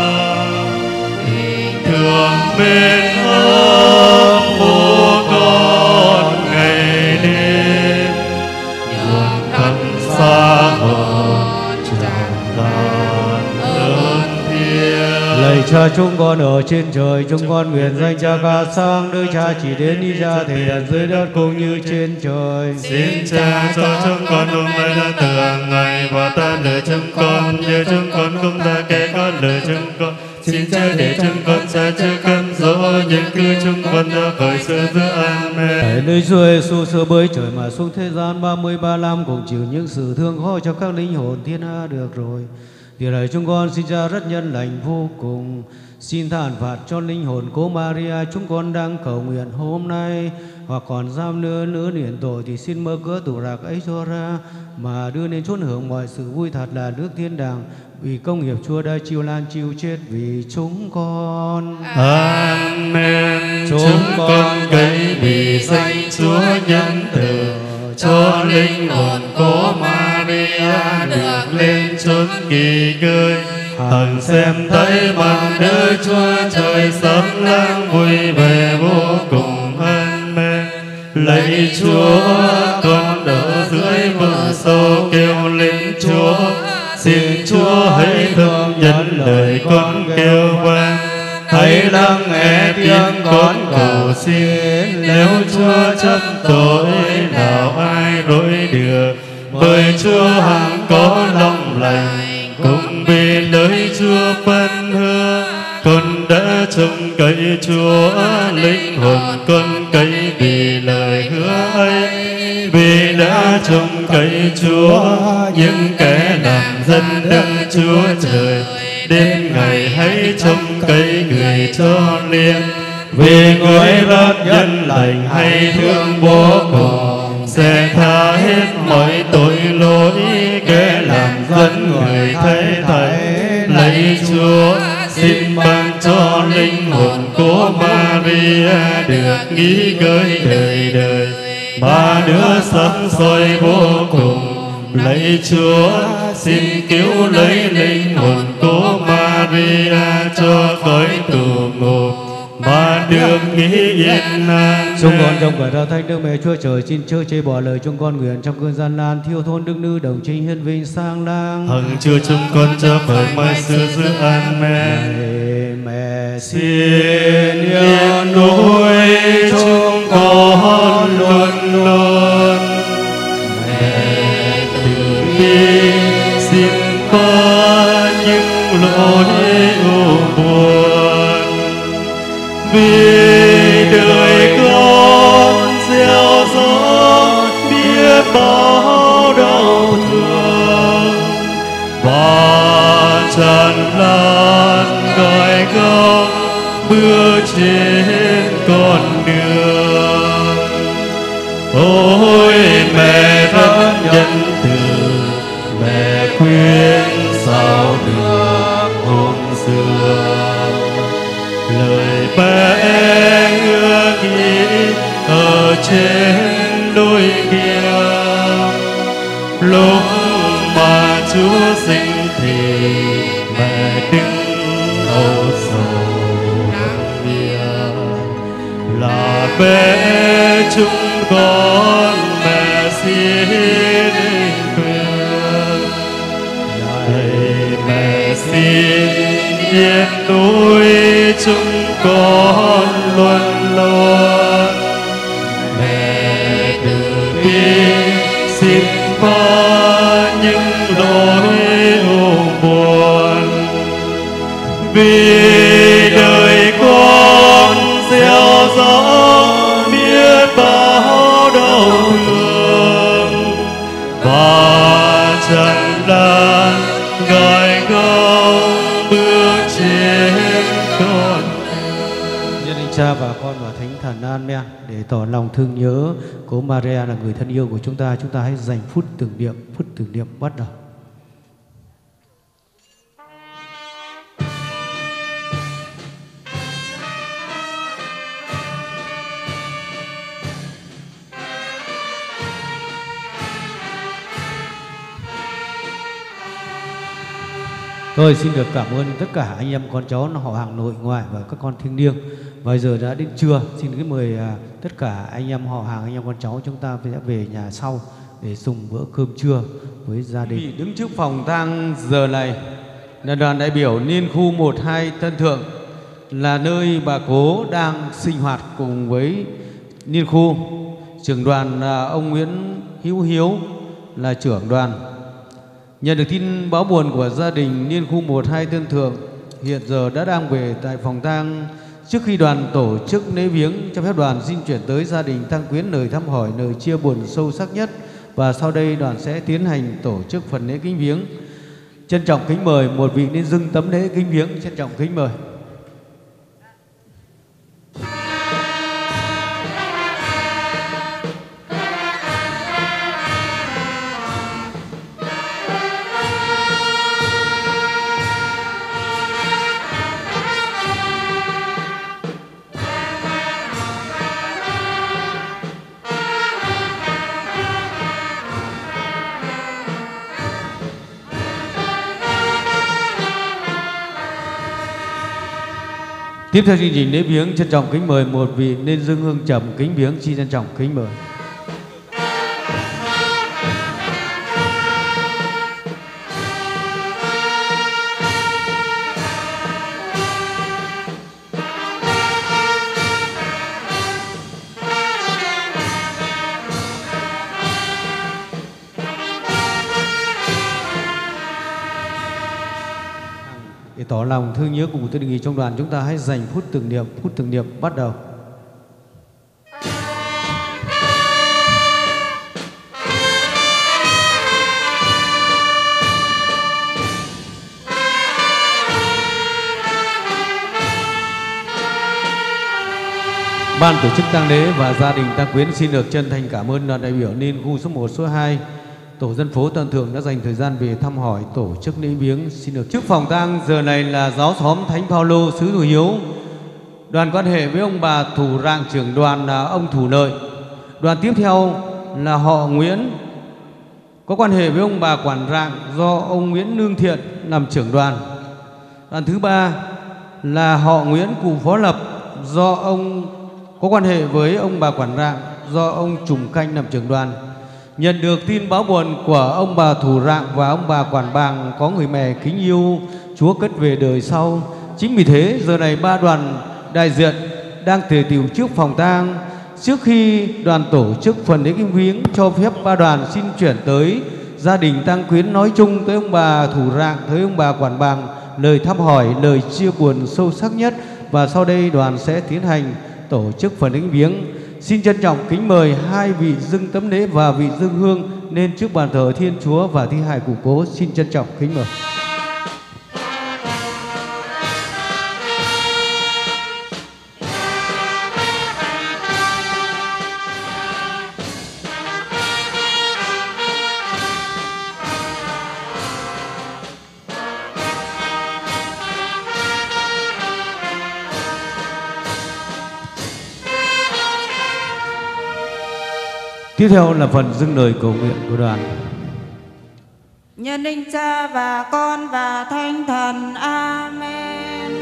tình thương bên ấp của con ngày đêm, nhường thân xa hơn tràn lan ơn thiêng. Lạy Cha chúng con ở trên trời, chúng con nguyện danh Cha ca sang, Đức Cha chỉ đến đi ra thể hiện dưới đất cũng như trên trời. Xin Cha cho chúng con hôm nay đã từ hàng ngày, và ta lựa chúng con như chúng con cũng đã kể con lựa chúng con. xin cha để chúng con xa chưa cam dỗ, những cứ chúng con ra khỏi sự dữ. Amen. Hãy nơi Chúa Giêsu sửa bới trời mà xuống thế gian ba mươi ba năm, cùng chịu những sự thương khó cho các linh hồn thiên hạ được rồi. Vì lời chúng con xin cha rất nhân lành vô cùng, xin tha hạn phạt cho linh hồn cố Maria chúng con đang cầu nguyện hôm nay, hoặc còn giam nữa nữa niệm tội thì xin mở cửa tủ rạc ấy cho ra, mà đưa đến chốn hưởng mọi sự vui thật là nước thiên đàng, vì công nghiệp Chúa đã chịu lan chịu chết vì chúng con. Amen. Chúng con cậy vì danh Chúa nhân từ, cho linh hồn cố Maria được lên chốn kỳ ngơi. Hằng xem thấy mặt Đức Chúa Trời sống lang vui vẻ vô cùng. Amen. Lạy Chúa, con ở dưới vực sâu kêu lên Chúa, xin Chúa hãy thương nhận lời con kêu vang, hãy lắng nghe tiếng con cầu xin. Nếu Chúa chấp tội nào ai đối được, bởi Chúa hằng có lòng lành, cũng vì lời Chúa phân hứa. Con đã trông cậy Chúa, linh hồn con cậy vì lời hứa ấy. Vì đã trông cậy Chúa, những kẻ làm dân đức Chúa Trời, đêm ngày hãy trông cậy người cho liêm. Vì người rất nhân lành hay thương vô cùng, sẽ tha hết mọi tội lỗi, kẻ làm dân người thấy thầy. Lạy Chúa, xin ban cho linh hồn của Maria được nghỉ ngơi đời đời, ba đứa sắm soi vô cùng. Lạy Chúa, xin cứu lấy linh hồn của Maria cho khỏi tù ngục, mà được nghỉ yên an. Chúng con trong quả ra thánh Đức Mẹ Chúa Trời, xin chớ chê bỏ lời chúng con nguyện trong cơn gian nan thiếu thốn đức nữ đồng trinh hiên vinh sang lang. Hằng Chúa chúng con cho khỏi mai sự giữ. Amen. Mẹ xin yên nuôi chúng con luôn luôn. Mẹ từ bi xin qua những lỗi u buồn, vì đời con gieo gió biết bao đau thương, và tràn lan gọi góc bước trên con đường. Ôi mẹ rất nhân từ, mẹ khuyên sao được hôm xưa. Lời bé ước nghĩ ở trên đôi kia, lúc mà Chúa sinh thì mẹ đứng âu sầu nắng bia. Là bé chúng con mẹ xin khuyên, lạy mẹ xin yên nuôi chúng con luôn luôn. Mẹ từ bi xin qua những lỗi u buồn, vì đời con gieo gió biết bao đau thương, và tràn lan gọi góc bước trên con. Nhân danh Cha và Con và Thánh Thần. Amen. Để tỏ lòng thương nhớ cố Maria là người thân yêu của chúng ta, chúng ta hãy dành phút tưởng niệm. Phút tưởng niệm bắt đầu. Tôi xin được cảm ơn tất cả anh em con cháu họ hàng nội ngoại và các con thiêng liêng. Bây giờ đã đến trưa, xin kính mời à, tất cả anh em họ hàng, anh em con cháu chúng ta sẽ về nhà sau để dùng bữa cơm trưa với gia đình. Vì đứng trước phòng tang giờ này là đoàn đại biểu Niên khu một hai Tân Thượng, là nơi bà cố đang sinh hoạt cùng với Niên khu. Trưởng đoàn là ông Nguyễn Hữu Hiếu là trưởng đoàn. Nhận được tin báo buồn của gia đình Niên khu một hai Tân Thượng hiện giờ đã đang về tại phòng tang. Trước khi đoàn tổ chức lễ viếng, cho phép đoàn xin chuyển tới gia đình tang quyến lời thăm hỏi, lời chia buồn sâu sắc nhất. Và sau đây đoàn sẽ tiến hành tổ chức phần lễ kính viếng. Trân trọng kính mời một vị nên dâng tấm lễ kính viếng. Trân trọng kính mời. Tiếp theo chương trình lễ viếng, trân trọng kính mời một vị nên dâng hương trầm kính viếng. Xin trân trọng kính mời. Để tỏ lòng thương nhớ cùng tôi đề nghị trong đoàn chúng ta hãy dành phút tưởng niệm. Phút tưởng niệm bắt đầu. Ban tổ chức tang lễ và gia đình tang quyến xin được chân thành cảm ơn đoàn đại biểu liên khu số một, số hai, tổ dân phố Tân Thượng đã dành thời gian về thăm hỏi tổ chức lễ viếng. Xin được trước phòng tang giờ này là giáo xóm Thánh Phaolô xứ Thủ Hiếu. Đoàn quan hệ với ông bà thủ rạng trưởng đoàn là ông Thủ Lợi. Đoàn tiếp theo là họ Nguyễn có quan hệ với ông bà quản rạng do ông Nguyễn Lương Thiện làm trưởng đoàn. Đoàn thứ ba là họ Nguyễn cụ Phó Lập do ông có quan hệ với ông bà quản rạng do ông Trùng Canh làm trưởng đoàn. Nhận được tin báo buồn của ông bà thủ rạng và ông bà quản bàng có người mẹ kính yêu Chúa cất về đời sau. Chính vì thế giờ này ba đoàn đại diện đang tề tựu trước phòng tang. Trước khi đoàn tổ chức phần lễ kính viếng, cho phép ba đoàn xin chuyển tới gia đình tang quyến nói chung, tới ông bà thủ rạng, tới ông bà quản bàng lời thăm hỏi, lời chia buồn sâu sắc nhất. Và sau đây đoàn sẽ tiến hành tổ chức phần lễ kính viếng. Xin trân trọng kính mời hai vị dâng tấm lễ và vị dâng hương lên trước bàn thờ Thiên Chúa và thi hài cụ cố. Xin trân trọng kính mời. Tiếp theo là phần dâng lời cầu nguyện của đoàn. Nhân linh Cha và Con và Thánh Thần. Amen.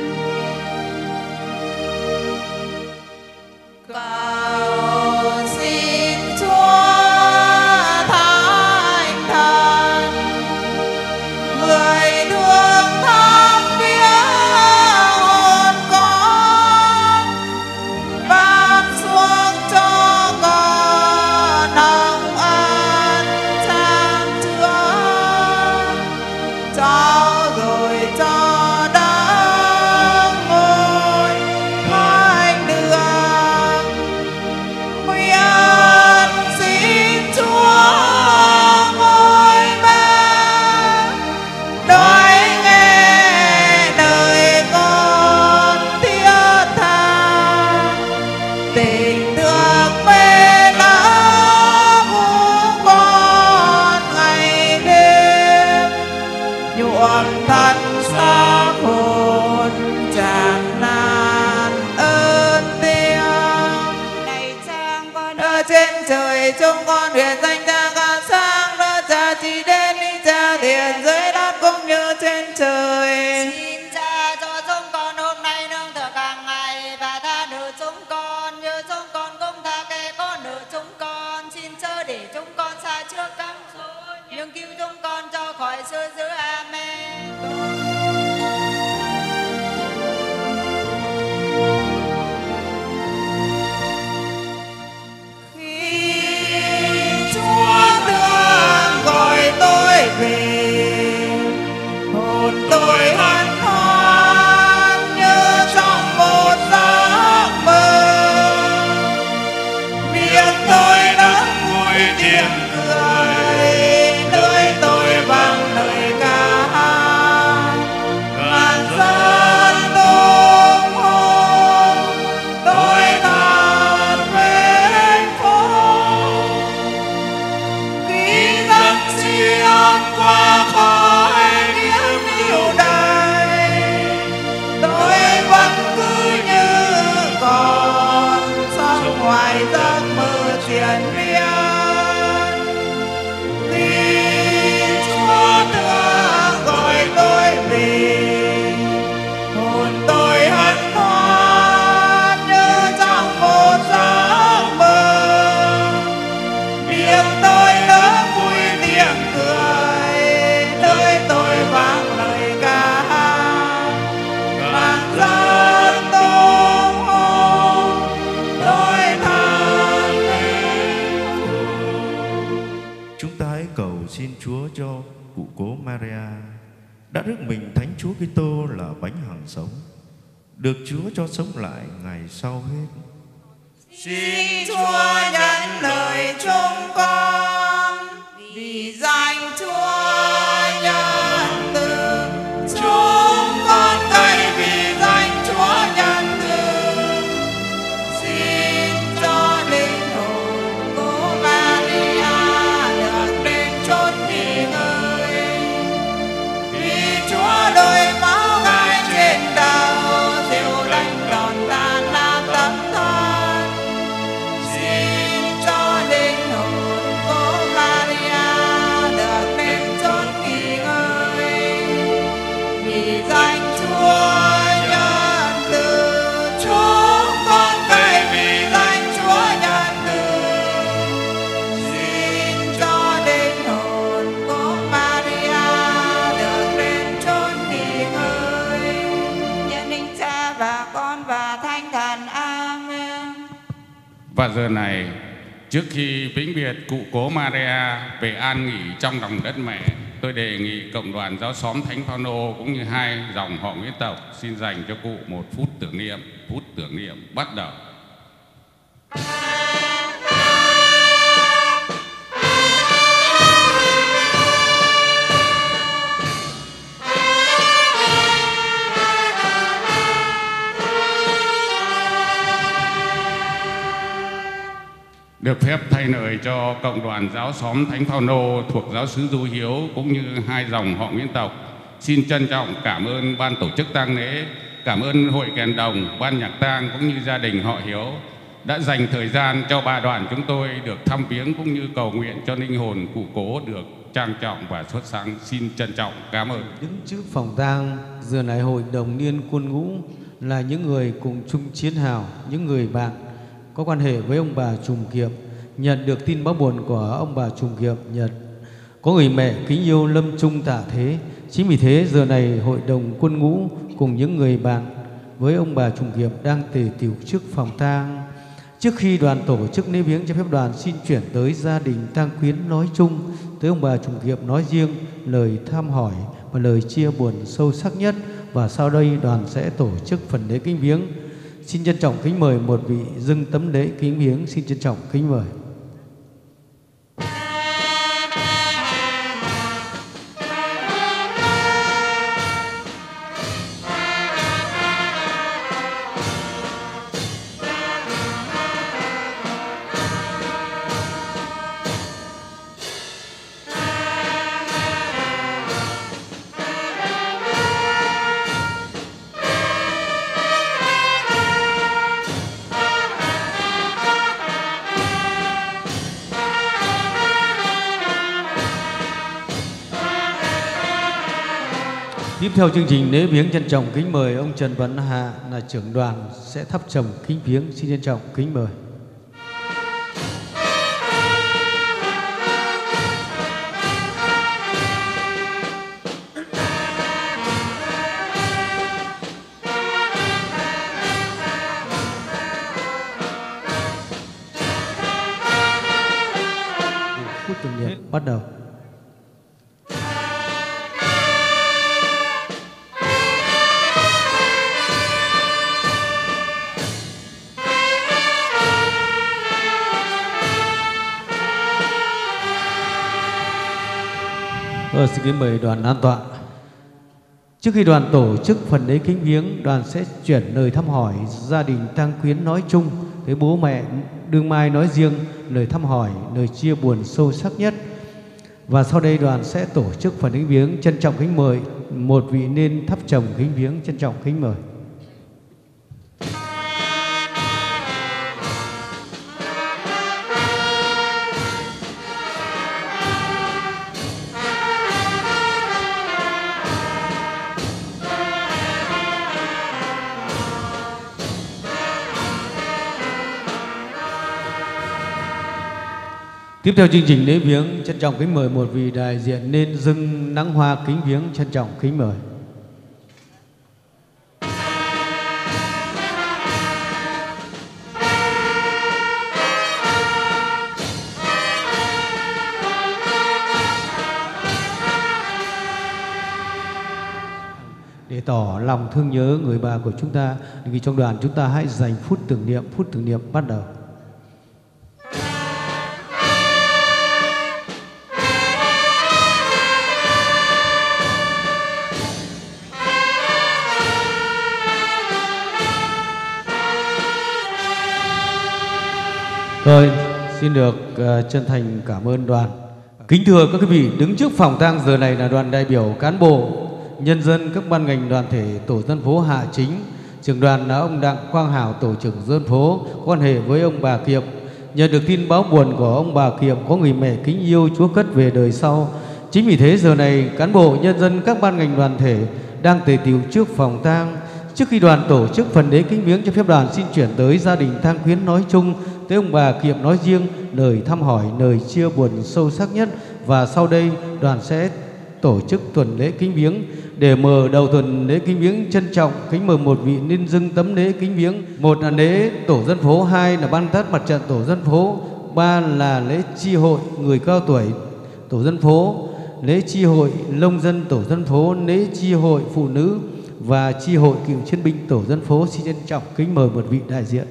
Cầu xin Chúa Thánh Thần, người thương thăm viếng hồn con, ban xuống cho con hồng ân chan chứa, cho rồi cho đất Chúa cho cụ cố Maria đã rước mình Thánh Chúa Kitô là bánh hằng sống, được Chúa cho sống lại ngày sau hết. Xin Chúa nhận lời chúng con vì danh Chúa nhân từ, chúng con cậy vì danh Chúa nhân từ. Xin cho linh hồn của Maria được đến chốn nghỉ ngơi, vì Chúa đôi máu Ngài trên đầu dịu đánh đòn tan nát tấm thân. Xin cho linh hồn của Maria được đến chốn nghỉ ngơi, vì danh Chúa nhân từ, chúng con cậy vì danh Chúa nhân từ. Xin cho linh hồn của Maria được đến chốn nghỉ ngơi. Nhân linh Cha và Con và Thánh Thần. Amen. Và giờ này, trước khi vĩnh biệt cụ cố Maria về an nghỉ trong lòng đất mẹ, tôi đề nghị cộng đoàn giáo xóm Thánh Phaolô cũng như hai dòng họ Nguyễn tộc xin dành cho cụ một phút tưởng niệm. Phút tưởng niệm bắt đầu. Được phép thay lời cho cộng đoàn giáo xóm Thánh Phaolô thuộc giáo xứ Du Hiếu cũng như hai dòng họ Nguyễn tộc, xin trân trọng cảm ơn ban tổ chức tang lễ, cảm ơn hội kèn đồng, ban nhạc tang cũng như gia đình họ Hiếu đã dành thời gian cho ba đoàn chúng tôi được thăm viếng cũng như cầu nguyện cho linh hồn cụ cố được trang trọng và xuất sắc. Xin trân trọng cảm ơn. Đứng trước phòng tang, giờ này hội đồng niên quân ngũ là những người cùng chung chiến hào, những người bạn có quan hệ với ông bà Trùng Kiệm, nhận được tin báo buồn của ông bà Trùng Kiệm Nhật. Có người mẹ kính yêu lâm chung tạ thế. Chính vì thế giờ này hội đồng quân ngũ cùng những người bạn với ông bà Trùng Kiệm đang tề tựu trước phòng tang. Trước khi đoàn tổ chức lễ viếng, cho phép đoàn xin chuyển tới gia đình tang quyến nói chung, tới ông bà Trùng Kiệm nói riêng lời thăm hỏi và lời chia buồn sâu sắc nhất. Và sau đây đoàn sẽ tổ chức phần lễ kính viếng. Xin trân trọng kính mời một vị dâng tấm lễ kính viếng. Xin trân trọng kính mời. Tiếp theo chương trình lễ viếng, trân trọng kính mời ông Trần Văn Hạ là trưởng đoàn sẽ thắp trầm kính viếng. Xin trân trọng kính mời. Phút tưởng niệm bắt đầu. Ờ, xin kính mời đoàn an tọa. Trước khi đoàn tổ chức phần lễ kính viếng, đoàn sẽ chuyển lời thăm hỏi gia đình tang quyến nói chung, tới bố mẹ Đương Mai nói riêng lời thăm hỏi, lời chia buồn sâu sắc nhất. Và sau đây đoàn sẽ tổ chức phần kính viếng. Trân trọng kính mời một vị nên thắp trầm kính viếng. Trân trọng kính mời. Tiếp theo chương trình lễ viếng, trân trọng kính mời một vị đại diện nên dâng nắng hoa kính viếng. Trân trọng kính mời. để tỏ lòng thương nhớ người bà của chúng ta. Vì trong đoàn chúng ta hãy dành phút tưởng niệm, phút tưởng niệm bắt đầu. Rồi, xin được uh, chân thành cảm ơn đoàn. Kính thưa các quý vị, đứng trước phòng tang giờ này là đoàn đại biểu cán bộ, nhân dân các ban ngành đoàn thể tổ dân phố Hạ Chính. Trưởng đoàn là ông Đặng Quang Hảo, tổ trưởng dân phố, quan hệ với ông bà Kiệm. Nhận được tin báo buồn của ông bà Kiệm có người mẹ kính yêu Chúa cất về đời sau. Chính vì thế giờ này cán bộ, nhân dân các ban ngành đoàn thể đang tề tựu trước phòng tang. Trước khi đoàn tổ chức phần lễ kính viếng, cho phép đoàn xin chuyển tới gia đình tang quyến nói chung, tới ông bà Kiệm nói riêng lời thăm hỏi, lời chia buồn sâu sắc nhất. Và sau đây đoàn sẽ tổ chức tuần lễ kính viếng. Để mở đầu tuần lễ kính viếng, trân trọng kính mời một vị nên dâng tấm lễ kính viếng. Một là lễ tổ dân phố, hai là ban tát mặt trận tổ dân phố, ba là lễ chi hội người cao tuổi tổ dân phố, lễ chi hội nông dân tổ dân phố, lễ chi hội phụ nữ và chi hội cựu chiến binh tổ dân phố. Xin trân trọng kính mời một vị đại diện.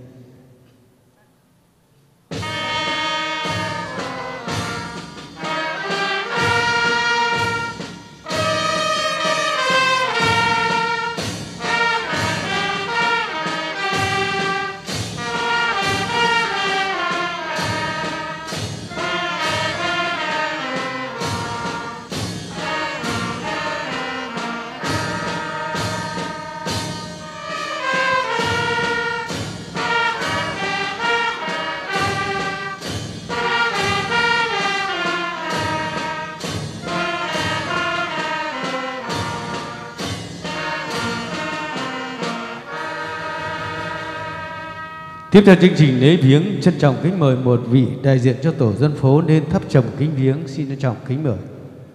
Tiếp theo chương trình lễ viếng, trân trọng kính mời một vị đại diện cho tổ dân phố nên thắp trầm kính viếng. Xin trân trọng kính mời.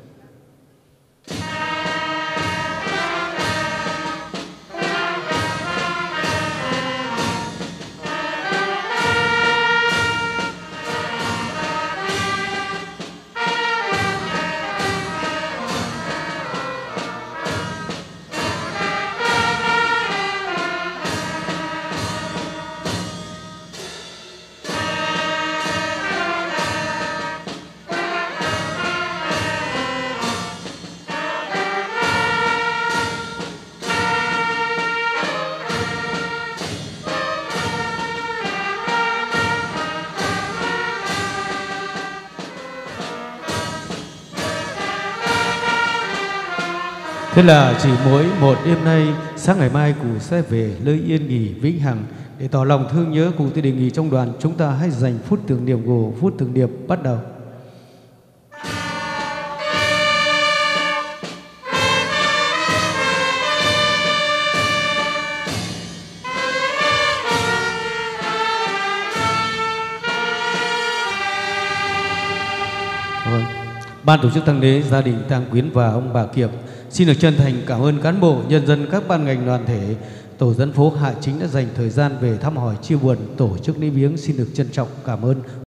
Thế là chỉ mỗi một đêm nay, sáng ngày mai cụ sẽ về nơi yên nghỉ vĩnh hằng. Để tỏ lòng thương nhớ, cụ tôi đề nghị trong đoàn chúng ta hãy dành phút tưởng niệm gồm phút tưởng niệm bắt đầu. Rồi. Ban tổ chức tang lễ, gia đình tang quyến và ông bà Kiệm xin được chân thành cảm ơn cán bộ, nhân dân các ban ngành đoàn thể tổ dân phố Hạ Chính đã dành thời gian về thăm hỏi chia buồn, tổ chức lễ viếng. Xin được trân trọng cảm ơn.